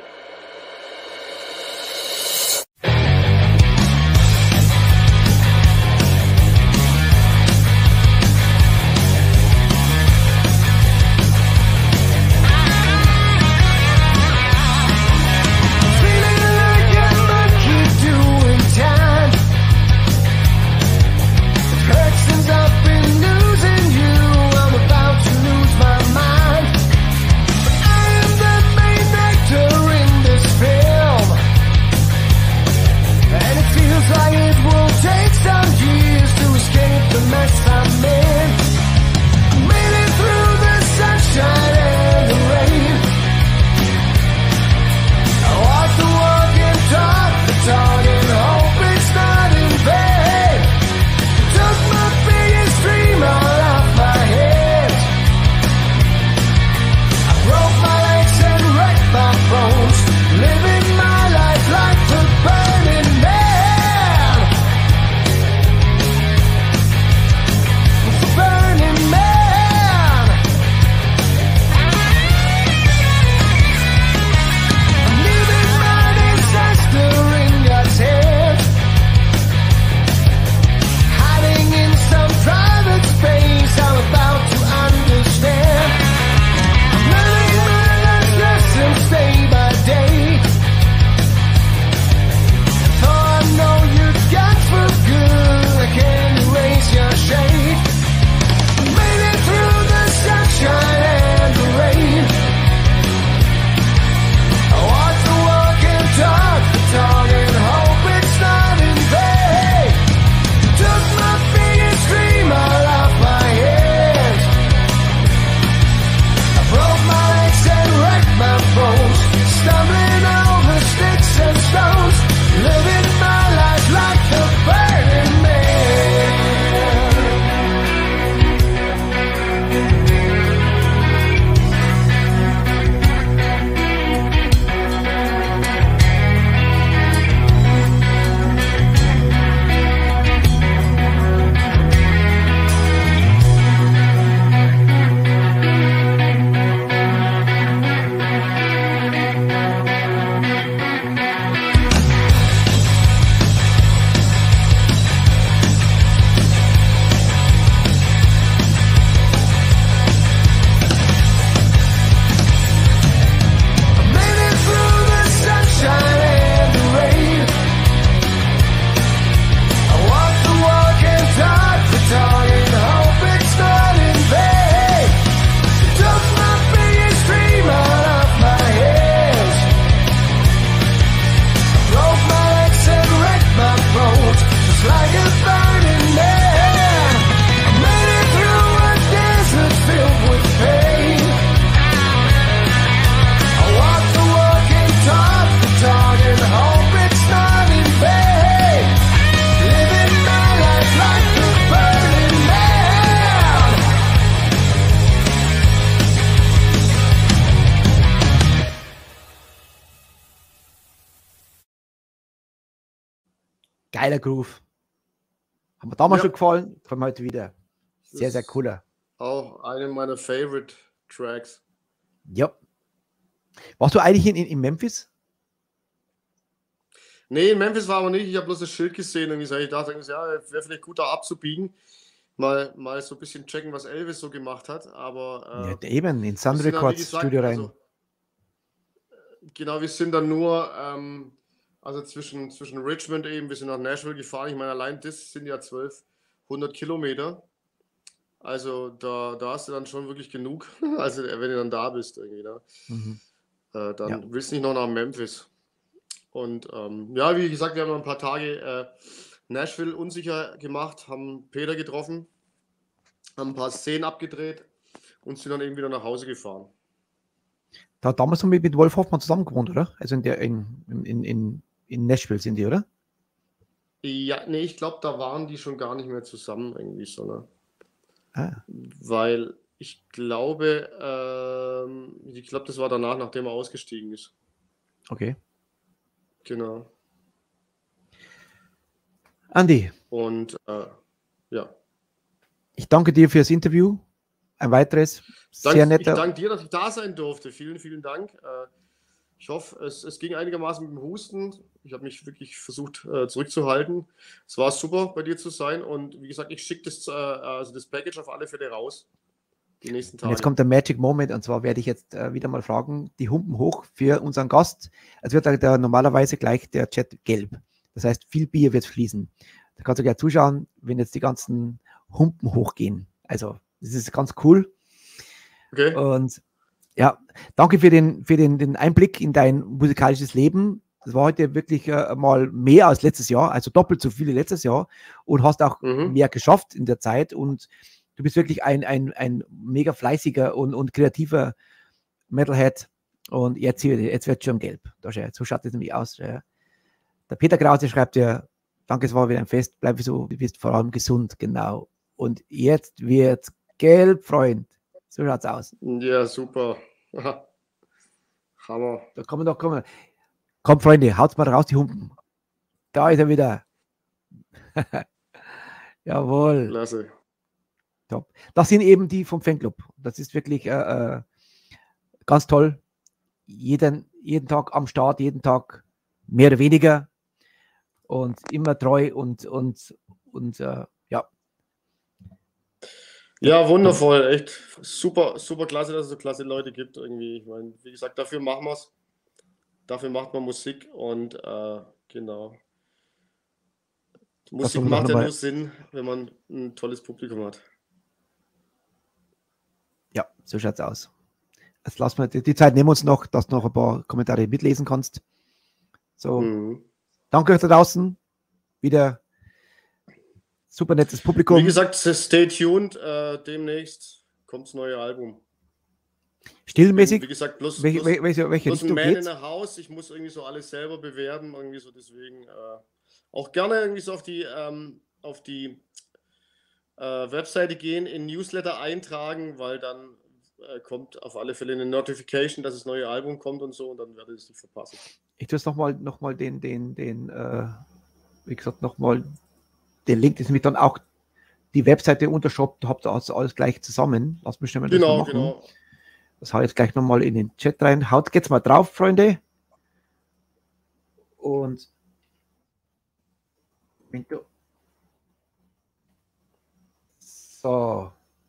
I'm the main Geiler Groove. Haben wir damals Ja. schon gefallen, gefallen mir heute wieder. Sehr, Das sehr ist cooler. auch eine meiner Favorite Tracks. Ja. Warst du eigentlich in Memphis? Nee, in Memphis war aber nicht. Ich habe bloß das Schild gesehen und ich dachte, ja, wäre vielleicht gut, da abzubiegen. Mal so ein bisschen checken, was Elvis so gemacht hat. Aber Ja, eben, in Sun wir sind dann, wie Records gesagt, Studio rein. also, genau, wir sind dann nur also zwischen Richmond eben, wir sind nach Nashville gefahren. Ich meine, allein das sind ja 1200 Kilometer. Also da hast du dann schon wirklich genug. Also wenn du dann da bist irgendwie, ne? Mhm. Dann Ja. willst du nicht noch nach Memphis. Und ja, wie gesagt, wir haben noch ein paar Tage Nashville unsicher gemacht, haben Peter getroffen, haben ein paar Szenen abgedreht und sind dann eben wieder nach Hause gefahren. Da hat damals noch mit Wolf Hoffmann zusammen gewohnt, oder? Also in Nashville sind die, oder? Ja, nee, ich glaube, da waren die schon gar nicht mehr zusammen irgendwie, sondern Ah, weil ich glaube, das war danach, nachdem er ausgestiegen ist. okay. Genau. Andi, Und ja. ich danke dir fürs Interview. Ein weiteres, sehr Ich netter. danke dir, dass ich da sein durfte. Vielen, vielen Dank. Ich hoffe, es ging einigermaßen mit dem Husten. Ich habe mich wirklich versucht zurückzuhalten. Es war super, bei dir zu sein. Und wie gesagt, ich schicke das Package auf alle Fälle raus. Die nächsten Und Tage. jetzt kommt der Magic Moment, und zwar werde ich jetzt wieder mal fragen, die Humpen hoch für unseren Gast. Es wird da normalerweise gleich der Chat gelb. Das heißt, viel Bier wird fließen. Da kannst du gleich zuschauen, wenn jetzt die ganzen Humpen hochgehen. Also, das ist ganz cool. Okay. Und ja, danke für den Einblick in dein musikalisches Leben. Das war heute wirklich mal mehr als letztes Jahr, also doppelt so viel wie letztes Jahr, und hast auch mehr geschafft in der Zeit. Und du bist wirklich ein mega fleißiger und kreativer Metalhead. Und jetzt wird schon gelb. So schaut es nämlich aus. Ja. Der Peter Krause schreibt ja, danke, es war wieder ein Fest, bleib so, du bist vor allem gesund, genau. Und jetzt wird gelb, Freund. So schaut's aus. Ja, super. Hammer. Da kommen wir doch. Komm, Freunde, haut's mal raus, die Humpen. Da ist er wieder. Jawohl. Klasse. Top. Das sind eben die vom Fanclub. Das ist wirklich ganz toll. Jeden Tag am Start, jeden Tag mehr oder weniger und immer treu und ja. Ja, wundervoll. Echt super, super klasse, dass es so klasse Leute gibt irgendwie. Ich meine, wie gesagt, dafür machen wir es. Dafür macht man Musik und genau. Musik wollen wir macht noch ja mal- nur Sinn, wenn man ein tolles Publikum hat. Ja, so schaut's aus. Jetzt lassen wir die Zeit, nehmen wir uns noch, dass du noch ein paar Kommentare mitlesen kannst. So, danke euch da draußen. Wieder super nettes Publikum. Wie gesagt, stay tuned. Demnächst kommt das neue Album. Stilmäßig. Wie gesagt, bloß welche bloß ein Richtung Man in geht's? a House. Ich muss irgendwie so alles selber bewerben. Irgendwie so deswegen auch gerne irgendwie so auf die Webseite gehen, in Newsletter eintragen, weil dann kommt auf alle Fälle eine Notification, dass das neue Album kommt und so, und dann werde ich es nicht verpassen. Ich tue es nochmal wie gesagt, nochmal den Link, das ist nämlich dann auch die Webseite unter Shop, da habt ihr alles gleich zusammen. Lass mich schnell mal das mal machen. Genau. Das hau ich jetzt gleich nochmal in den Chat rein. Haut jetzt mal drauf, Freunde. Und so.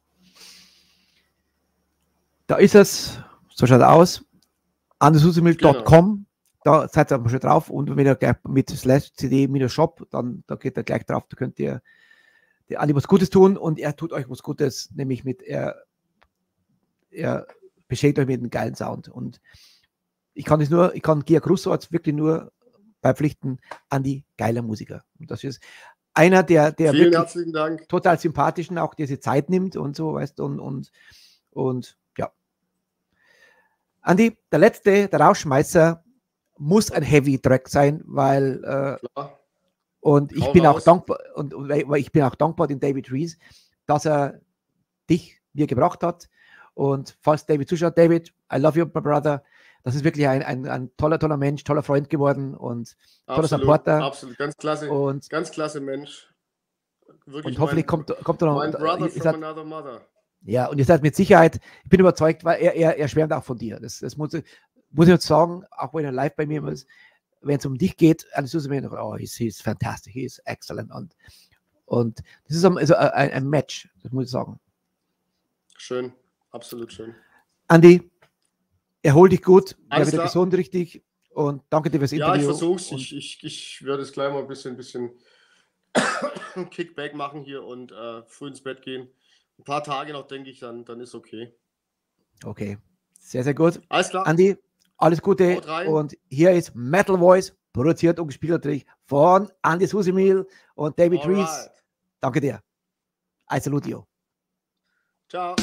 Da ist es. So schaut es aus. andersusemilch.com. Da seid ihr aber schon drauf. Und wenn ihr gleich mit /cd-shop, dann da geht ihr gleich drauf. Da könnt ihr der Andi was Gutes tun, und er tut euch was Gutes, nämlich er beschenkt euch mit einem geilen Sound. Und ich kann Georg Russo als wirklich nur beipflichten, Andi, geiler Musiker. Und das ist einer, der Vielen wirklich herzlichen Dank. total sympathischen, auch der sich Zeit nimmt und so, weißt du, und ja. Andi, der Rauschmeißer muss ein Heavy Track sein, weil Klar. und ich Hau bin auch raus. dankbar, weil ich bin auch dankbar dem David Rees, dass er dich mir gebracht hat. Und falls David zuschaut, David, I love you, my brother. Das ist wirklich ein toller Mensch, toller Freund geworden und toller Absolut, Supporter. absolut, ganz klasse Mensch. Wirklich Und hoffentlich kommt er noch. mein Brother from another mother. Ja, und ihr seid mit Sicherheit, ich bin überzeugt, weil er schwärmt auch von dir. Das muss ich jetzt sagen, auch wenn er live bei mir ist, wenn es um dich geht, alles so mir noch, he's fantastic, he's excellent. Und das ist ein Match, das muss ich sagen. Schön, absolut schön. Andi, erhol dich gut, bleib Alles wieder klar. gesund richtig und danke dir fürs Ja, Interview. ich versuch's. Und Ich werde jetzt gleich mal ein bisschen Kickback machen hier und früh ins Bett gehen. Ein paar Tage noch, denke ich, dann ist okay. okay, sehr, sehr gut. Alles klar. Andi, alles Gute. Haut rein. Und hier ist Metal Voice, produziert und gespielt natürlich von Andi Susimil und David Rees. Alright. Danke dir. I salute you. Ciao.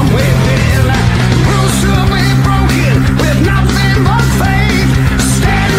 With nothing but faith, stand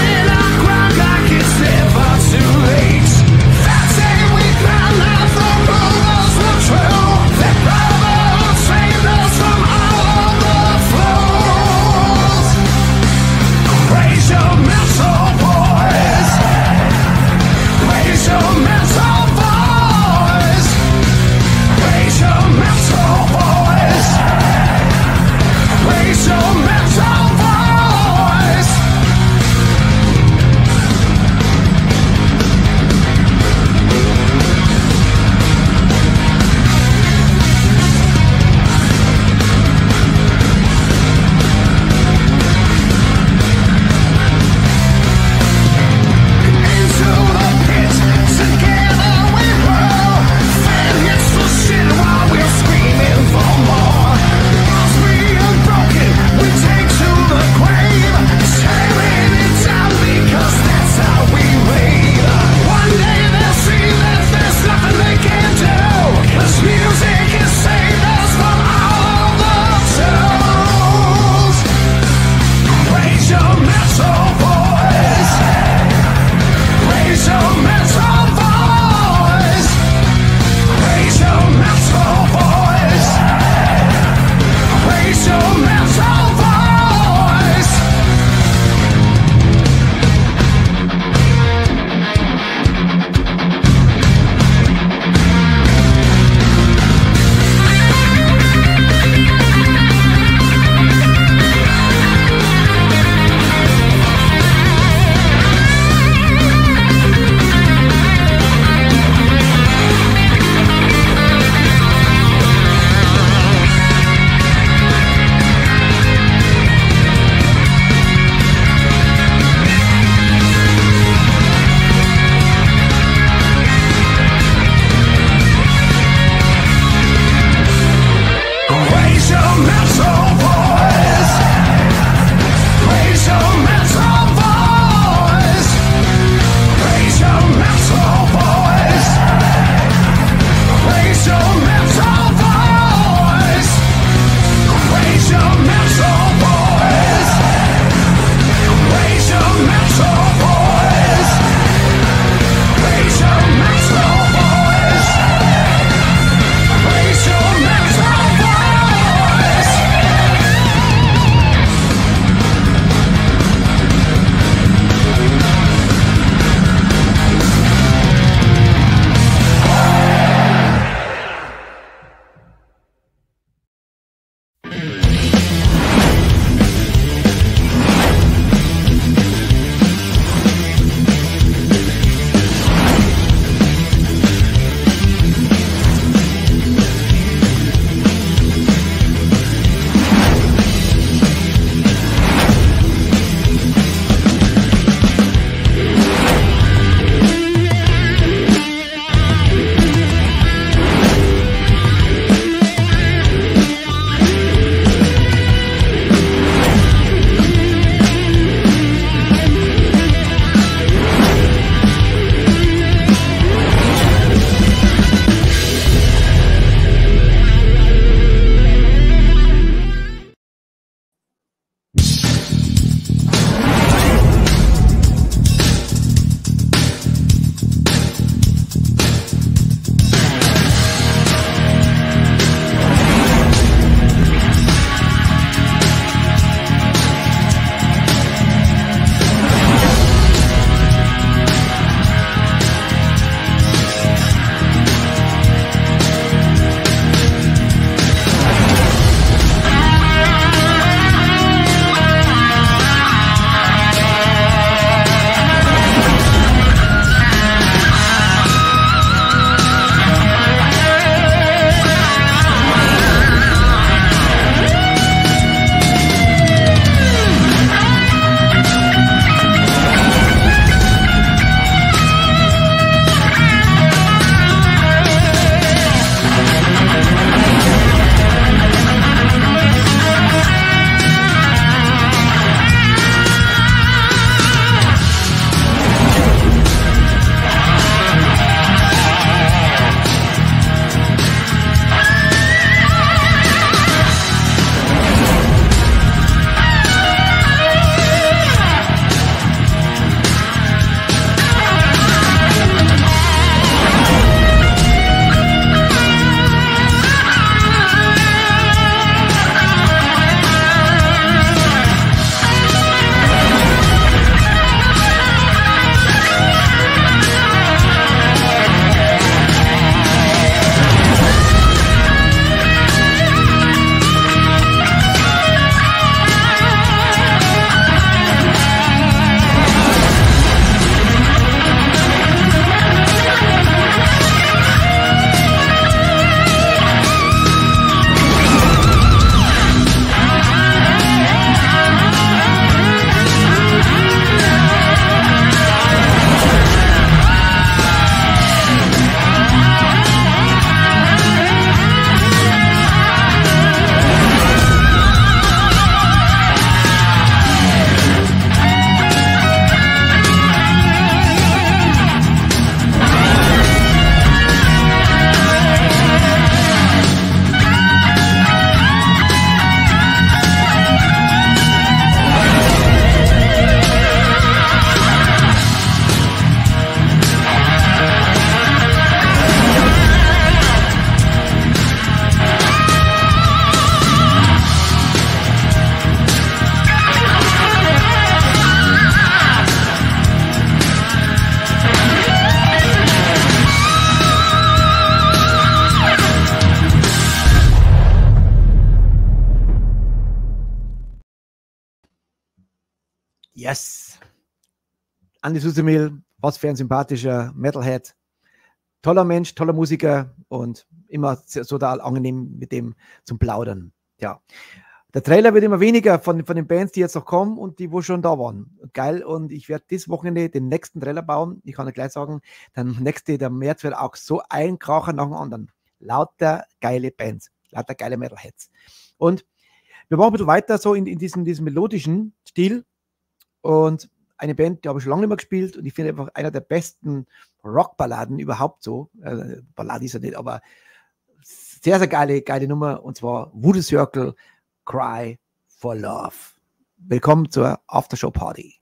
Yes. Andy Susemil, was für ein sympathischer Metalhead. Toller Mensch, toller Musiker und immer total angenehm mit dem zum Plaudern. Ja. Der Trailer wird immer weniger von den Bands, die jetzt noch kommen und die, wo schon da waren. Geil. Und ich werde dieses Wochenende den nächsten Trailer bauen. Ich kann ja gleich sagen, der März wird auch so ein Kracher nach dem anderen. Lauter geile Bands, lauter geile Metalheads. Und wir machen ein bisschen weiter so in diesem melodischen Stil. Und eine Band, die habe ich schon lange nicht mehr gespielt und ich finde einfach einer der besten Rockballaden überhaupt so. Ballade ist ja nicht, aber sehr, sehr geile Nummer und zwar Voodoo Circle, Cry for Love. Willkommen zur Aftershow Party.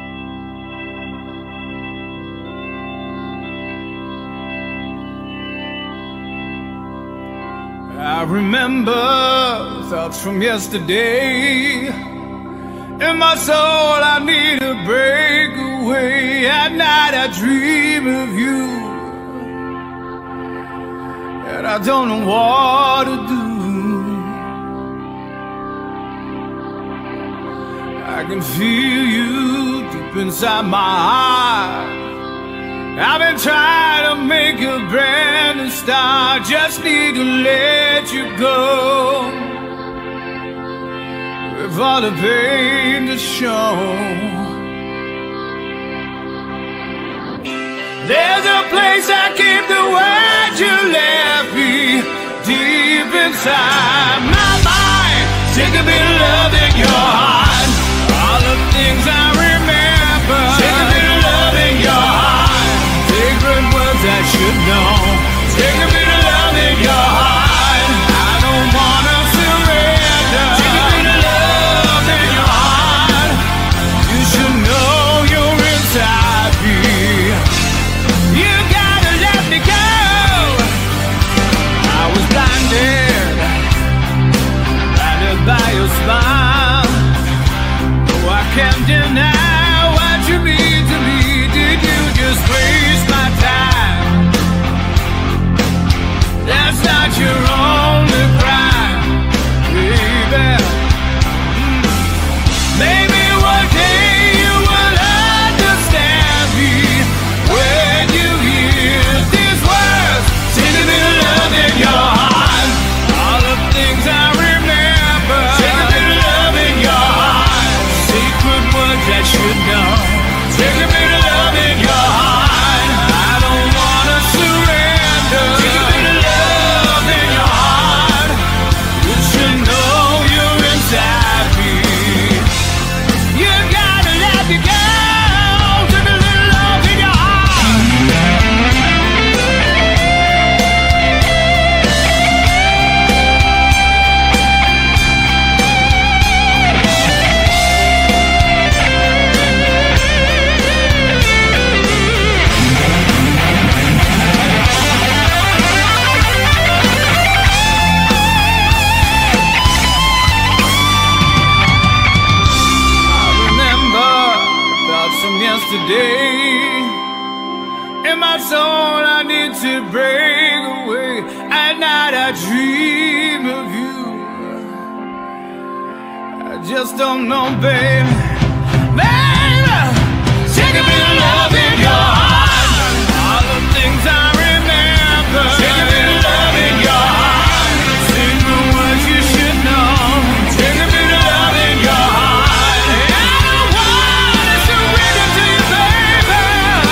I remember thoughts from yesterday. In my soul I need a breakaway. At night I dream of you, and I don't know what to do. I can feel you deep inside my heart. I've been trying to make a brand new start. Just need to let you go. With all the pain to show. There's a place I keep the words you left me deep inside my mind. Sick of being loved in your heart. All the things I remember. Sick of being loved in your heart. Secret words I should know. Sick of being loved in your heart. I don't wanna surrender. Sick of being loved in your heart. You should know you're inside me. You gotta let me go. I was blinded by your smile. Oh, I can't deny what you mean to me. Did you just waste my time? That's not your only crime, baby. Maybe one day you will understand me when you hear these words. Sing to me the love in your heart. All the things I remember. Sing to me the love in your heart. Secret words that you know. Sing to me the love in your heart. I don't wanna surrender. Sing to me the love in your heart. You should know you're inside me. You gotta let me go. Sing to me the love in your yesterday. In my soul I need to break away. At night I dream of you. I just don't know, baby. Baby, sick of being love in your heart. All the things I remember. Sick of being love in your heart. Secret words you should know. Sick of being love in your heart. I don't wanna surrender to you, baby.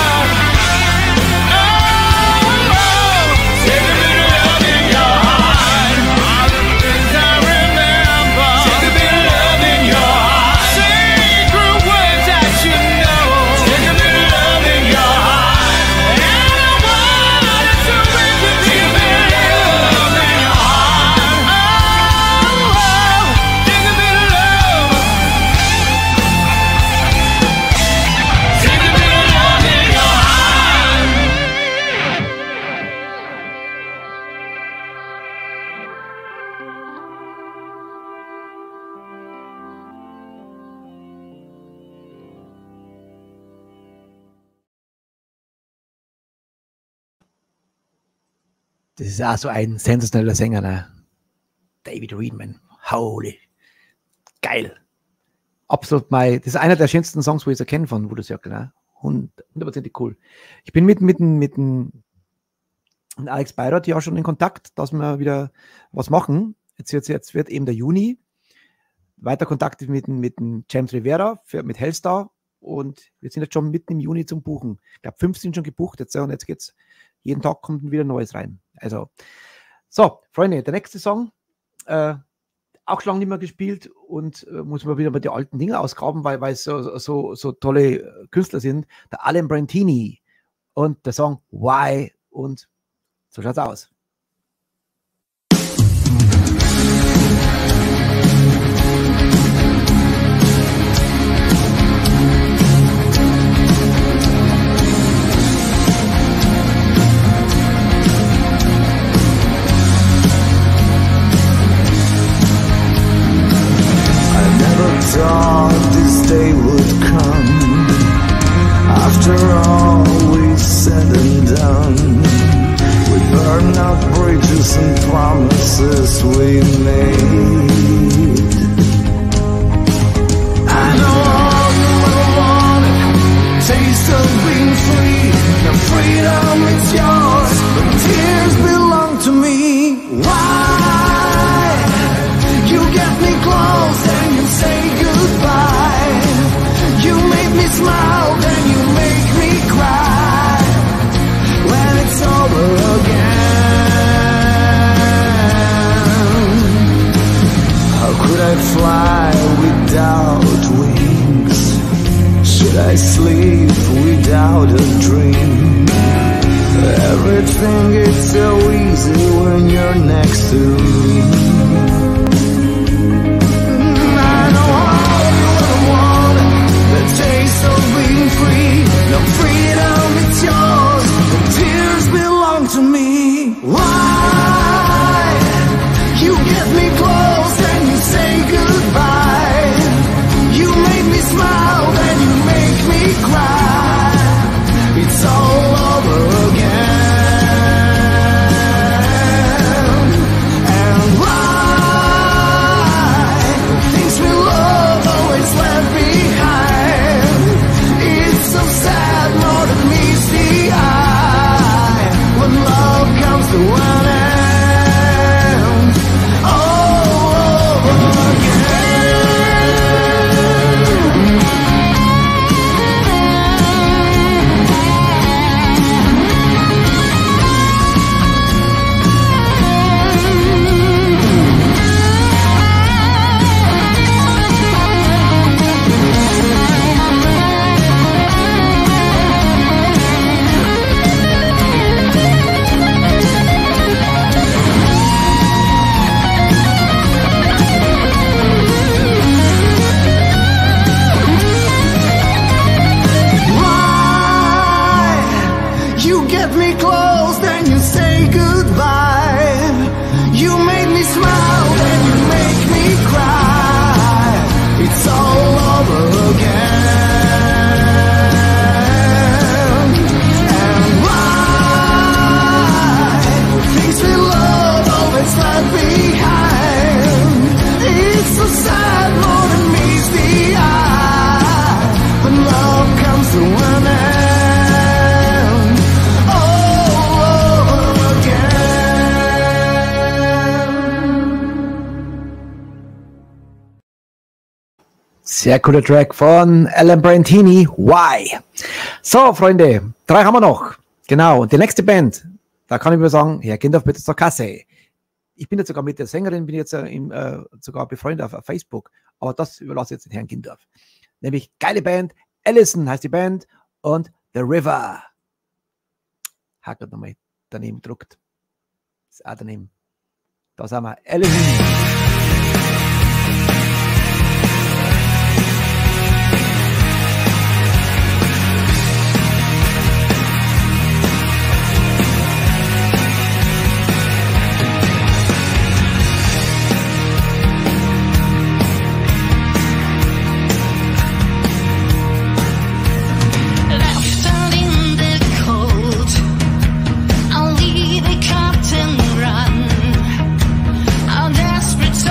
Oh, sick of being love in your heart. All the things I remember. Sick of being love in your heart. Secret words I should know. Sick of being love in your heart. I don't wanna surrender to you, baby. Love in your heart. Oh, sick of being love. Sick of being love in your heart. Das ist auch so ein sensationeller Sänger, ne? David Reedman. Holy. Geil. absolut das ist einer der schönsten Songs, wo ich es erkenne von Voodoo Circle. Ne? 100% cool. Ich bin mit Alex Bayrath ja schon in Kontakt, dass wir wieder was machen. Jetzt wird eben der Juni weiter Kontakt mit dem James Rivera mit Hellstar und wir sind jetzt schon mitten im Juni zum Buchen. Ich glaube, 5 sind schon gebucht jetzt und jetzt geht's, jeden Tag kommt wieder Neues rein. Also, so, Freunde, der nächste Song, auch schon lange nicht mehr gespielt und muss man wieder mal die alten Dinge ausgraben, weil es so tolle Künstler sind. Der Alan Brantini und der Song Why und so schaut's aus. Thought this day would come. After all we've said and done, we burn out bridges and promises we made. I know all you ever wanted, taste of being free. The freedom is yours, the tears belong to me. Why? You get me close and you say goodbye. You make me smile, then you make me cry. When it's over again, how could I fly without wings? Should I sleep without a dream? Everything is so easy when you're next to me. Taste of being free, no freedom, it's yours, the tears belong to me. Why? You get me close and you say goodbye. You make me smile, then you make me cry. It's all over again. And why? Things we love always left behind. So sad, more than meets the eye. When love comes to an end, all over again. Sehr cooler Track von Alan Brantini, Why? So, Freunde, 3 haben wir noch. Genau, und die nächste Band, da kann ich mir sagen, Herr Gendorf, bitte zur Kasse. Ich bin jetzt sogar mit der Sängerin, bin jetzt sogar befreundet auf Facebook, aber das überlasse ich jetzt den Herrn Gendorf. Nämlich geile Band, Allison heißt die Band und The River. Hat gerade nochmal daneben gedruckt. Ist auch daneben. Da sind wir, Allison. I'll leave the captain run. I'll desperate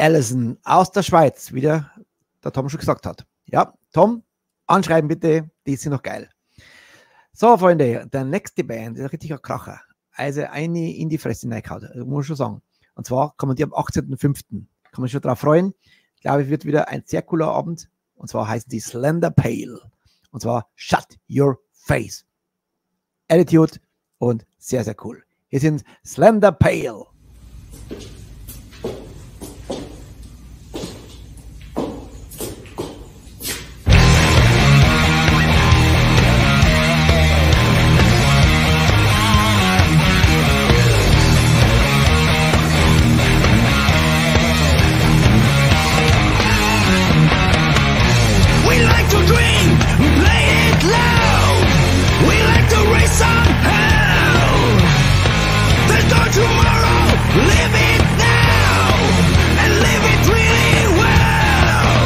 Allison aus der Schweiz, wie der Tom schon gesagt hat. Ja, Tom, anschreiben bitte, die sind noch geil. So, Freunde, der nächste Band ist ein richtiger Kracher. Also eine in die Fresse reingehauen, muss ich schon sagen. Und zwar kommen die am 18.05. Kann man schon drauf freuen. Ich glaube, es wird wieder ein sehr cooler Abend. Und zwar heißen die Slender Pale. Und zwar Shut Your Face. Attitude und sehr, sehr cool. Hier sind Slender Pale. We like to drink, play it loud. We like to raise some hell. There's no tomorrow, live it now. And live it really well.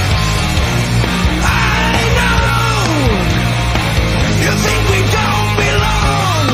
I know you think we don't belong.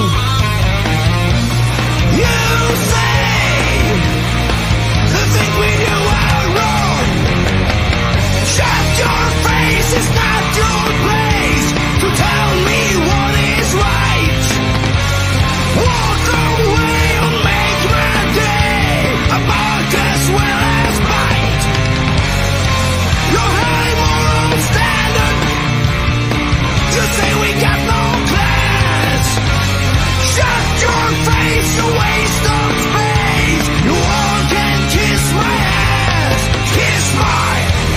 You say the things we do are wrong. Shut your face, it's not your place to tell me what is right. Walk away or make my day, a bark as well as bite. Your high moral standard, you say we got no class. Shut your face, a waste of space. You all can kiss my ass, kiss my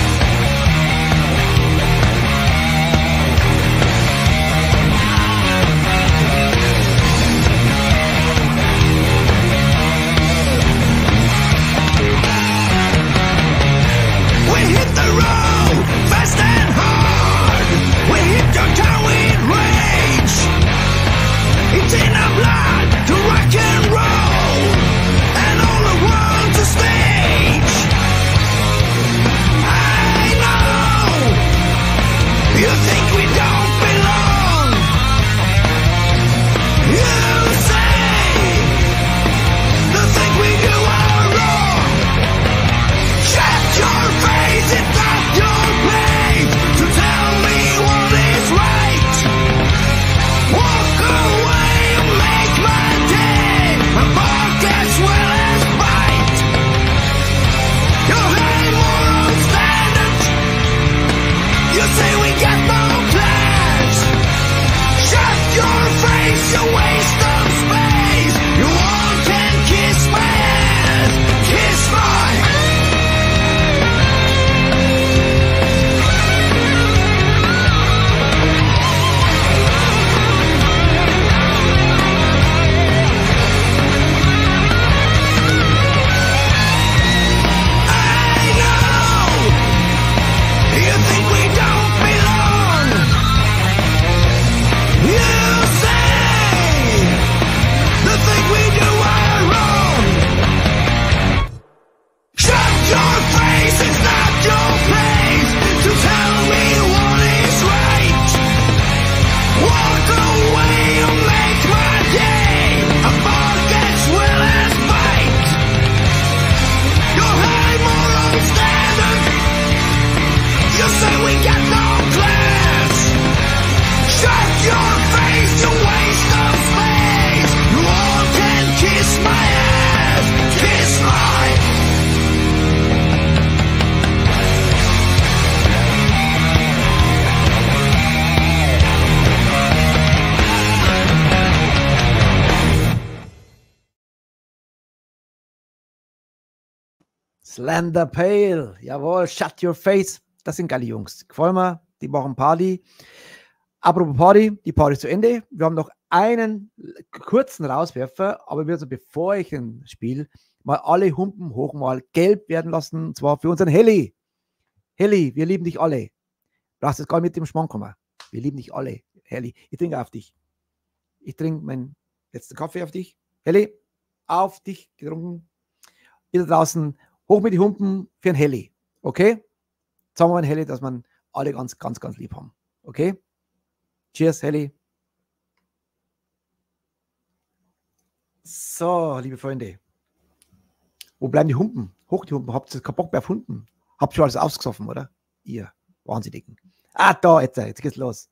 We hit the road, fast and hard. We hit your town with rage. It's in our blood to rock and roll, and all the world's a stage. I know you think we don't belong. You say the things we do are wrong. Shut your face, it's not your place to tell me what is right. Walk away and make my day, a bark as well as bite. Your high moral standard, you say we got no class. Shut your face, you waste of space. You all can kiss my ass, kiss my I know you think we don't belong. You say the things we do are wrong. Shut your face, it's not your place to tell me what is right. Walk away or make my day, a bark as well as bite. Your high moral standard, you say we got no class. Shut your face, you waste of space. You all can kiss my ass, kiss my Slender Pale, jawohl, Shut Your Face. Das sind geile Jungs. Gefallen mir, die machen Party. Apropos Party, die Party ist zu Ende. Wir haben noch einen kurzen Rauswerfer, aber also bevor ich ein Spiel mal alle Humpen hoch mal gelb werden lassen, und zwar für unseren Heli. Heli, wir lieben dich alle. Brauchst jetzt gar nicht mit dem Schmarrn kommen. Wir lieben dich alle, Heli. Ich trinke auf dich. Ich trinke meinen letzten Kaffee auf dich. Heli, auf dich getrunken. Ihr da draußen, hoch mit die Humpen für ein Heli. Okay? Sagen wir mal ein Heli, dass man alle ganz, ganz, ganz lieb haben. Okay? Cheers, Heli. So, liebe Freunde. Wo bleiben die Humpen? Hoch die Humpen, habt ihr keinen Bock mehr erfunden? Habt schon alles ausgesoffen, oder? Ihr Wahnsinnigen. Da, jetzt geht's los.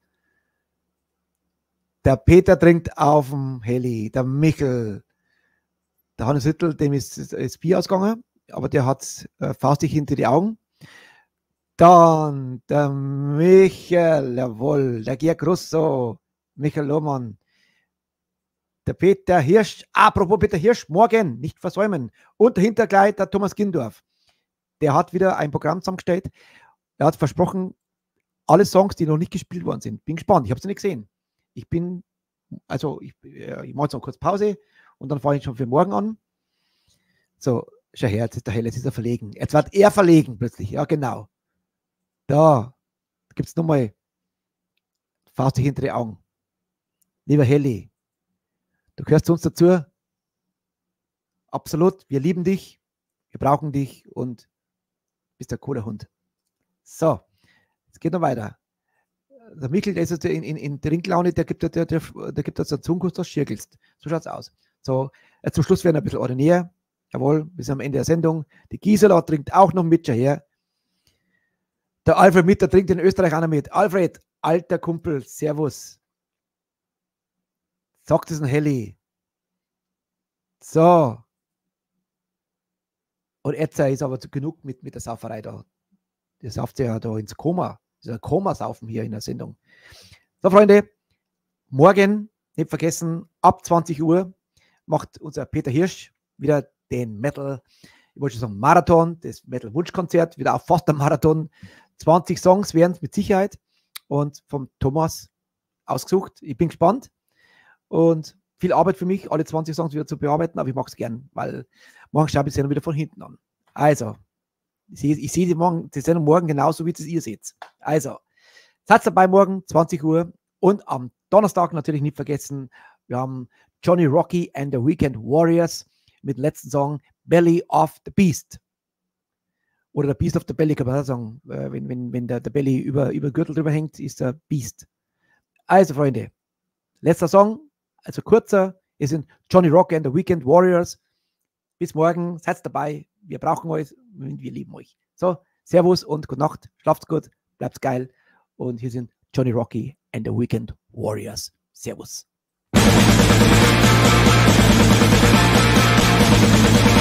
Der Peter trinkt auf dem Heli, der Michel. Der Hannes Hüttel, dem ist das Bier ausgegangen, aber der hat faustig hinter die Augen. Dann der Michael, jawohl, der Georg Russo, Michael Lohmann. Der Peter Hirsch, apropos Peter Hirsch, morgen, nicht versäumen. Und dahinter gleich der Thomas Gindorf. Der hat wieder ein Programm zusammengestellt. Er hat versprochen, alle Songs, die noch nicht gespielt worden sind. Bin gespannt, ich habe es nicht gesehen. Ich mache jetzt noch kurz Pause und dann fange ich schon für morgen an. So, schau her, jetzt ist der Hell, jetzt ist er verlegen. Jetzt wird er verlegen plötzlich, ja genau. Da gibt es nochmal Faust hinter die Augen. Lieber Helly, du gehörst zu uns dazu. Absolut, wir lieben dich, wir brauchen dich und bist der cooler Hund. So, es geht noch weiter. Der Michel, der ist jetzt in Trinklaune, der gibt uns einen Zungenkuss, das schirkelst. So schaut's aus. So, zum Schluss werden wir ein bisschen ordinär. Jawohl, bis am Ende der Sendung. Die Gisela trinkt auch noch mit, schau her. Der Alfred Mitter trinkt in Österreich auch noch mit. Alfred, alter Kumpel, servus. Sagt es ein Heli. So. Und jetzt ist aber genug mit der Sauferei da. Der sauft ja da ins Koma. Das ist ein Komasaufen hier in der Sendung. So, Freunde, morgen, nicht vergessen, ab 20 Uhr macht unser Peter Hirsch wieder den Metal, ich wollte schon sagen Marathon, das Metal-Wunschkonzert, wieder auch fast ein Marathon. 20 Songs werden es mit Sicherheit und vom Thomas ausgesucht. Ich bin gespannt und viel Arbeit für mich, alle 20 Songs wieder zu bearbeiten, aber ich mache es gern, weil morgen schaue ich es ja wieder von hinten an. Also, ich sehe die Sendung morgen genauso, wie es ihr seht. Also, seid dabei morgen, 20 Uhr. Und am Donnerstag natürlich nicht vergessen, wir haben Johnny Rocky and the Weekend Warriors mit dem letzten Song Belly of the Beast. Oder der Beast of the Belly, kann man auch sagen. Wenn der Belly über Gürtel drüber hängt, ist der Beast. Also, Freunde, letzter Song, also kurzer, es sind Johnny Rocky and the Weekend Warriors. Bis morgen, seid dabei. Wir brauchen euch und wir lieben euch. So, Servus und gute Nacht. Schlaft gut, bleibt geil. Und hier sind Johnny Rocky and the Weekend Warriors. Servus.